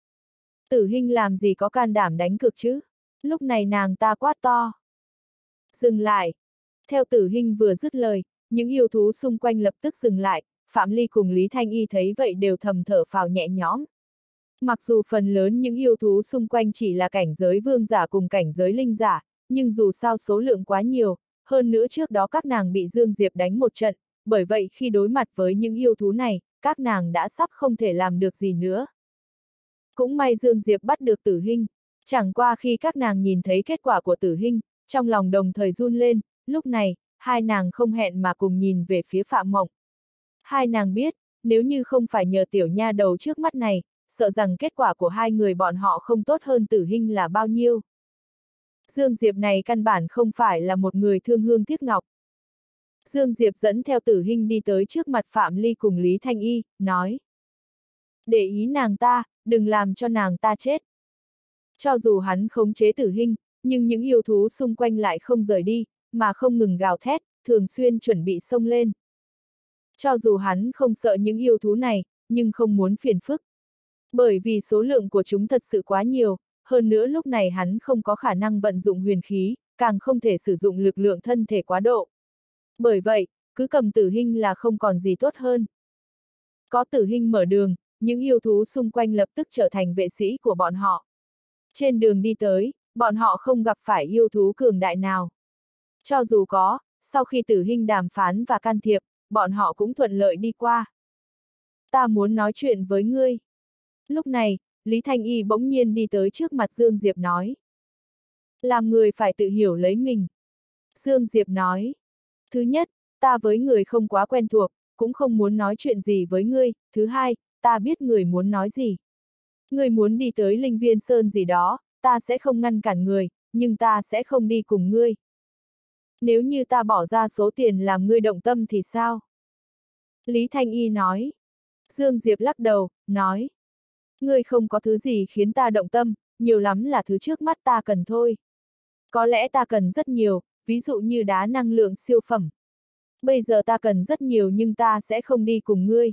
Tử Hinh làm gì có can đảm đánh cược chứ? Lúc này nàng ta quát to. Dừng lại. Theo Tử Hinh vừa dứt lời, những yêu thú xung quanh lập tức dừng lại, Phạm Ly cùng Lý Thanh Y thấy vậy đều thầm thở phào nhẹ nhõm. Mặc dù phần lớn những yêu thú xung quanh chỉ là cảnh giới vương giả cùng cảnh giới linh giả, nhưng dù sao số lượng quá nhiều, hơn nữa trước đó các nàng bị Dương Diệp đánh một trận, bởi vậy khi đối mặt với những yêu thú này, các nàng đã sắp không thể làm được gì nữa. Cũng may Dương Diệp bắt được Tử Hinh, chẳng qua khi các nàng nhìn thấy kết quả của Tử Hinh, trong lòng đồng thời run lên, lúc này, hai nàng không hẹn mà cùng nhìn về phía Phạm Mộng. Hai nàng biết, nếu như không phải nhờ tiểu nha đầu trước mắt này, sợ rằng kết quả của hai người bọn họ không tốt hơn Tử Hinh là bao nhiêu. Dương Diệp này căn bản không phải là một người thương hương tiếc ngọc. Dương Diệp dẫn theo Tử Hinh đi tới trước mặt Phạm Ly cùng Lý Thanh Y, nói. Để ý nàng ta, đừng làm cho nàng ta chết. Cho dù hắn khống chế Tử Hinh, nhưng những yêu thú xung quanh lại không rời đi, mà không ngừng gào thét, thường xuyên chuẩn bị xông lên. Cho dù hắn không sợ những yêu thú này, nhưng không muốn phiền phức. Bởi vì số lượng của chúng thật sự quá nhiều, hơn nữa lúc này hắn không có khả năng vận dụng huyền khí, càng không thể sử dụng lực lượng thân thể quá độ. Bởi vậy, cứ cầm Tử Hinh là không còn gì tốt hơn. Có Tử Hinh mở đường, những yêu thú xung quanh lập tức trở thành vệ sĩ của bọn họ. Trên đường đi tới, bọn họ không gặp phải yêu thú cường đại nào. Cho dù có, sau khi Tử Hinh đàm phán và can thiệp, bọn họ cũng thuận lợi đi qua. Ta muốn nói chuyện với ngươi. Lúc này, Lý Thanh Y bỗng nhiên đi tới trước mặt Dương Diệp nói. Làm người phải tự hiểu lấy mình. Dương Diệp nói. Thứ nhất, ta với người không quá quen thuộc, cũng không muốn nói chuyện gì với ngươi. Thứ hai, ta biết người muốn nói gì. Người muốn đi tới Linh Viên Sơn gì đó, ta sẽ không ngăn cản người, nhưng ta sẽ không đi cùng ngươi. Nếu như ta bỏ ra số tiền làm ngươi động tâm thì sao? Lý Thanh Y nói. Dương Diệp lắc đầu, nói. Ngươi không có thứ gì khiến ta động tâm, nhiều lắm là thứ trước mắt ta cần thôi. Có lẽ ta cần rất nhiều, ví dụ như đá năng lượng siêu phẩm. Bây giờ ta cần rất nhiều nhưng ta sẽ không đi cùng ngươi.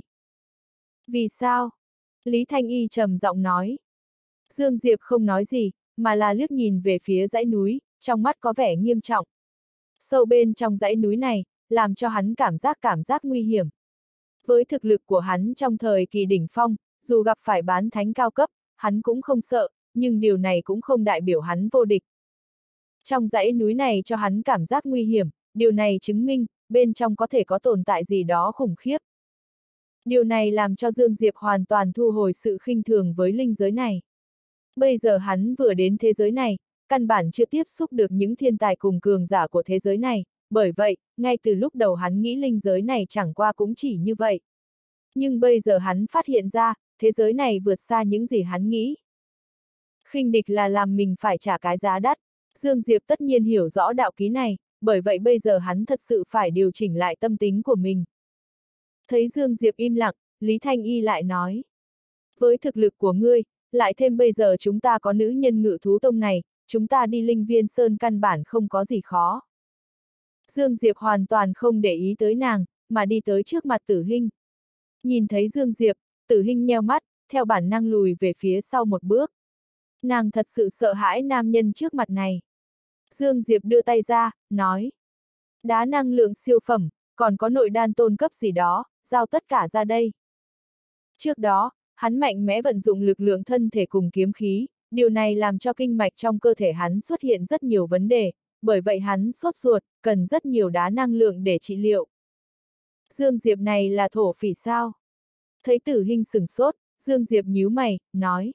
Vì sao? Lý Thanh Y trầm giọng nói. Dương Diệp không nói gì, mà là liếc nhìn về phía dãy núi, trong mắt có vẻ nghiêm trọng. Sâu bên trong dãy núi này, làm cho hắn cảm giác cảm giác nguy hiểm. Với thực lực của hắn trong thời kỳ đỉnh phong, dù gặp phải bán thánh cao cấp, hắn cũng không sợ, nhưng điều này cũng không đại biểu hắn vô địch. Trong dãy núi này cho hắn cảm giác nguy hiểm, điều này chứng minh, bên trong có thể có tồn tại gì đó khủng khiếp. Điều này làm cho Dương Diệp hoàn toàn thu hồi sự khinh thường với linh giới này. Bây giờ hắn vừa đến thế giới này, căn bản chưa tiếp xúc được những thiên tài cùng cường giả của thế giới này, bởi vậy, ngay từ lúc đầu hắn nghĩ linh giới này chẳng qua cũng chỉ như vậy. Nhưng bây giờ hắn phát hiện ra, thế giới này vượt xa những gì hắn nghĩ. Khinh địch là làm mình phải trả cái giá đắt. Dương Diệp tất nhiên hiểu rõ đạo ký này, bởi vậy bây giờ hắn thật sự phải điều chỉnh lại tâm tính của mình. Thấy Dương Diệp im lặng, Lý Thanh Y lại nói. Với thực lực của ngươi, lại thêm bây giờ chúng ta có nữ nhân ngự thú tông này, chúng ta đi Linh Viên Sơn căn bản không có gì khó. Dương Diệp hoàn toàn không để ý tới nàng, mà đi tới trước mặt Tử Hinh. Nhìn thấy Dương Diệp, Tử Hinh nheo mắt, theo bản năng lùi về phía sau một bước. Nàng thật sự sợ hãi nam nhân trước mặt này. Dương Diệp đưa tay ra, nói. Đá năng lượng siêu phẩm, còn có nội đan tôn cấp gì đó, giao tất cả ra đây. Trước đó, hắn mạnh mẽ vận dụng lực lượng thân thể cùng kiếm khí, điều này làm cho kinh mạch trong cơ thể hắn xuất hiện rất nhiều vấn đề, bởi vậy hắn sốt ruột, cần rất nhiều đá năng lượng để trị liệu. Dương Diệp này là thổ phỉ sao? Thấy Tử Hinh sửng sốt, Dương Diệp nhíu mày, nói.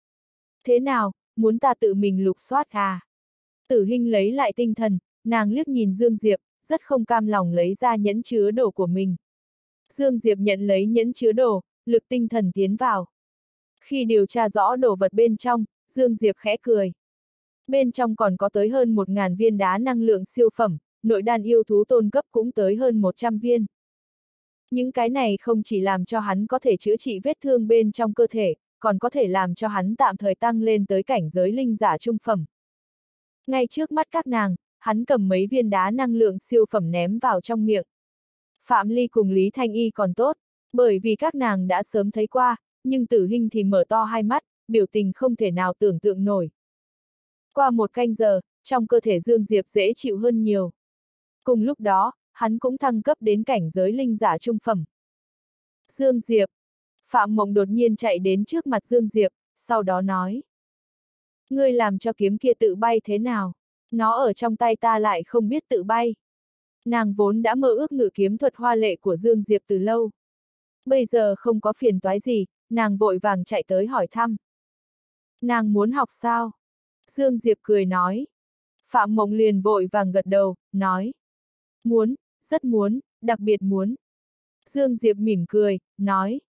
Thế nào, muốn ta tự mình lục soát à? Tử Hinh lấy lại tinh thần, nàng liếc nhìn Dương Diệp, rất không cam lòng lấy ra nhẫn chứa đồ của mình. Dương Diệp nhận lấy nhẫn chứa đồ, lực tinh thần tiến vào. Khi điều tra rõ đồ vật bên trong, Dương Diệp khẽ cười. Bên trong còn có tới hơn một ngàn viên đá năng lượng siêu phẩm, nội đan yêu thú tôn cấp cũng tới hơn một trăm viên. Những cái này không chỉ làm cho hắn có thể chữa trị vết thương bên trong cơ thể, còn có thể làm cho hắn tạm thời tăng lên tới cảnh giới linh giả trung phẩm. Ngay trước mắt các nàng, hắn cầm mấy viên đá năng lượng siêu phẩm ném vào trong miệng. Phạm Ly cùng Lý Thanh Y còn tốt, bởi vì các nàng đã sớm thấy qua, nhưng Tử Hinh thì mở to hai mắt, biểu tình không thể nào tưởng tượng nổi. Qua một canh giờ, trong cơ thể Dương Diệp dễ chịu hơn nhiều. Cùng lúc đó, hắn cũng thăng cấp đến cảnh giới linh giả trung phẩm. Dương Diệp. Phạm Mộng đột nhiên chạy đến trước mặt Dương Diệp, sau đó nói. Ngươi làm cho kiếm kia tự bay thế nào? Nó ở trong tay ta lại không biết tự bay. Nàng vốn đã mơ ước ngự kiếm thuật hoa lệ của Dương Diệp từ lâu. Bây giờ không có phiền toái gì, nàng vội vàng chạy tới hỏi thăm. Nàng muốn học sao? Dương Diệp cười nói. Phạm Mộng liền vội vàng gật đầu, nói. Muốn, rất muốn, đặc biệt muốn. Dương Diệp mỉm cười, nói.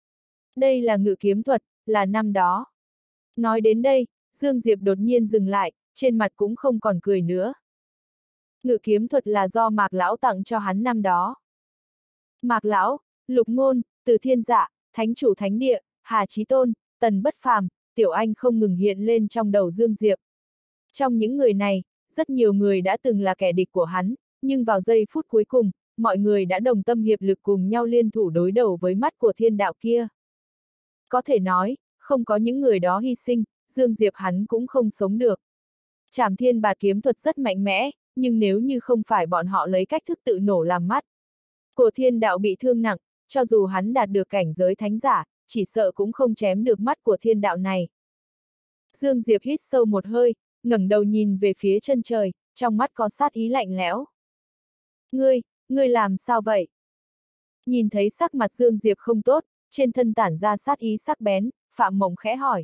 Đây là ngự kiếm thuật, là năm đó. Nói đến đây, Dương Diệp đột nhiên dừng lại, trên mặt cũng không còn cười nữa. Ngự kiếm thuật là do Mạc Lão tặng cho hắn năm đó. Mạc Lão, Lục Ngôn, Từ Thiên Dạ, Thánh Chủ Thánh Địa, Hà Chí Tôn, Tần Bất Phàm, Tiểu Anh không ngừng hiện lên trong đầu Dương Diệp. Trong những người này, rất nhiều người đã từng là kẻ địch của hắn, nhưng vào giây phút cuối cùng, mọi người đã đồng tâm hiệp lực cùng nhau liên thủ đối đầu với mắt của thiên đạo kia. Có thể nói, không có những người đó hy sinh, Dương Diệp hắn cũng không sống được. Trảm Thiên Bạt kiếm thuật rất mạnh mẽ, nhưng nếu như không phải bọn họ lấy cách thức tự nổ làm mắt của thiên đạo bị thương nặng, cho dù hắn đạt được cảnh giới thánh giả, chỉ sợ cũng không chém được mắt của thiên đạo này. Dương Diệp hít sâu một hơi, ngẩng đầu nhìn về phía chân trời, trong mắt có sát ý lạnh lẽo. Ngươi, ngươi làm sao vậy? Nhìn thấy sắc mặt Dương Diệp không tốt, trên thân tản ra sát ý sắc bén, Phạm Mộng khẽ hỏi.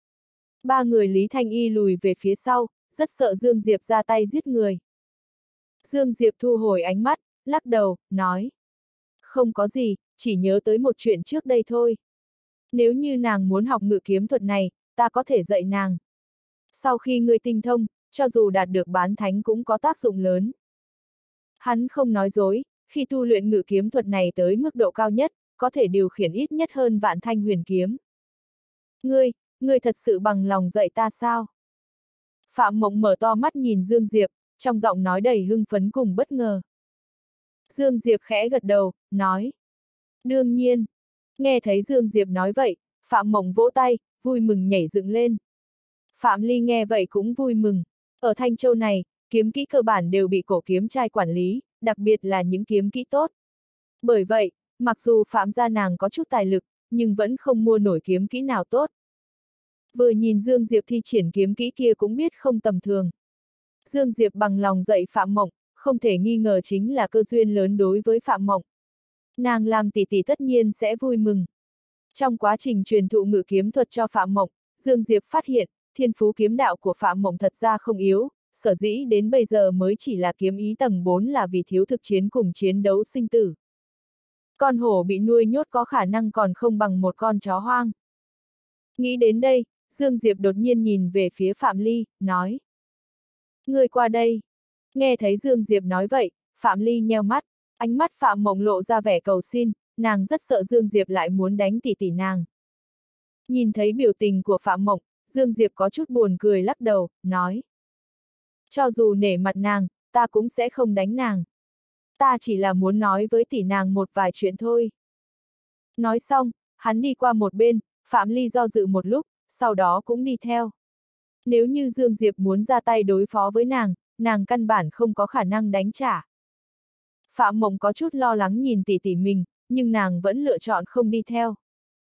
Ba người Lý Thanh Y lùi về phía sau, rất sợ Dương Diệp ra tay giết người. Dương Diệp thu hồi ánh mắt, lắc đầu, nói. Không có gì, chỉ nhớ tới một chuyện trước đây thôi. Nếu như nàng muốn học ngự kiếm thuật này, ta có thể dạy nàng. Sau khi ngươi tinh thông, cho dù đạt được bán thánh cũng có tác dụng lớn. Hắn không nói dối, khi tu luyện ngự kiếm thuật này tới mức độ cao nhất, có thể điều khiển ít nhất hơn vạn thanh huyền kiếm. Ngươi, ngươi thật sự bằng lòng dạy ta sao? Phạm Mộng mở to mắt nhìn Dương Diệp, trong giọng nói đầy hưng phấn cùng bất ngờ. Dương Diệp khẽ gật đầu, nói. Đương nhiên. Nghe thấy Dương Diệp nói vậy, Phạm Mộng vỗ tay, vui mừng nhảy dựng lên. Phạm Ly nghe vậy cũng vui mừng. Ở Thanh Châu này, kiếm kỹ cơ bản đều bị cổ kiếm trai quản lý, đặc biệt là những kiếm kỹ tốt. Bởi vậy, mặc dù Phạm gia nàng có chút tài lực, nhưng vẫn không mua nổi kiếm kỹ nào tốt. Vừa nhìn Dương Diệp thi triển kiếm kỹ kia cũng biết không tầm thường. Dương Diệp bằng lòng dạy Phạm Mộng, không thể nghi ngờ chính là cơ duyên lớn đối với Phạm Mộng. Nàng làm tỷ tỷ tất nhiên sẽ vui mừng. Trong quá trình truyền thụ ngự kiếm thuật cho Phạm Mộng, Dương Diệp phát hiện, thiên phú kiếm đạo của Phạm Mộng thật ra không yếu, sở dĩ đến bây giờ mới chỉ là kiếm ý tầng bốn là vì thiếu thực chiến cùng chiến đấu sinh tử. Con hổ bị nuôi nhốt có khả năng còn không bằng một con chó hoang. Nghĩ đến đây, Dương Diệp đột nhiên nhìn về phía Phạm Ly, nói. Ngươi qua đây. Nghe thấy Dương Diệp nói vậy, Phạm Ly nheo mắt, ánh mắt Phạm Mộng lộ ra vẻ cầu xin, nàng rất sợ Dương Diệp lại muốn đánh tỷ tỷ nàng. Nhìn thấy biểu tình của Phạm Mộng, Dương Diệp có chút buồn cười lắc đầu, nói. Cho dù nể mặt nàng, ta cũng sẽ không đánh nàng. Ta chỉ là muốn nói với tỷ nàng một vài chuyện thôi. Nói xong, hắn đi qua một bên, Phạm Ly do dự một lúc, sau đó cũng đi theo. Nếu như Dương Diệp muốn ra tay đối phó với nàng, nàng căn bản không có khả năng đánh trả. Phạm Mộng có chút lo lắng nhìn tỷ tỷ mình, nhưng nàng vẫn lựa chọn không đi theo.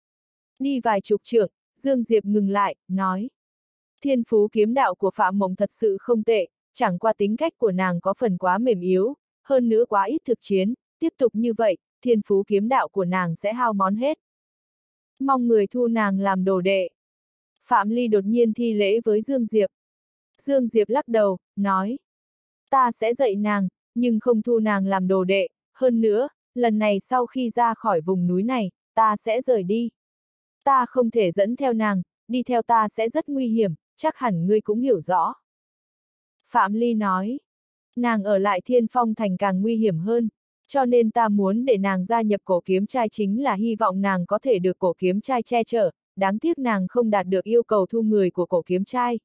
Đi vài chục trượng, Dương Diệp ngừng lại, nói. Thiên phú kiếm đạo của Phạm Mộng thật sự không tệ, chẳng qua tính cách của nàng có phần quá mềm yếu, hơn nữa quá ít thực chiến, tiếp tục như vậy, thiên phú kiếm đạo của nàng sẽ hao món hết. Mong người thu nàng làm đồ đệ. Phạm Ly đột nhiên thi lễ với Dương Diệp. Dương Diệp lắc đầu, nói. Ta sẽ dạy nàng, nhưng không thu nàng làm đồ đệ, hơn nữa, lần này sau khi ra khỏi vùng núi này, ta sẽ rời đi. Ta không thể dẫn theo nàng, đi theo ta sẽ rất nguy hiểm, chắc hẳn ngươi cũng hiểu rõ. Phạm Ly nói. Nàng ở lại Thiên Phong Thành càng nguy hiểm hơn, cho nên ta muốn để nàng gia nhập cổ kiếm trai chính là hy vọng nàng có thể được cổ kiếm trai che chở, đáng tiếc nàng không đạt được yêu cầu thu người của cổ kiếm trai.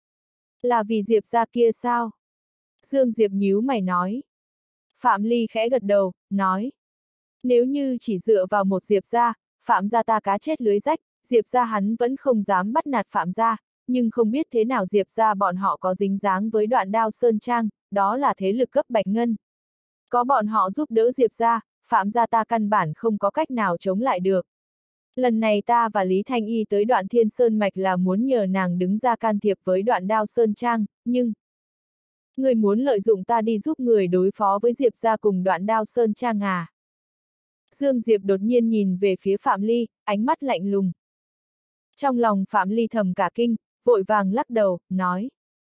Là vì Diệp gia kia sao? Dương Diệp nhíu mày nói. Phạm Ly khẽ gật đầu, nói. Nếu như chỉ dựa vào một Diệp gia, Phạm gia ta cá chết lưới rách, Diệp gia hắn vẫn không dám bắt nạt Phạm gia, nhưng không biết thế nào Diệp gia bọn họ có dính dáng với Đoạn Đao Sơn Trang, đó là thế lực cấp bạch ngân. Có bọn họ giúp đỡ Diệp gia, Phạm gia ta căn bản không có cách nào chống lại được. Lần này ta và Lý Thanh Y tới Đoạn Thiên Sơn Mạch là muốn nhờ nàng đứng ra can thiệp với Đoạn Đao Sơn Trang, nhưng... Người muốn lợi dụng ta đi giúp người đối phó với Diệp gia cùng Đoạn Đao Sơn Trang à? Dương Diệp đột nhiên nhìn về phía Phạm Ly, ánh mắt lạnh lùng. Trong lòng Phạm Ly thầm cả kinh, vội vàng lắc đầu, nói.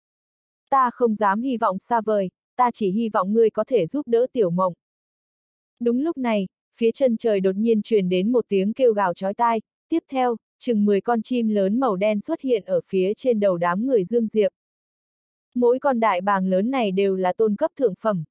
Ta không dám hy vọng xa vời, ta chỉ hy vọng ngươi có thể giúp đỡ Tiểu Mộng. Đúng lúc này, phía chân trời đột nhiên truyền đến một tiếng kêu gào chói tai, tiếp theo, chừng mười con chim lớn màu đen xuất hiện ở phía trên đầu đám người Dương Diệp. Mỗi con đại bàng lớn này đều là tôn cấp thượng phẩm.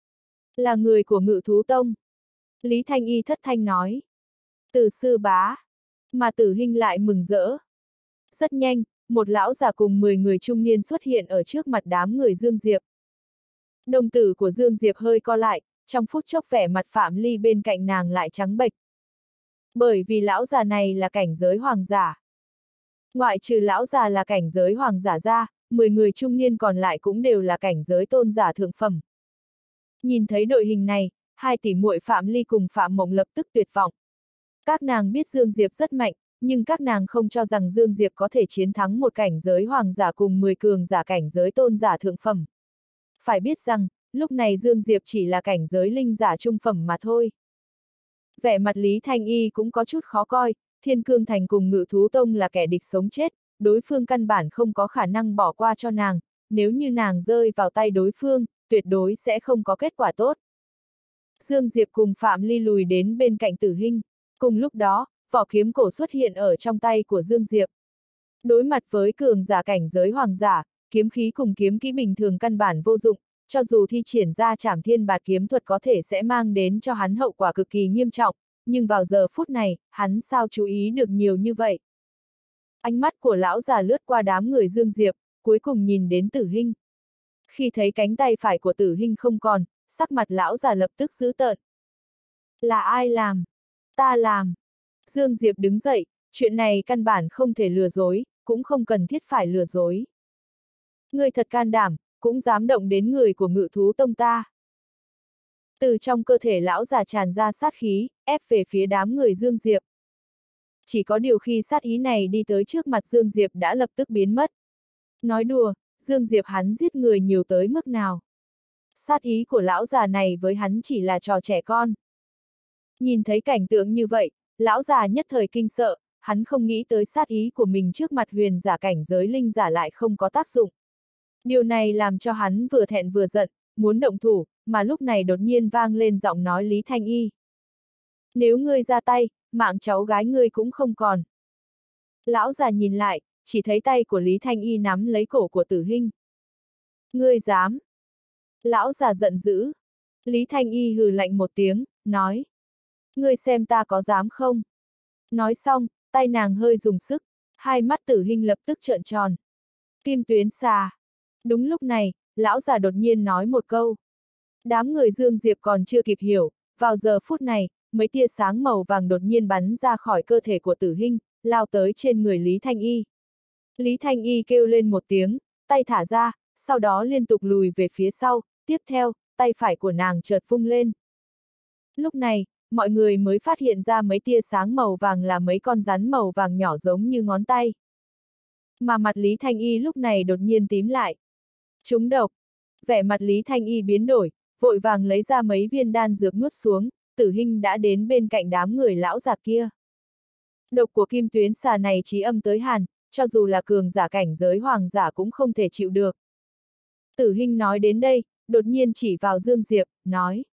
Là người của Ngự Thú Tông. Lý Thanh Y thất thanh nói. Từ sư bá. Mà Tử Hinh lại mừng rỡ. Rất nhanh, một lão già cùng mười người trung niên xuất hiện ở trước mặt đám người Dương Diệp. Đồng tử của Dương Diệp hơi co lại, trong phút chốc vẻ mặt Phạm Ly bên cạnh nàng lại trắng bệch. Bởi vì lão già này là cảnh giới hoàng giả. Ngoại trừ lão già là cảnh giới hoàng giả ra, mười người trung niên còn lại cũng đều là cảnh giới tôn giả thượng phẩm. Nhìn thấy đội hình này, hai tỷ muội Phạm Ly cùng Phạm Mộng lập tức tuyệt vọng. Các nàng biết Dương Diệp rất mạnh, nhưng các nàng không cho rằng Dương Diệp có thể chiến thắng một cảnh giới hoàng giả cùng mười cường giả cảnh giới tôn giả thượng phẩm. Phải biết rằng, lúc này Dương Diệp chỉ là cảnh giới linh giả trung phẩm mà thôi. Vẻ mặt Lý Thanh Y cũng có chút khó coi, Thiên Cương Thành cùng Ngự Thú Tông là kẻ địch sống chết, đối phương căn bản không có khả năng bỏ qua cho nàng, nếu như nàng rơi vào tay đối phương, tuyệt đối sẽ không có kết quả tốt. Dương Diệp cùng Phạm Ly lùi đến bên cạnh Tử Hinh, cùng lúc đó, vỏ kiếm cổ xuất hiện ở trong tay của Dương Diệp. Đối mặt với cường giả cảnh giới hoàng giả, kiếm khí cùng kiếm kỹ bình thường căn bản vô dụng, cho dù thi triển ra Trảm Thiên Bạt kiếm thuật có thể sẽ mang đến cho hắn hậu quả cực kỳ nghiêm trọng, nhưng vào giờ phút này, hắn sao chú ý được nhiều như vậy. Ánh mắt của lão già lướt qua đám người Dương Diệp, cuối cùng nhìn đến Tử Hinh. Khi thấy cánh tay phải của Tử Hinh không còn, sắc mặt lão già lập tức dữ tợn. Là ai làm? Ta làm. Dương Diệp đứng dậy, chuyện này căn bản không thể lừa dối, cũng không cần thiết phải lừa dối. Ngươi thật can đảm, cũng dám động đến người của Ngự Thú Tông ta. Từ trong cơ thể lão già tràn ra sát khí, ép về phía đám người Dương Diệp. Chỉ có điều khi sát ý này đi tới trước mặt Dương Diệp đã lập tức biến mất. Nói đùa, Dương Diệp hắn giết người nhiều tới mức nào. Sát ý của lão già này với hắn chỉ là trò trẻ con. Nhìn thấy cảnh tượng như vậy, lão già nhất thời kinh sợ, hắn không nghĩ tới sát ý của mình trước mặt huyền giả cảnh giới linh giả lại không có tác dụng. Điều này làm cho hắn vừa thẹn vừa giận, muốn động thủ, mà lúc này đột nhiên vang lên giọng nói Lý Thanh Y. Nếu ngươi ra tay, mạng cháu gái ngươi cũng không còn. Lão già nhìn lại, chỉ thấy tay của Lý Thanh Y nắm lấy cổ của Tử Hinh. Ngươi dám! Lão già giận dữ. Lý Thanh Y hừ lạnh một tiếng, nói. Ngươi xem ta có dám không? Nói xong, tay nàng hơi dùng sức, hai mắt Tử Hinh lập tức trợn tròn. Kim tuyến xà. Đúng lúc này, lão già đột nhiên nói một câu. Đám người Dương Diệp còn chưa kịp hiểu, vào giờ phút này, mấy tia sáng màu vàng đột nhiên bắn ra khỏi cơ thể của Tử Hinh, lao tới trên người Lý Thanh Y. Lý Thanh Y kêu lên một tiếng, tay thả ra, sau đó liên tục lùi về phía sau, tiếp theo, tay phải của nàng chợt vung lên. Lúc này, mọi người mới phát hiện ra mấy tia sáng màu vàng là mấy con rắn màu vàng nhỏ giống như ngón tay. Mà mặt Lý Thanh Y lúc này đột nhiên tím lại. Trúng độc. Vẻ mặt Lý Thanh Y biến đổi, vội vàng lấy ra mấy viên đan dược nuốt xuống, Tử Hinh đã đến bên cạnh đám người lão già kia. Độc của kim tuyến xà này chí âm tới hàn, cho dù là cường giả cảnh giới hoàng giả cũng không thể chịu được. Tử Hinh nói đến đây, đột nhiên chỉ vào Dương Diệp, nói.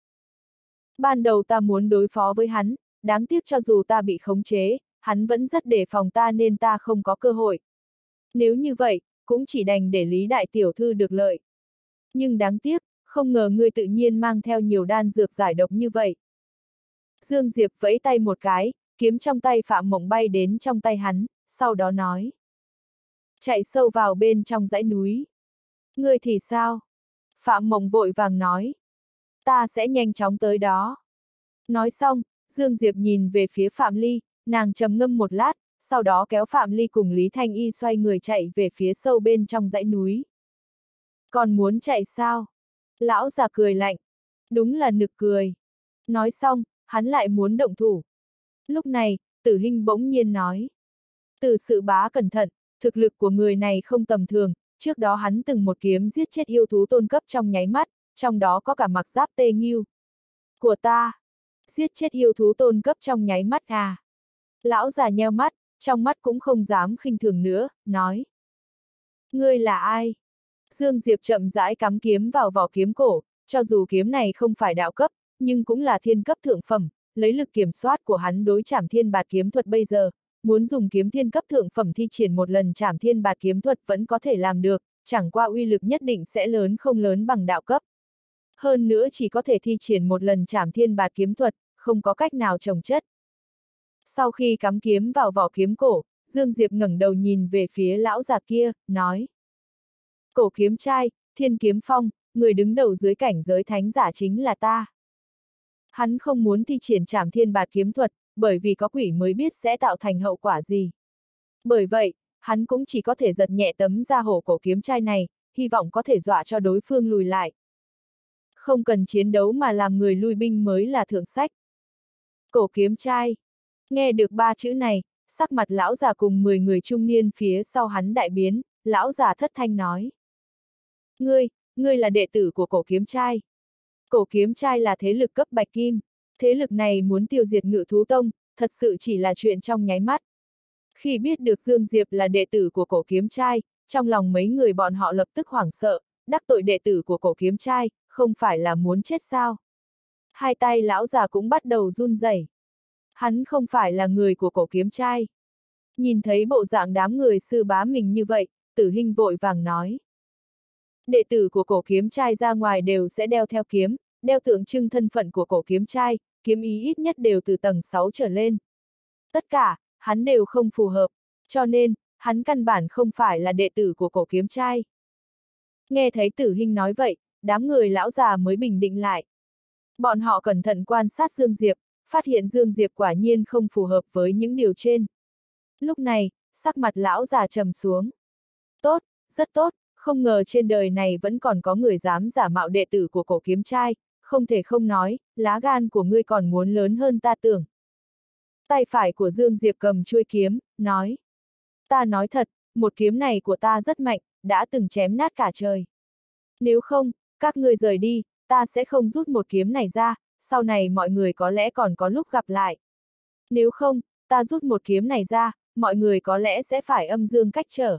Ban đầu ta muốn đối phó với hắn, đáng tiếc cho dù ta bị khống chế, hắn vẫn rất đề phòng ta nên ta không có cơ hội. Nếu như vậy, cũng chỉ đành để Lý Đại Tiểu Thư được lợi. Nhưng đáng tiếc, không ngờ ngươi tự nhiên mang theo nhiều đan dược giải độc như vậy. Dương Diệp vẫy tay một cái, kiếm trong tay Phạm Mộng bay đến trong tay hắn, sau đó nói. Chạy sâu vào bên trong dãy núi. Ngươi thì sao? Phạm Mộng vội vàng nói. Ta sẽ nhanh chóng tới đó. Nói xong, Dương Diệp nhìn về phía Phạm Ly, nàng trầm ngâm một lát, sau đó kéo Phạm Ly cùng Lý Thanh Y xoay người chạy về phía sâu bên trong dãy núi. Còn muốn chạy sao? Lão già cười lạnh. Đúng là nực cười. Nói xong, hắn lại muốn động thủ. Lúc này, Tử Hinh bỗng nhiên nói. Từ Sự Bá cẩn thận, thực lực của người này không tầm thường, trước đó hắn từng một kiếm giết chết yêu thú tôn cấp trong nháy mắt, trong đó có cả mặc giáp tê nghiêu. Của ta, giết chết yêu thú tôn cấp trong nháy mắt à? Lão già nheo mắt, trong mắt cũng không dám khinh thường nữa, nói. Ngươi là ai? Dương Diệp chậm rãi cắm kiếm vào vỏ kiếm cổ, cho dù kiếm này không phải đạo cấp, nhưng cũng là thiên cấp thượng phẩm, lấy lực kiểm soát của hắn đối Trảm Thiên Bạt kiếm thuật bây giờ, muốn dùng kiếm thiên cấp thượng phẩm thi triển một lần Trảm Thiên Bạt kiếm thuật vẫn có thể làm được, chẳng qua uy lực nhất định sẽ lớn không lớn bằng đạo cấp. Hơn nữa chỉ có thể thi triển một lần Trảm Thiên Bạt kiếm thuật, không có cách nào chồng chất. Sau khi cắm kiếm vào vỏ kiếm cổ, Dương Diệp ngẩng đầu nhìn về phía lão già kia, nói. Cổ kiếm trai, Thiên Kiếm Phong, người đứng đầu dưới cảnh giới thánh giả chính là ta. Hắn không muốn thi triển Trảm Thiên Bạt kiếm thuật, bởi vì có quỷ mới biết sẽ tạo thành hậu quả gì. Bởi vậy, hắn cũng chỉ có thể giật nhẹ tấm da hổ cổ kiếm trai này, hy vọng có thể dọa cho đối phương lùi lại. Không cần chiến đấu mà làm người lui binh mới là thượng sách. Cổ kiếm trai. Nghe được ba chữ này, sắc mặt lão già cùng mười người trung niên phía sau hắn đại biến, lão già thất thanh nói. Ngươi, ngươi là đệ tử của cổ kiếm trai. Cổ kiếm trai là thế lực cấp bạch kim, thế lực này muốn tiêu diệt Ngự Thú Tông, thật sự chỉ là chuyện trong nháy mắt. Khi biết được Dương Diệp là đệ tử của cổ kiếm trai, trong lòng mấy người bọn họ lập tức hoảng sợ, đắc tội đệ tử của cổ kiếm trai, không phải là muốn chết sao? Hai tay lão già cũng bắt đầu run rẩy. Hắn không phải là người của cổ kiếm trai. Nhìn thấy bộ dạng đám người sư bá mình như vậy, Tử Hinh vội vàng nói. Đệ tử của cổ kiếm trai ra ngoài đều sẽ đeo theo kiếm, đeo tượng trưng thân phận của cổ kiếm trai, kiếm ý ít nhất đều từ tầng sáu trở lên. Tất cả, hắn đều không phù hợp, cho nên, hắn căn bản không phải là đệ tử của cổ kiếm trai. Nghe thấy Tử Hinh nói vậy, đám người lão già mới bình định lại. Bọn họ cẩn thận quan sát Dương Diệp, phát hiện Dương Diệp quả nhiên không phù hợp với những điều trên. Lúc này, sắc mặt lão già trầm xuống. Tốt, rất tốt, không ngờ trên đời này vẫn còn có người dám giả mạo đệ tử của cổ kiếm trai, không thể không nói, lá gan của ngươi còn muốn lớn hơn ta tưởng. Tay phải của Dương Diệp cầm chuôi kiếm, nói. Ta nói thật, một kiếm này của ta rất mạnh, đã từng chém nát cả trời. Nếu không, các ngươi rời đi, ta sẽ không rút một kiếm này ra, sau này mọi người có lẽ còn có lúc gặp lại. Nếu không, ta rút một kiếm này ra, mọi người có lẽ sẽ phải âm dương cách trở.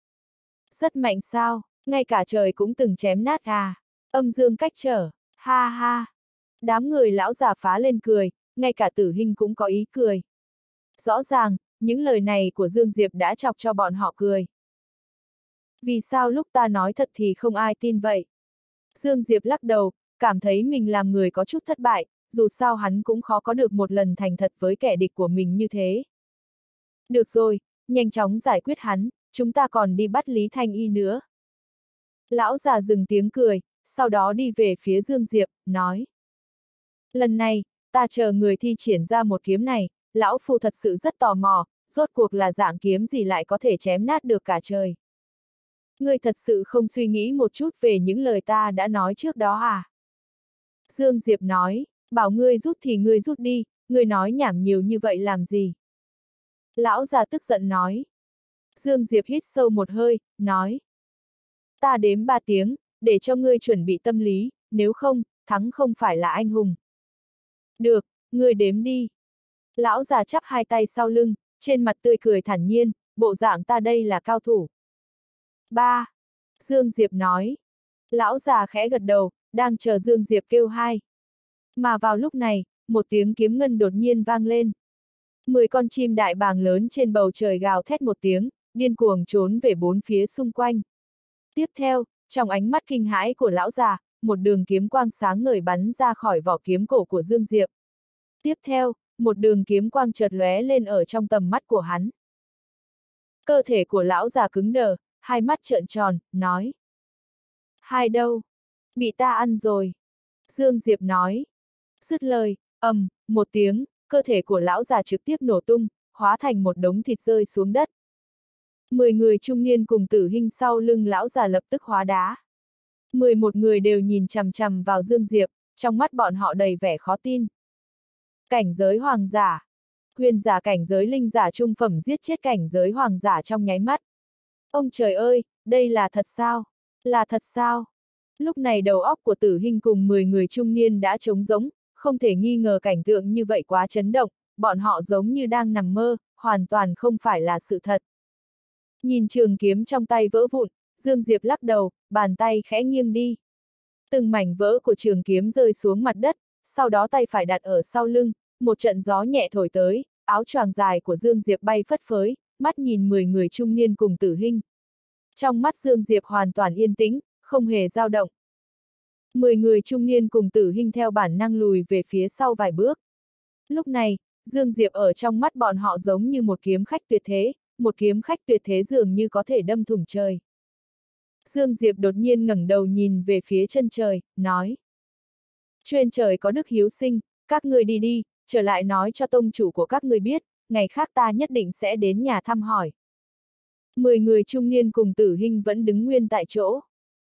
Rất mạnh sao, ngay cả trời cũng từng chém nát à, âm dương cách trở, ha ha. Đám người lão già phá lên cười, ngay cả Tử Hinh cũng có ý cười. Rõ ràng, những lời này của Dương Diệp đã chọc cho bọn họ cười. Vì sao lúc ta nói thật thì không ai tin vậy? Dương Diệp lắc đầu, cảm thấy mình làm người có chút thất bại, dù sao hắn cũng khó có được một lần thành thật với kẻ địch của mình như thế. Được rồi, nhanh chóng giải quyết hắn, chúng ta còn đi bắt Lý Thanh Y nữa. Lão già dừng tiếng cười, sau đó đi về phía Dương Diệp, nói. Lần này, ta chờ người thi triển ra một kiếm này, lão phu thật sự rất tò mò, rốt cuộc là dạng kiếm gì lại có thể chém nát được cả trời. Ngươi thật sự không suy nghĩ một chút về những lời ta đã nói trước đó à? Dương Diệp nói, bảo ngươi rút thì ngươi rút đi, ngươi nói nhảm nhiều như vậy làm gì? Lão già tức giận nói. Dương Diệp hít sâu một hơi, nói. Ta đếm ba tiếng, để cho ngươi chuẩn bị tâm lý, nếu không, thắng không phải là anh hùng. Được, ngươi đếm đi. Lão già chắp hai tay sau lưng, trên mặt tươi cười thản nhiên, bộ dạng ta đây là cao thủ. Ba. Dương Diệp nói. Lão già khẽ gật đầu, đang chờ Dương Diệp kêu hai. Mà vào lúc này, một tiếng kiếm ngân đột nhiên vang lên. Mười con chim đại bàng lớn trên bầu trời gào thét một tiếng, điên cuồng trốn về bốn phía xung quanh. Tiếp theo, trong ánh mắt kinh hãi của lão già, một đường kiếm quang sáng ngời bắn ra khỏi vỏ kiếm cổ của Dương Diệp. Tiếp theo, một đường kiếm quang chợt lóe lên ở trong tầm mắt của hắn. Cơ thể của lão già cứng đờ, hai mắt trợn tròn, nói. Hai đâu? Bị ta ăn rồi. Dương Diệp nói. Dứt lời, ầm, một tiếng, cơ thể của lão già trực tiếp nổ tung, hóa thành một đống thịt rơi xuống đất. Mười người trung niên cùng Tử Hinh sau lưng lão già lập tức hóa đá. Mười một người đều nhìn chằm chằm vào Dương Diệp, trong mắt bọn họ đầy vẻ khó tin. Cảnh giới hoàng giả. Huyền giả cảnh giới linh giả trung phẩm giết chết cảnh giới hoàng giả trong nháy mắt. Ông trời ơi, đây là thật sao? Là thật sao? Lúc này đầu óc của Tử Hinh cùng mười người trung niên đã trống rỗng, không thể nghi ngờ cảnh tượng như vậy quá chấn động, bọn họ giống như đang nằm mơ, hoàn toàn không phải là sự thật. Nhìn trường kiếm trong tay vỡ vụn, Dương Diệp lắc đầu, bàn tay khẽ nghiêng đi. Từng mảnh vỡ của trường kiếm rơi xuống mặt đất, sau đó tay phải đặt ở sau lưng, một trận gió nhẹ thổi tới, áo choàng dài của Dương Diệp bay phất phới, mắt nhìn mười người trung niên cùng Tử Hinh. Trong mắt Dương Diệp hoàn toàn yên tĩnh, không hề dao động. Mười người trung niên cùng Tử Hinh theo bản năng lùi về phía sau vài bước. Lúc này, Dương Diệp ở trong mắt bọn họ giống như một kiếm khách tuyệt thế, một kiếm khách tuyệt thế dường như có thể đâm thủng trời. Dương Diệp đột nhiên ngẩng đầu nhìn về phía chân trời, nói. Trên trời có đức hiếu sinh, các ngươi đi đi, trở lại nói cho tông chủ của các ngươi biết, ngày khác ta nhất định sẽ đến nhà thăm hỏi. Mười người trung niên cùng Tử Hinh vẫn đứng nguyên tại chỗ.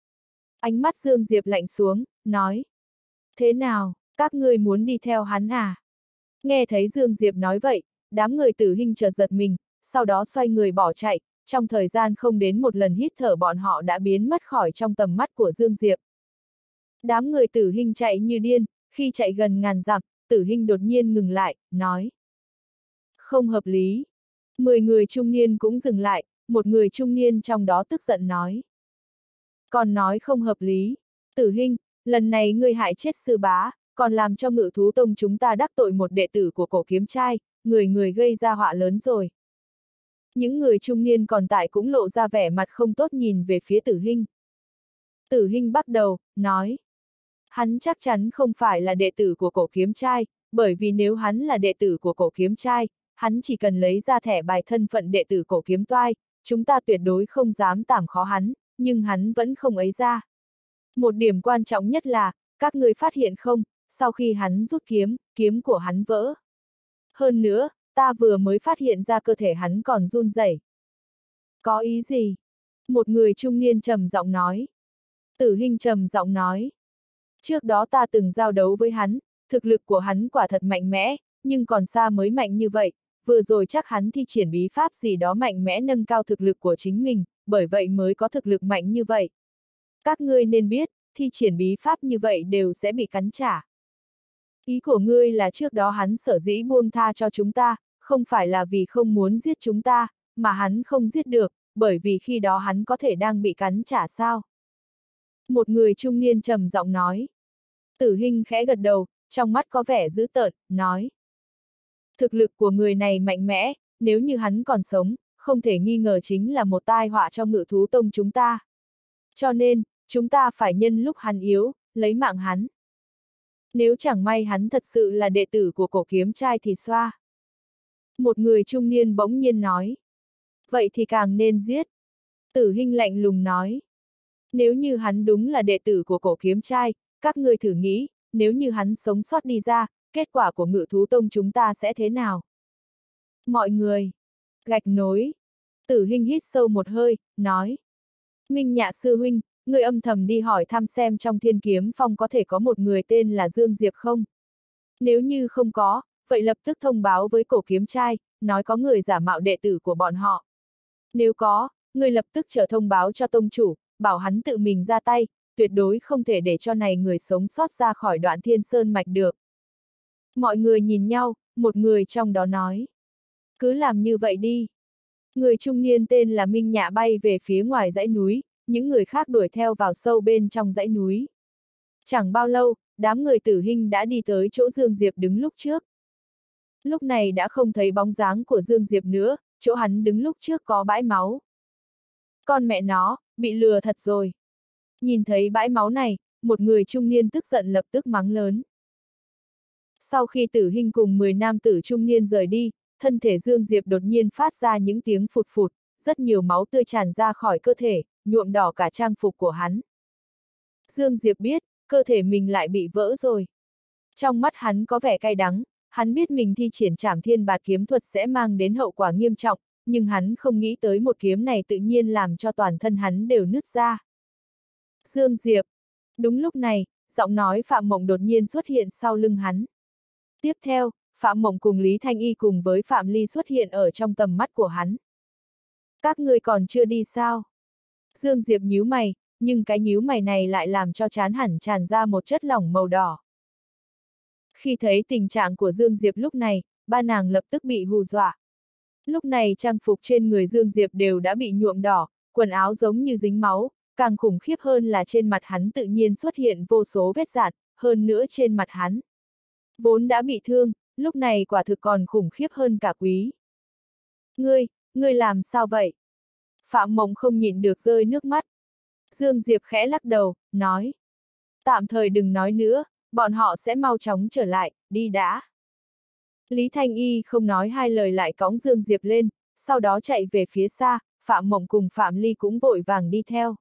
Ánh mắt Dương Diệp lạnh xuống, nói. Thế nào, các ngươi muốn đi theo hắn à? Nghe thấy Dương Diệp nói vậy, đám người Tử Hinh chợt giật mình, sau đó xoay người bỏ chạy, trong thời gian không đến một lần hít thở bọn họ đã biến mất khỏi trong tầm mắt của Dương Diệp. Đám người Tử Hinh chạy như điên, khi chạy gần ngàn dặm, Tử Hinh đột nhiên ngừng lại, nói. Không hợp lý. Mười người trung niên cũng dừng lại, một người trung niên trong đó tức giận nói. Còn nói không hợp lý. Tử Hinh, lần này ngươi hại chết sư bá, còn làm cho Ngự Thú Tông chúng ta đắc tội một đệ tử của Cổ Kiếm Trai, người người gây ra họa lớn rồi. Những người trung niên còn tại cũng lộ ra vẻ mặt không tốt nhìn về phía Tử Hinh. Tử Hinh bắt đầu, nói. Hắn chắc chắn không phải là đệ tử của Cổ Kiếm Trai, bởi vì nếu hắn là đệ tử của Cổ Kiếm Trai, hắn chỉ cần lấy ra thẻ bài thân phận đệ tử Cổ Kiếm Toai, chúng ta tuyệt đối không dám tảm khó hắn, nhưng hắn vẫn không ấy ra. Một điểm quan trọng nhất là, các người phát hiện không, sau khi hắn rút kiếm, kiếm của hắn vỡ. Hơn nữa, ta vừa mới phát hiện ra cơ thể hắn còn run rẩy. Có ý gì? Một người trung niên trầm giọng nói. Tử Hinh trầm giọng nói. Trước đó ta từng giao đấu với hắn, thực lực của hắn quả thật mạnh mẽ, nhưng còn xa mới mạnh như vậy, vừa rồi chắc hắn thi triển bí pháp gì đó mạnh mẽ nâng cao thực lực của chính mình, bởi vậy mới có thực lực mạnh như vậy. Các ngươi nên biết, thi triển bí pháp như vậy đều sẽ bị cắn trả. Ý của ngươi là trước đó hắn sở dĩ buông tha cho chúng ta, không phải là vì không muốn giết chúng ta, mà hắn không giết được, bởi vì khi đó hắn có thể đang bị cắn trả sao? Một người trung niên trầm giọng nói. Tử Hinh khẽ gật đầu, trong mắt có vẻ dữ tợn, nói. Thực lực của người này mạnh mẽ, nếu như hắn còn sống, không thể nghi ngờ chính là một tai họa cho Ngự thú tông chúng ta. Cho nên, chúng ta phải nhân lúc hắn yếu, lấy mạng hắn. Nếu chẳng may hắn thật sự là đệ tử của Cổ Kiếm Trai thì xoa. Một người trung niên bỗng nhiên nói. Vậy thì càng nên giết. Tử Hinh lạnh lùng nói. Nếu như hắn đúng là đệ tử của Cổ Kiếm Trai, các ngươi thử nghĩ, nếu như hắn sống sót đi ra, kết quả của Ngự thú tông chúng ta sẽ thế nào? Mọi người. Gạch nối. Tử Hinh hít sâu một hơi, nói. Minh Nhạ sư huynh, người âm thầm đi hỏi thăm xem trong Thiên Kiếm Phong có thể có một người tên là Dương Diệp không? Nếu như không có, vậy lập tức thông báo với Cổ Kiếm Trai, nói có người giả mạo đệ tử của bọn họ. Nếu có, người lập tức trở thông báo cho tông chủ, bảo hắn tự mình ra tay, tuyệt đối không thể để cho này người sống sót ra khỏi Đoạn Thiên Sơn mạch được. Mọi người nhìn nhau, một người trong đó nói. Cứ làm như vậy đi. Người trung niên tên là Minh Nhạ bay về phía ngoài dãy núi, những người khác đuổi theo vào sâu bên trong dãy núi. Chẳng bao lâu, đám người Tử Hinh đã đi tới chỗ Dương Diệp đứng lúc trước. Lúc này đã không thấy bóng dáng của Dương Diệp nữa, chỗ hắn đứng lúc trước có bãi máu. Con mẹ nó, bị lừa thật rồi. Nhìn thấy bãi máu này, một người trung niên tức giận lập tức mắng lớn. Sau khi Tử Hinh cùng mười nam tử trung niên rời đi, thân thể Dương Diệp đột nhiên phát ra những tiếng phụt phụt, rất nhiều máu tươi tràn ra khỏi cơ thể, nhuộm đỏ cả trang phục của hắn. Dương Diệp biết, cơ thể mình lại bị vỡ rồi. Trong mắt hắn có vẻ cay đắng, hắn biết mình thi triển Trảm Thiên Bạt kiếm thuật sẽ mang đến hậu quả nghiêm trọng, nhưng hắn không nghĩ tới một kiếm này tự nhiên làm cho toàn thân hắn đều nứt ra. Dương Diệp. Đúng lúc này, giọng nói Phạm Mộng đột nhiên xuất hiện sau lưng hắn. Tiếp theo, Phạm Mộng cùng Lý Thanh Y cùng với Phạm Ly xuất hiện ở trong tầm mắt của hắn. Các ngươi còn chưa đi sao? Dương Diệp nhíu mày, nhưng cái nhíu mày này lại làm cho trán hẳn tràn ra một chất lỏng màu đỏ. Khi thấy tình trạng của Dương Diệp lúc này, ba nàng lập tức bị hù dọa. Lúc này trang phục trên người Dương Diệp đều đã bị nhuộm đỏ, quần áo giống như dính máu, càng khủng khiếp hơn là trên mặt hắn tự nhiên xuất hiện vô số vết rạn, hơn nữa trên mặt hắn vốn đã bị thương, lúc này quả thực còn khủng khiếp hơn cả Quý. Ngươi, ngươi làm sao vậy? Phạm Mộng không nhịn được rơi nước mắt. Dương Diệp khẽ lắc đầu, nói. Tạm thời đừng nói nữa, bọn họ sẽ mau chóng trở lại, đi đã. Lý Thanh Y không nói hai lời lại cõng Dương Diệp lên, sau đó chạy về phía xa, Phạm Mộng cùng Phạm Ly cũng vội vàng đi theo.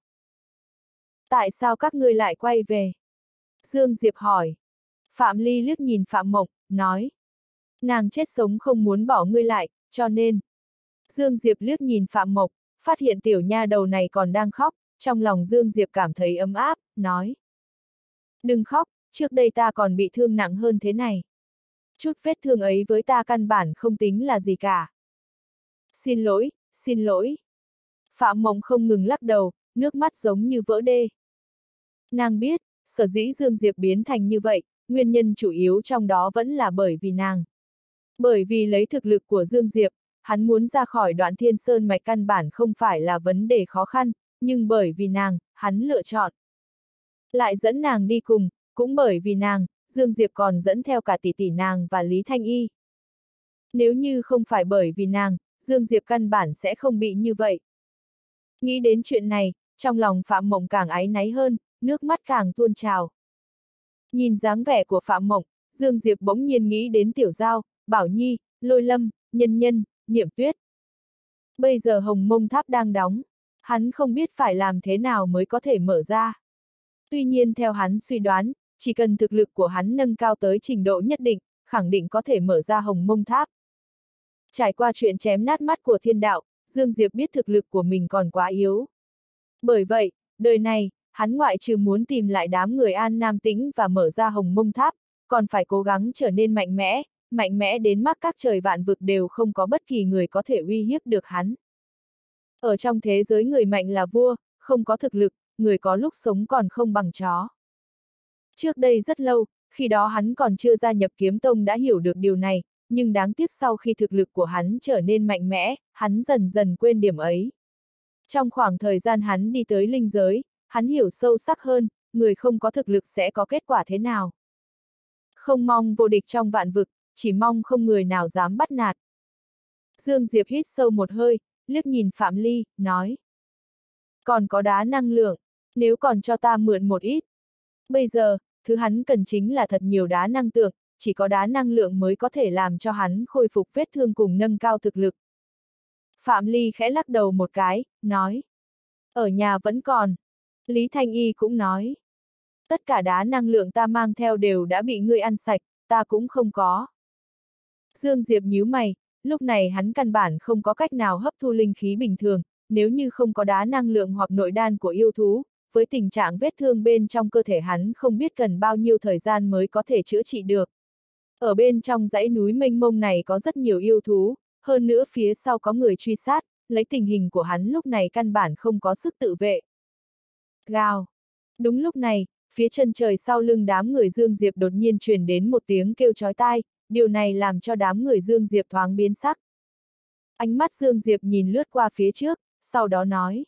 Tại sao các ngươi lại quay về? Dương Diệp hỏi. Phạm Ly liếc nhìn Phạm Mộng, nói. Nàng chết sống không muốn bỏ ngươi lại, cho nên. Dương Diệp liếc nhìn Phạm Mộng, phát hiện tiểu nha đầu này còn đang khóc, trong lòng Dương Diệp cảm thấy ấm áp, nói. Đừng khóc, trước đây ta còn bị thương nặng hơn thế này. Chút vết thương ấy với ta căn bản không tính là gì cả. Xin lỗi, xin lỗi. Phạm Mộng không ngừng lắc đầu, nước mắt giống như vỡ đê. Nàng biết, sở dĩ Dương Diệp biến thành như vậy, nguyên nhân chủ yếu trong đó vẫn là bởi vì nàng. Bởi vì lấy thực lực của Dương Diệp, hắn muốn ra khỏi Đoạn Thiên Sơn mạch căn bản không phải là vấn đề khó khăn, nhưng bởi vì nàng, hắn lựa chọn. Lại dẫn nàng đi cùng, cũng bởi vì nàng, Dương Diệp còn dẫn theo cả tỷ tỷ nàng và Lý Thanh Y. Nếu như không phải bởi vì nàng, Dương Diệp căn bản sẽ không bị như vậy. Nghĩ đến chuyện này, trong lòng Phạm Mộng càng áy náy hơn, nước mắt càng tuôn trào. Nhìn dáng vẻ của Phạm Mộng, Dương Diệp bỗng nhiên nghĩ đến Tiểu Giao, Bảo Nhi, Lôi Lâm, Nhân Nhân, Niệm Tuyết. Bây giờ Hồng Mông Tháp đang đóng, hắn không biết phải làm thế nào mới có thể mở ra. Tuy nhiên theo hắn suy đoán, chỉ cần thực lực của hắn nâng cao tới trình độ nhất định, khẳng định có thể mở ra Hồng Mông Tháp. Trải qua chuyện chém nát mắt của thiên đạo, Dương Diệp biết thực lực của mình còn quá yếu. Bởi vậy, đời này, hắn ngoại trừ muốn tìm lại đám người An Nam Tĩnh và mở ra Hồng Mông Tháp, còn phải cố gắng trở nên mạnh mẽ, mạnh mẽ đến mức các trời vạn vực đều không có bất kỳ người có thể uy hiếp được hắn. Ở trong thế giới người mạnh là vua, không có thực lực, người có lúc sống còn không bằng chó. Trước đây rất lâu, khi đó hắn còn chưa gia nhập kiếm tông đã hiểu được điều này, nhưng đáng tiếc sau khi thực lực của hắn trở nên mạnh mẽ, hắn dần dần quên điểm ấy. Trong khoảng thời gian hắn đi tới linh giới, hắn hiểu sâu sắc hơn, người không có thực lực sẽ có kết quả thế nào. Không mong vô địch trong vạn vực, chỉ mong không người nào dám bắt nạt. Dương Diệp hít sâu một hơi, liếc nhìn Phạm Ly, nói. Còn có đá năng lượng, nếu còn cho ta mượn một ít. Bây giờ, thứ hắn cần chính là thật nhiều đá năng lượng, chỉ có đá năng lượng mới có thể làm cho hắn khôi phục vết thương cùng nâng cao thực lực. Phạm Ly khẽ lắc đầu một cái, nói. Ở nhà vẫn còn. Lý Thanh Y cũng nói. Tất cả đá năng lượng ta mang theo đều đã bị ngươi ăn sạch, ta cũng không có. Dương Diệp nhíu mày, lúc này hắn căn bản không có cách nào hấp thu linh khí bình thường, nếu như không có đá năng lượng hoặc nội đan của yêu thú, với tình trạng vết thương bên trong cơ thể hắn không biết cần bao nhiêu thời gian mới có thể chữa trị được. Ở bên trong dãy núi mênh mông này có rất nhiều yêu thú, hơn nữa phía sau có người truy sát, lấy tình hình của hắn lúc này căn bản không có sức tự vệ. Gào! Đúng lúc này, phía chân trời sau lưng đám người Dương Diệp đột nhiên truyền đến một tiếng kêu chói tai, điều này làm cho đám người Dương Diệp thoáng biến sắc. Ánh mắt Dương Diệp nhìn lướt qua phía trước, sau đó nói.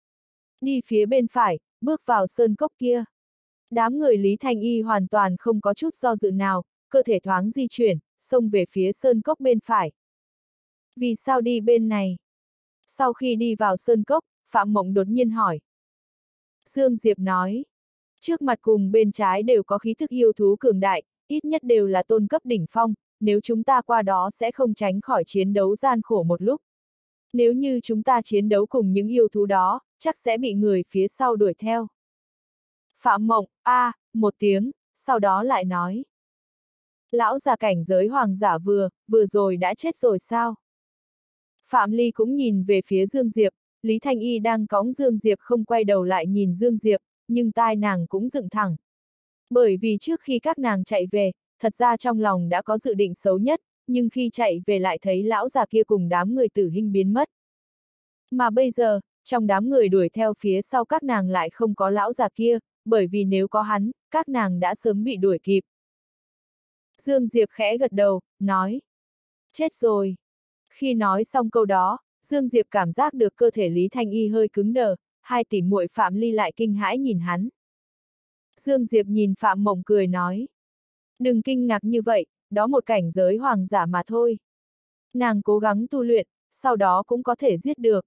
Đi phía bên phải, bước vào sơn cốc kia. Đám người Lý Thanh Y hoàn toàn không có chút do dự nào, cơ thể thoáng di chuyển, xông về phía sơn cốc bên phải. Vì sao đi bên này? Sau khi đi vào sơn cốc, Phạm Mộng đột nhiên hỏi. Dương Diệp nói. Trước mặt cùng bên trái đều có khí thức yêu thú cường đại, ít nhất đều là tôn cấp đỉnh phong, nếu chúng ta qua đó sẽ không tránh khỏi chiến đấu gian khổ một lúc. Nếu như chúng ta chiến đấu cùng những yêu thú đó, chắc sẽ bị người phía sau đuổi theo. Phạm Mộng, a, à, một tiếng, sau đó lại nói. Lão già cảnh giới hoàng giả vừa, vừa rồi đã chết rồi sao? Phạm Ly cũng nhìn về phía Dương Diệp, Lý Thanh Y đang cõng Dương Diệp không quay đầu lại nhìn Dương Diệp, nhưng tai nàng cũng dựng thẳng. Bởi vì trước khi các nàng chạy về, thật ra trong lòng đã có dự định xấu nhất, nhưng khi chạy về lại thấy lão già kia cùng đám người tử hình biến mất. Mà bây giờ, trong đám người đuổi theo phía sau các nàng lại không có lão già kia, bởi vì nếu có hắn, các nàng đã sớm bị đuổi kịp. Dương Diệp khẽ gật đầu, nói. Chết rồi. Khi nói xong câu đó, Dương Diệp cảm giác được cơ thể Lý Thanh Y hơi cứng đờ, hai tỷ muội Phạm Ly lại kinh hãi nhìn hắn. Dương Diệp nhìn Phạm Mộng cười nói. Đừng kinh ngạc như vậy, đó một cảnh giới hoàng giả mà thôi. Nàng cố gắng tu luyện, sau đó cũng có thể giết được.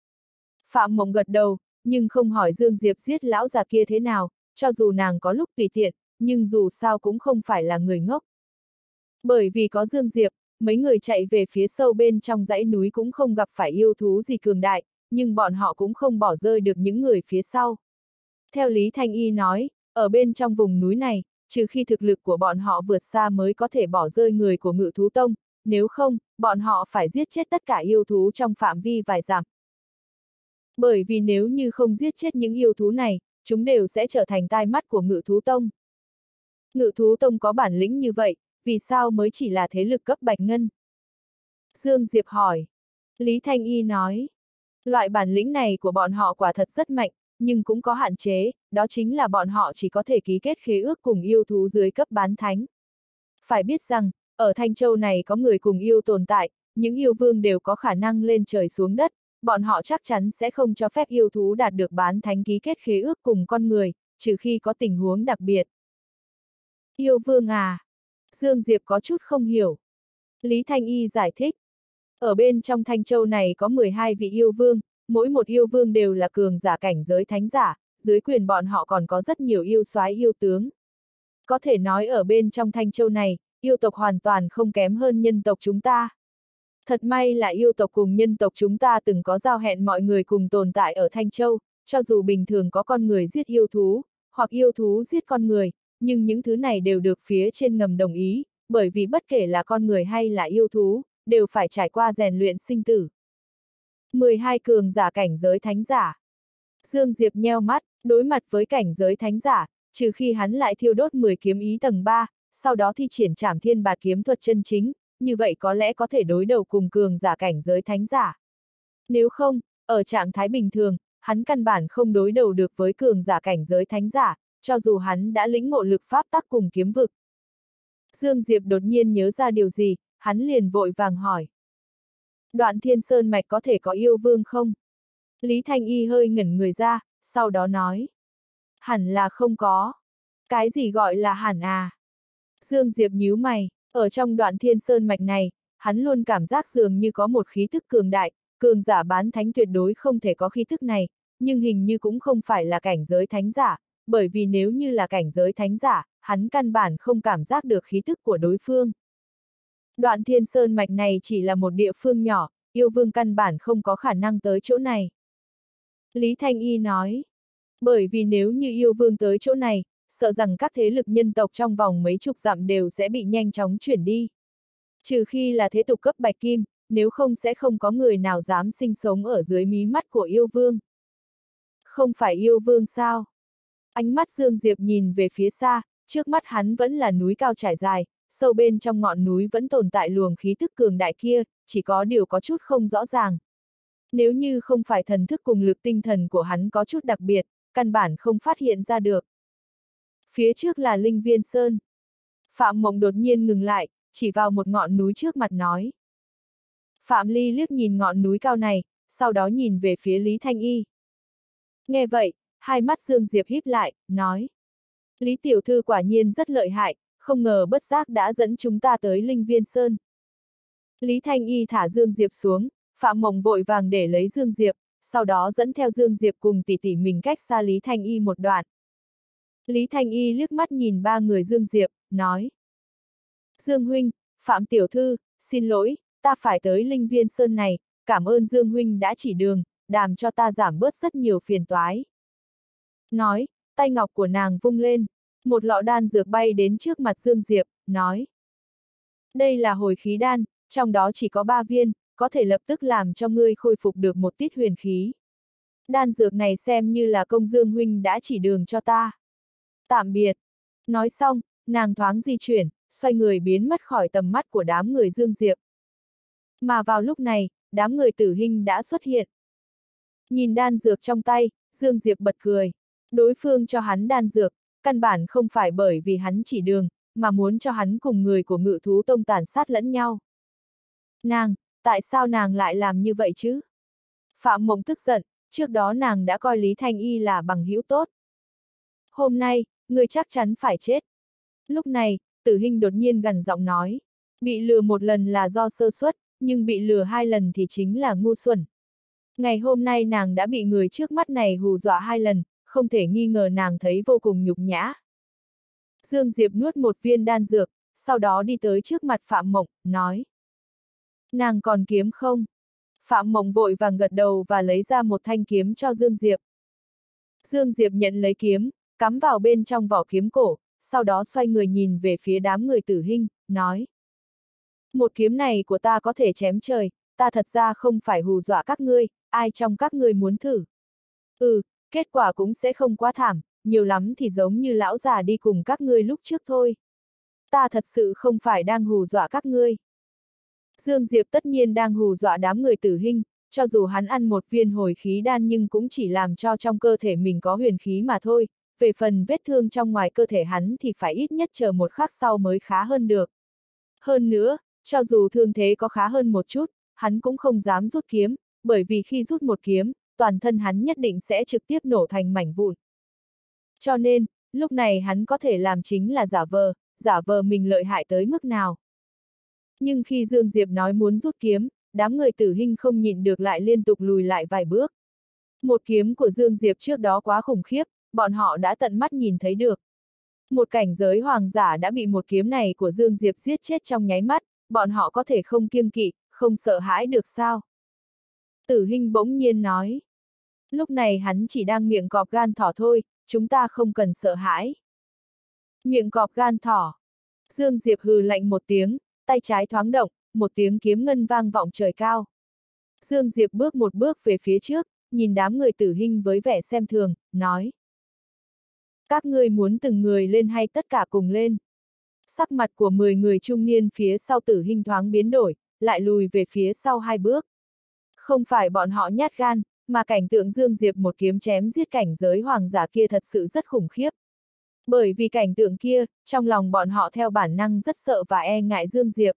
Phạm Mộng gật đầu, nhưng không hỏi Dương Diệp giết lão già kia thế nào, cho dù nàng có lúc tùy tiện, nhưng dù sao cũng không phải là người ngốc. Bởi vì có Dương Diệp, mấy người chạy về phía sâu bên trong dãy núi cũng không gặp phải yêu thú gì cường đại, nhưng bọn họ cũng không bỏ rơi được những người phía sau. Theo Lý Thanh Y nói, ở bên trong vùng núi này, trừ khi thực lực của bọn họ vượt xa mới có thể bỏ rơi người của Ngự Thú Tông, nếu không, bọn họ phải giết chết tất cả yêu thú trong phạm vi vài dặm. Bởi vì nếu như không giết chết những yêu thú này, chúng đều sẽ trở thành tai mắt của Ngự Thú Tông. Ngự Thú Tông có bản lĩnh như vậy, vì sao mới chỉ là thế lực cấp bạch ngân? Dương Diệp hỏi. Lý Thanh Y nói. Loại bản lĩnh này của bọn họ quả thật rất mạnh, nhưng cũng có hạn chế, đó chính là bọn họ chỉ có thể ký kết khế ước cùng yêu thú dưới cấp bán thánh. Phải biết rằng, ở Thanh Châu này có người cùng yêu tồn tại, những yêu vương đều có khả năng lên trời xuống đất, bọn họ chắc chắn sẽ không cho phép yêu thú đạt được bán thánh ký kết khế ước cùng con người, trừ khi có tình huống đặc biệt. Yêu vương à? Dương Diệp có chút không hiểu. Lý Thanh Y giải thích. Ở bên trong Thanh Châu này có mười hai vị yêu vương, mỗi một yêu vương đều là cường giả cảnh giới thánh giả, dưới quyền bọn họ còn có rất nhiều yêu soái yêu tướng. Có thể nói ở bên trong Thanh Châu này, yêu tộc hoàn toàn không kém hơn nhân tộc chúng ta. Thật may là yêu tộc cùng nhân tộc chúng ta từng có giao hẹn mọi người cùng tồn tại ở Thanh Châu, cho dù bình thường có con người giết yêu thú, hoặc yêu thú giết con người, nhưng những thứ này đều được phía trên ngầm đồng ý, bởi vì bất kể là con người hay là yêu thú, đều phải trải qua rèn luyện sinh tử. mười hai cường giả cảnh giới thánh giả. Dương Diệp nheo mắt, đối mặt với cảnh giới thánh giả, trừ khi hắn lại thiêu đốt mười kiếm ý tầng ba, sau đó thi triển Trảm Thiên Bạt kiếm thuật chân chính, như vậy có lẽ có thể đối đầu cùng cường giả cảnh giới thánh giả. Nếu không, ở trạng thái bình thường, hắn căn bản không đối đầu được với cường giả cảnh giới thánh giả, cho dù hắn đã lĩnh ngộ lực pháp tắc cùng kiếm vực. Dương Diệp đột nhiên nhớ ra điều gì, hắn liền vội vàng hỏi. Đoạn Thiên Sơn Mạch có thể có yêu vương không? Lý Thanh Y hơi ngẩn người ra, sau đó nói. Hẳn là không có. Cái gì gọi là hẳn à? Dương Diệp nhíu mày, Ở trong Đoạn Thiên Sơn mạch này, hắn luôn cảm giác dường như có một khí thức cường đại, cường giả bán thánh tuyệt đối không thể có khí thức này, nhưng hình như cũng không phải là cảnh giới thánh giả, bởi vì nếu như là cảnh giới thánh giả, hắn căn bản không cảm giác được khí thức của đối phương. Đoạn Thiên Sơn mạch này chỉ là một địa phương nhỏ, yêu vương căn bản không có khả năng tới chỗ này. Lý Thanh Y nói, bởi vì nếu như yêu vương tới chỗ này, sợ rằng các thế lực nhân tộc trong vòng mấy chục dặm đều sẽ bị nhanh chóng chuyển đi. Trừ khi là thế tục cấp bạch kim, nếu không sẽ không có người nào dám sinh sống ở dưới mí mắt của yêu vương. Không phải yêu vương sao? Ánh mắt Dương Diệp nhìn về phía xa, trước mắt hắn vẫn là núi cao trải dài, sâu bên trong ngọn núi vẫn tồn tại luồng khí thức cường đại kia, chỉ có điều có chút không rõ ràng. Nếu như không phải thần thức cùng lực tinh thần của hắn có chút đặc biệt, căn bản không phát hiện ra được. Phía trước là Linh Viên Sơn. Phạm Mộng đột nhiên ngừng lại, chỉ vào một ngọn núi trước mặt nói. Phạm Ly liếc nhìn ngọn núi cao này, sau đó nhìn về phía Lý Thanh Y. Nghe vậy, hai mắt Dương Diệp híp lại, nói. Lý Tiểu Thư quả nhiên rất lợi hại, không ngờ bất giác đã dẫn chúng ta tới Linh Viên Sơn. Lý Thanh Y thả Dương Diệp xuống, Phạm Mộng vội vàng để lấy Dương Diệp, sau đó dẫn theo Dương Diệp cùng tỷ tỷ mình cách xa Lý Thanh Y một đoạn. Lý Thanh Y liếc mắt nhìn ba người Dương Diệp, nói. Dương Huynh, Phạm Tiểu Thư, xin lỗi, ta phải tới Linh Viên Sơn này, cảm ơn Dương Huynh đã chỉ đường, đàm cho ta giảm bớt rất nhiều phiền toái. Nói, tay ngọc của nàng vung lên, một lọ đan dược bay đến trước mặt Dương Diệp, nói. Đây là hồi khí đan, trong đó chỉ có ba viên, có thể lập tức làm cho ngươi khôi phục được một tít huyền khí. Đan dược này xem như là công Dương Huynh đã chỉ đường cho ta. Tạm biệt. Nói xong, nàng thoáng di chuyển, xoay người biến mất khỏi tầm mắt của đám người Dương Diệp. Mà vào lúc này, đám người Tử Hinh đã xuất hiện. Nhìn đan dược trong tay, Dương Diệp bật cười. Đối phương cho hắn đan dược, căn bản không phải bởi vì hắn chỉ đường, mà muốn cho hắn cùng người của Ngự Thú Tông tàn sát lẫn nhau. Nàng, tại sao nàng lại làm như vậy chứ? Phạm Mộng tức giận, trước đó nàng đã coi Lý Thanh Y là bằng hữu tốt. Hôm nay, ngươi chắc chắn phải chết. Lúc này, Tử Hinh đột nhiên gằn giọng nói. Bị lừa một lần là do sơ suất, nhưng bị lừa hai lần thì chính là ngu xuẩn. Ngày hôm nay nàng đã bị người trước mắt này hù dọa hai lần, không thể nghi ngờ nàng thấy vô cùng nhục nhã. Dương Diệp nuốt một viên đan dược, sau đó đi tới trước mặt Phạm Mộng, nói. Nàng còn kiếm không? Phạm Mộng vội vàng gật đầu và lấy ra một thanh kiếm cho Dương Diệp. Dương Diệp nhận lấy kiếm, cắm vào bên trong vỏ kiếm cổ, sau đó xoay người nhìn về phía đám người Tử Hinh, nói. Một kiếm này của ta có thể chém trời, ta thật ra không phải hù dọa các ngươi, ai trong các ngươi muốn thử. Ừ, kết quả cũng sẽ không quá thảm, nhiều lắm thì giống như lão già đi cùng các ngươi lúc trước thôi. Ta thật sự không phải đang hù dọa các ngươi. Dương Diệp tất nhiên đang hù dọa đám người Tử Hinh, cho dù hắn ăn một viên hồi khí đan nhưng cũng chỉ làm cho trong cơ thể mình có huyền khí mà thôi, về phần vết thương trong ngoài cơ thể hắn thì phải ít nhất chờ một khắc sau mới khá hơn được. Hơn nữa, cho dù thương thế có khá hơn một chút, hắn cũng không dám rút kiếm, bởi vì khi rút một kiếm, toàn thân hắn nhất định sẽ trực tiếp nổ thành mảnh vụn. Cho nên, lúc này hắn có thể làm chính là giả vờ, giả vờ mình lợi hại tới mức nào. Nhưng khi Dương Diệp nói muốn rút kiếm, đám người Tử Hinh không nhịn được lại liên tục lùi lại vài bước. Một kiếm của Dương Diệp trước đó quá khủng khiếp, bọn họ đã tận mắt nhìn thấy được. Một cảnh giới hoàng giả đã bị một kiếm này của Dương Diệp giết chết trong nháy mắt, bọn họ có thể không kiêng kỵ, không sợ hãi được sao? Tử Hinh bỗng nhiên nói. Lúc này hắn chỉ đang miệng cọp gan thỏ thôi, chúng ta không cần sợ hãi. Miệng cọp gan thỏ. Dương Diệp hừ lạnh một tiếng, tay trái thoáng động, một tiếng kiếm ngân vang vọng trời cao. Dương Diệp bước một bước về phía trước, nhìn đám người Tử Hinh với vẻ xem thường, nói. Các ngươi muốn từng người lên hay tất cả cùng lên? Sắc mặt của mười người trung niên phía sau Tử Hinh thoáng biến đổi, lại lùi về phía sau hai bước. Không phải bọn họ nhát gan, mà cảnh tượng Dương Diệp một kiếm chém giết cảnh giới hoàng giả kia thật sự rất khủng khiếp. Bởi vì cảnh tượng kia, trong lòng bọn họ theo bản năng rất sợ và e ngại Dương Diệp.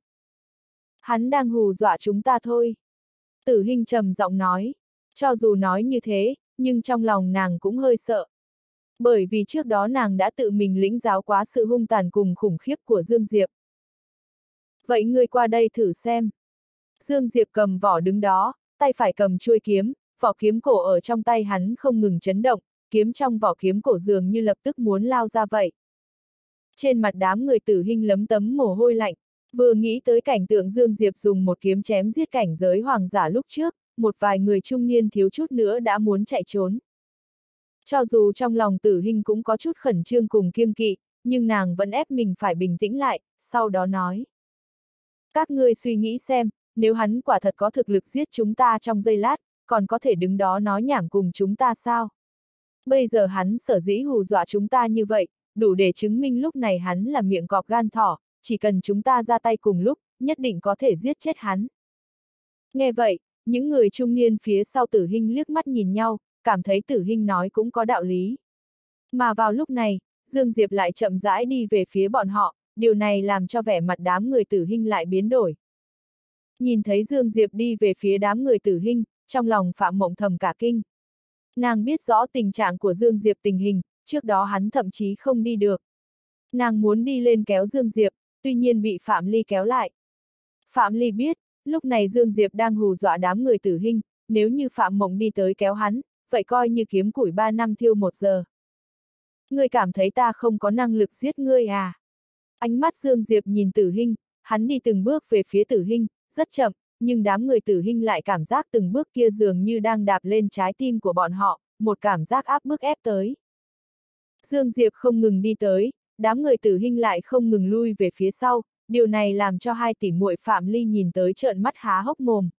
Hắn đang hù dọa chúng ta thôi. Tử Hinh trầm giọng nói. Cho dù nói như thế, nhưng trong lòng nàng cũng hơi sợ. Bởi vì trước đó nàng đã tự mình lĩnh giáo quá sự hung tàn cùng khủng khiếp của Dương Diệp. vậy ngươi qua đây thử xem. Dương Diệp cầm vỏ đứng đó, tay phải cầm chuôi kiếm, vỏ kiếm cổ ở trong tay hắn không ngừng chấn động, kiếm trong vỏ kiếm cổ dường như lập tức muốn lao ra vậy. Trên mặt đám người Tử Hinh lấm tấm mồ hôi lạnh, vừa nghĩ tới cảnh tượng Dương Diệp dùng một kiếm chém giết cảnh giới hoàng giả lúc trước, một vài người trung niên thiếu chút nữa đã muốn chạy trốn. Cho dù trong lòng Tử Hinh cũng có chút khẩn trương cùng kiêng kỵ, nhưng nàng vẫn ép mình phải bình tĩnh lại, sau đó nói. Các ngươi suy nghĩ xem, nếu hắn quả thật có thực lực giết chúng ta trong giây lát, còn có thể đứng đó nói nhảm cùng chúng ta sao? Bây giờ hắn sở dĩ hù dọa chúng ta như vậy, đủ để chứng minh lúc này hắn là miệng cọp gan thỏ, chỉ cần chúng ta ra tay cùng lúc, nhất định có thể giết chết hắn. Nghe vậy, những người trung niên phía sau Tử Hinh liếc mắt nhìn nhau, cảm thấy Tử Hinh nói cũng có đạo lý. Mà vào lúc này, Dương Diệp lại chậm rãi đi về phía bọn họ, điều này làm cho vẻ mặt đám người Tử Hinh lại biến đổi. Nhìn thấy Dương Diệp đi về phía đám người Tử Hinh, trong lòng Phạm Mộng thầm cả kinh. Nàng biết rõ tình trạng của Dương Diệp tình hình, trước đó hắn thậm chí không đi được. Nàng muốn đi lên kéo Dương Diệp, tuy nhiên bị Phạm Ly kéo lại. Phạm Ly biết, lúc này Dương Diệp đang hù dọa đám người Tử Hinh, nếu như Phạm Mộng đi tới kéo hắn, vậy coi như kiếm củi ba năm thiêu một giờ. Ngươi cảm thấy ta không có năng lực giết ngươi à? Ánh mắt Dương Diệp nhìn Tử Hinh, hắn đi từng bước về phía Tử Hinh, rất chậm, nhưng đám người Tử Hinh lại cảm giác từng bước kia dường như đang đạp lên trái tim của bọn họ, một cảm giác áp bức ép tới. Dương Diệp không ngừng đi tới, đám người Tử Hinh lại không ngừng lui về phía sau, điều này làm cho hai tỷ muội Phạm Ly nhìn tới trợn mắt há hốc mồm.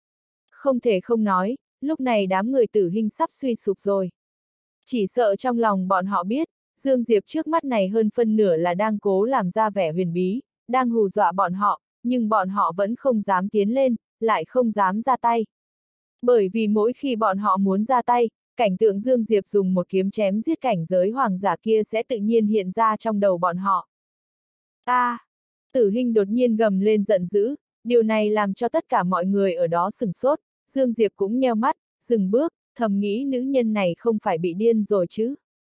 Không thể không nói, lúc này đám người Tử Hinh sắp suy sụp rồi. Chỉ sợ trong lòng bọn họ biết, Dương Diệp trước mắt này hơn phân nửa là đang cố làm ra vẻ huyền bí, đang hù dọa bọn họ, nhưng bọn họ vẫn không dám tiến lên, lại không dám ra tay. Bởi vì mỗi khi bọn họ muốn ra tay, cảnh tượng Dương Diệp dùng một kiếm chém giết cảnh giới hoàng giả kia sẽ tự nhiên hiện ra trong đầu bọn họ. A! À, Tử Hinh đột nhiên gầm lên giận dữ, điều này làm cho tất cả mọi người ở đó sửng sốt, Dương Diệp cũng nheo mắt, dừng bước, thầm nghĩ nữ nhân này không phải bị điên rồi chứ.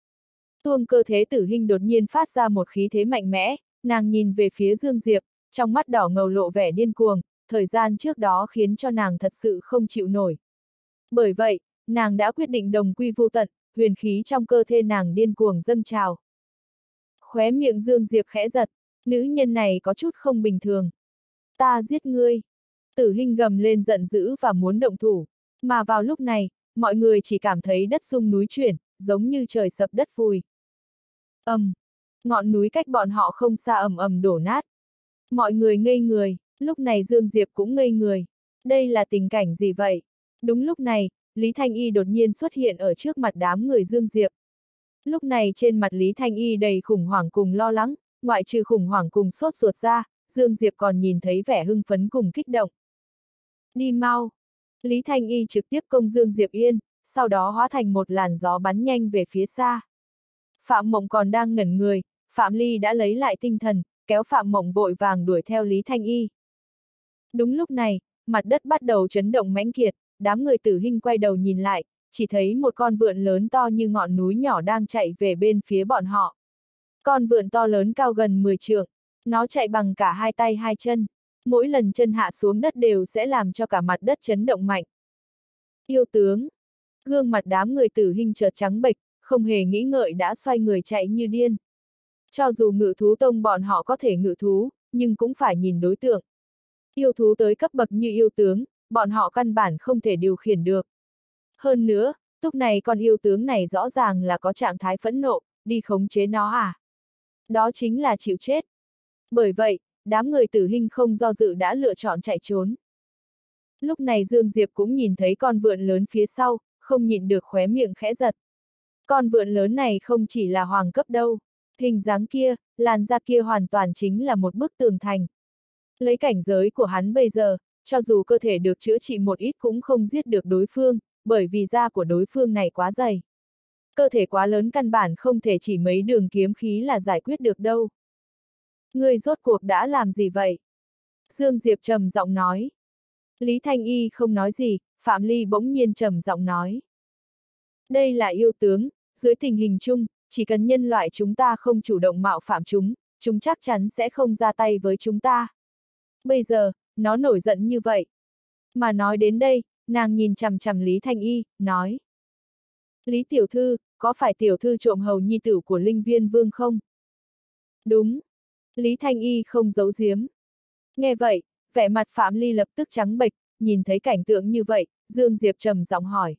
Tuông cơ thế Tử Hinh đột nhiên phát ra một khí thế mạnh mẽ, nàng nhìn về phía Dương Diệp, trong mắt đỏ ngầu lộ vẻ điên cuồng, thời gian trước đó khiến cho nàng thật sự không chịu nổi. Bởi vậy, nàng đã quyết định đồng quy vu tận, huyền khí trong cơ thể nàng điên cuồng dâng trào. Khóe miệng Dương Diệp khẽ giật, nữ nhân này có chút không bình thường. Ta giết ngươi. Tử Hinh gầm lên giận dữ và muốn động thủ, mà vào lúc này, mọi người chỉ cảm thấy đất rung núi chuyển, giống như trời sập đất vùi. Ầm, um, ngọn núi cách bọn họ không xa ầm ầm đổ nát. Mọi người ngây người, lúc này Dương Diệp cũng ngây người. Đây là tình cảnh gì vậy? Đúng lúc này, Lý Thanh Y đột nhiên xuất hiện ở trước mặt đám người Dương Diệp. Lúc này trên mặt Lý Thanh Y đầy khủng hoảng cùng lo lắng, ngoại trừ khủng hoảng cùng sốt ruột ra, Dương Diệp còn nhìn thấy vẻ hưng phấn cùng kích động. Đi mau! Lý Thanh Y trực tiếp công Dương Diệp yên, sau đó hóa thành một làn gió bắn nhanh về phía xa. Phạm Mộng còn đang ngẩn người, Phạm Ly đã lấy lại tinh thần, kéo Phạm Mộng vội vàng đuổi theo Lý Thanh Y. Đúng lúc này, mặt đất bắt đầu chấn động mãnh liệt, đám người Tử Hinh quay đầu nhìn lại, chỉ thấy một con vượn lớn to như ngọn núi nhỏ đang chạy về bên phía bọn họ. Con vượn to lớn cao gần mười trượng, nó chạy bằng cả hai tay hai chân, mỗi lần chân hạ xuống đất đều sẽ làm cho cả mặt đất chấn động mạnh. Yêu tướng! Gương mặt đám người Tử Hinh chợt trắng bệch, không hề nghĩ ngợi đã xoay người chạy như điên. Cho dù ngự thú tông bọn họ có thể ngự thú, nhưng cũng phải nhìn đối tượng. Yêu thú tới cấp bậc như yêu tướng, bọn họ căn bản không thể điều khiển được. Hơn nữa, lúc này con yêu tướng này rõ ràng là có trạng thái phẫn nộ, đi khống chế nó à? Đó chính là chịu chết. Bởi vậy, đám người Tử Hinh không do dự đã lựa chọn chạy trốn. Lúc này Dương Diệp cũng nhìn thấy con vượn lớn phía sau, không nhịn được khóe miệng khẽ giật. Con vượn lớn này không chỉ là hoàng cấp đâu, hình dáng kia, làn da kia hoàn toàn chính là một bức tường thành. Lấy cảnh giới của hắn bây giờ, cho dù cơ thể được chữa trị một ít cũng không giết được đối phương, bởi vì da của đối phương này quá dày. Cơ thể quá lớn căn bản không thể chỉ mấy đường kiếm khí là giải quyết được đâu. Ngươi rốt cuộc đã làm gì vậy? Dương Diệp trầm giọng nói. Lý Thanh Y không nói gì, Phạm Ly bỗng nhiên trầm giọng nói. Đây là yêu tướng, dưới tình hình chung, chỉ cần nhân loại chúng ta không chủ động mạo phạm chúng, chúng chắc chắn sẽ không ra tay với chúng ta. Bây giờ, nó nổi giận như vậy. Mà nói đến đây, nàng nhìn chằm chằm Lý Thanh Y, nói. Lý tiểu thư, có phải tiểu thư trộm hầu nhi tử của Linh Viên Vương không? Đúng. Lý Thanh Y không giấu giếm. Nghe vậy, vẻ mặt Phạm Ly lập tức trắng bệch, nhìn thấy cảnh tượng như vậy, Dương Diệp trầm giọng hỏi.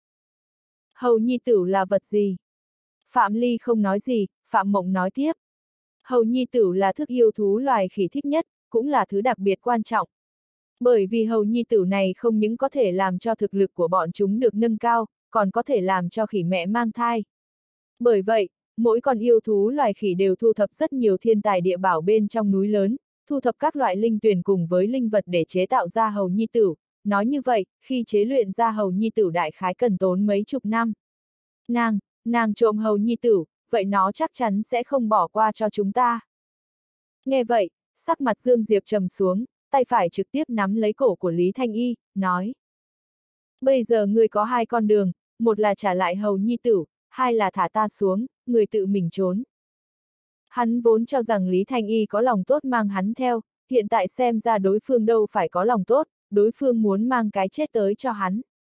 Hầu nhi tử là vật gì? Phạm Ly không nói gì, Phạm Mộng nói tiếp. Hầu nhi tử là thức yêu thú loài khỉ thích nhất, cũng là thứ đặc biệt quan trọng. Bởi vì hầu nhi tử này không những có thể làm cho thực lực của bọn chúng được nâng cao, còn có thể làm cho khỉ mẹ mang thai. Bởi vậy, mỗi con yêu thú loài khỉ đều thu thập rất nhiều thiên tài địa bảo bên trong núi lớn, thu thập các loại linh tuyền cùng với linh vật để chế tạo ra hầu nhi tử. Nói như vậy, khi chế luyện ra hầu nhi tử đại khái cần tốn mấy chục năm. Nàng, nàng trộm hầu nhi tử, vậy nó chắc chắn sẽ không bỏ qua cho chúng ta. Nghe vậy, sắc mặt Dương Diệp trầm xuống, tay phải trực tiếp nắm lấy cổ của Lý Thanh Y, nói. Bây giờ ngươi có hai con đường, một là trả lại hầu nhi tử, hai là thả ta xuống, người tự mình trốn. Hắn vốn cho rằng Lý Thanh Y có lòng tốt mang hắn theo, hiện tại xem ra đối phương đâu phải có lòng tốt, đối phương muốn mang cái chết tới cho hắn.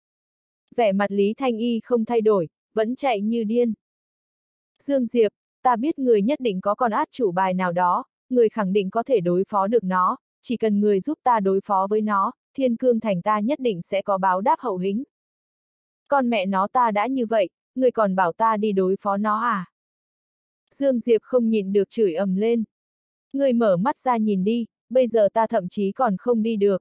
Vẻ mặt Lý Thanh Y không thay đổi, vẫn chạy như điên. Dương Diệp, ta biết người nhất định có con át chủ bài nào đó, người khẳng định có thể đối phó được nó, chỉ cần người giúp ta đối phó với nó, Thiên Cương Thành ta nhất định sẽ có báo đáp hậu hĩnh. Con mẹ nó ta đã như vậy, người còn bảo ta đi đối phó nó à? Dương Diệp không nhịn được chửi ầm lên. Người mở mắt ra nhìn đi, bây giờ ta thậm chí còn không đi được.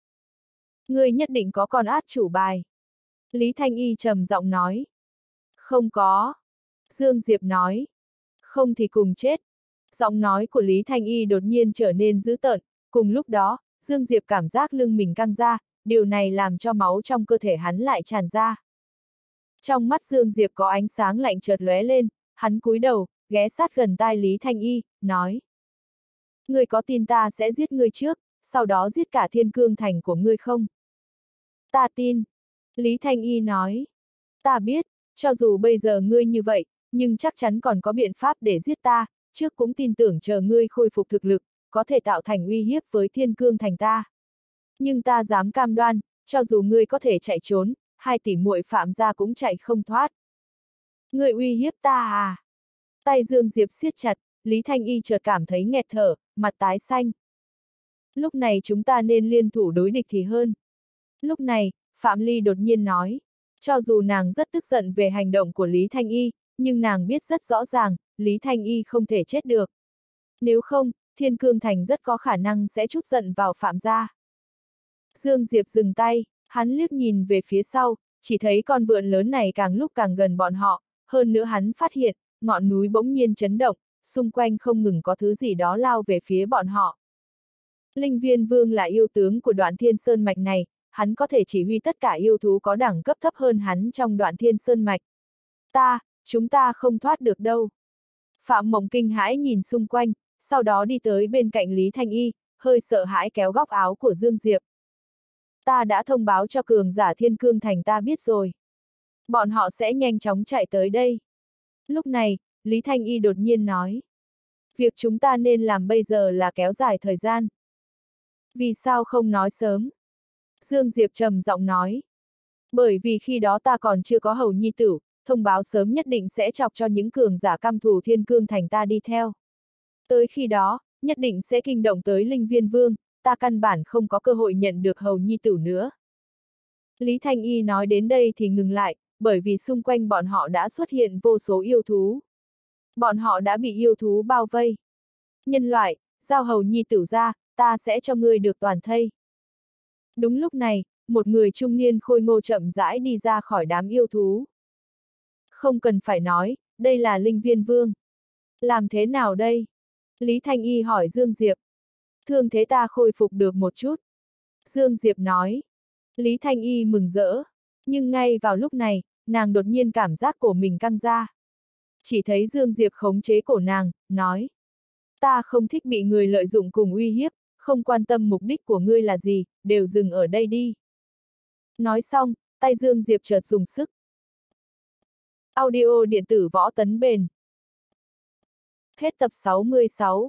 Người nhất định có con át chủ bài. Lý Thanh Y trầm giọng nói. Không có. Dương Diệp nói. Không thì cùng chết. Giọng nói của Lý Thanh Y đột nhiên trở nên dữ tợn, cùng lúc đó, Dương Diệp cảm giác lưng mình căng ra, điều này làm cho máu trong cơ thể hắn lại tràn ra. Trong mắt Dương Diệp có ánh sáng lạnh chợt lóe lên, hắn cúi đầu, ghé sát gần tai Lý Thanh Y, nói. Ngươi có tin ta sẽ giết ngươi trước, sau đó giết cả Thiên Cương Thành của ngươi không? Ta tin. Lý Thanh Y nói. Ta biết, cho dù bây giờ ngươi như vậy, nhưng chắc chắn còn có biện pháp để giết ta, trước cũng tin tưởng chờ ngươi khôi phục thực lực, có thể tạo thành uy hiếp với Thiên Cương Thành ta. Nhưng ta dám cam đoan, cho dù ngươi có thể chạy trốn, hai tỷ muội Phạm gia cũng chạy không thoát. Ngươi uy hiếp ta à? Tay Dương Diệp siết chặt, Lý Thanh Y chợt cảm thấy nghẹt thở, mặt tái xanh. Lúc này chúng ta nên liên thủ đối địch thì hơn. Lúc này, Phạm Ly đột nhiên nói, cho dù nàng rất tức giận về hành động của Lý Thanh Y, nhưng nàng biết rất rõ ràng, Lý Thanh Y không thể chết được. Nếu không, Thiên Cương Thành rất có khả năng sẽ trút giận vào Phạm gia. Dương Diệp dừng tay, hắn liếc nhìn về phía sau, chỉ thấy con vượn lớn này càng lúc càng gần bọn họ, hơn nữa hắn phát hiện, ngọn núi bỗng nhiên chấn động, xung quanh không ngừng có thứ gì đó lao về phía bọn họ. Linh Viên Vương là yêu tướng của Đoạn Thiên Sơn Mạch này, hắn có thể chỉ huy tất cả yêu thú có đẳng cấp thấp hơn hắn trong Đoạn Thiên Sơn Mạch. Ta, chúng ta không thoát được đâu. Phạm Mộng kinh hãi nhìn xung quanh, sau đó đi tới bên cạnh Lý Thanh Y, hơi sợ hãi kéo góc áo của Dương Diệp. Ta đã thông báo cho cường giả Thiên Cương Thành ta biết rồi. Bọn họ sẽ nhanh chóng chạy tới đây. Lúc này, Lý Thanh Y đột nhiên nói. Việc chúng ta nên làm bây giờ là kéo dài thời gian. Vì sao không nói sớm? Dương Diệp trầm giọng nói. Bởi vì khi đó ta còn chưa có hầu nhi tử, thông báo sớm nhất định sẽ chọc cho những cường giả căm thù Thiên Cương Thành ta đi theo. Tới khi đó, nhất định sẽ kinh động tới Linh Viên Vương, ta căn bản không có cơ hội nhận được hầu nhi tử nữa. Lý Thanh Y nói đến đây thì ngừng lại, bởi vì xung quanh bọn họ đã xuất hiện vô số yêu thú. Bọn họ đã bị yêu thú bao vây. Nhân loại, giao hầu nhi tử ra, ta sẽ cho ngươi được toàn thây. Đúng lúc này, một người trung niên khôi ngô chậm rãi đi ra khỏi đám yêu thú. Không cần phải nói, đây là Linh Viên Vương. Làm thế nào đây? Lý Thanh Y hỏi Dương Diệp. Thương thế ta khôi phục được một chút. Dương Diệp nói. Lý Thanh Y mừng rỡ. Nhưng ngay vào lúc này, nàng đột nhiên cảm giác cổ mình căng ra. Chỉ thấy Dương Diệp khống chế cổ nàng, nói. Ta không thích bị người lợi dụng cùng uy hiếp, không quan tâm mục đích của ngươi là gì, đều dừng ở đây đi. Nói xong, tay Dương Diệp chợt dùng sức. Audio điện tử Võ Tấn Bền. Hết tập sáu mươi sáu.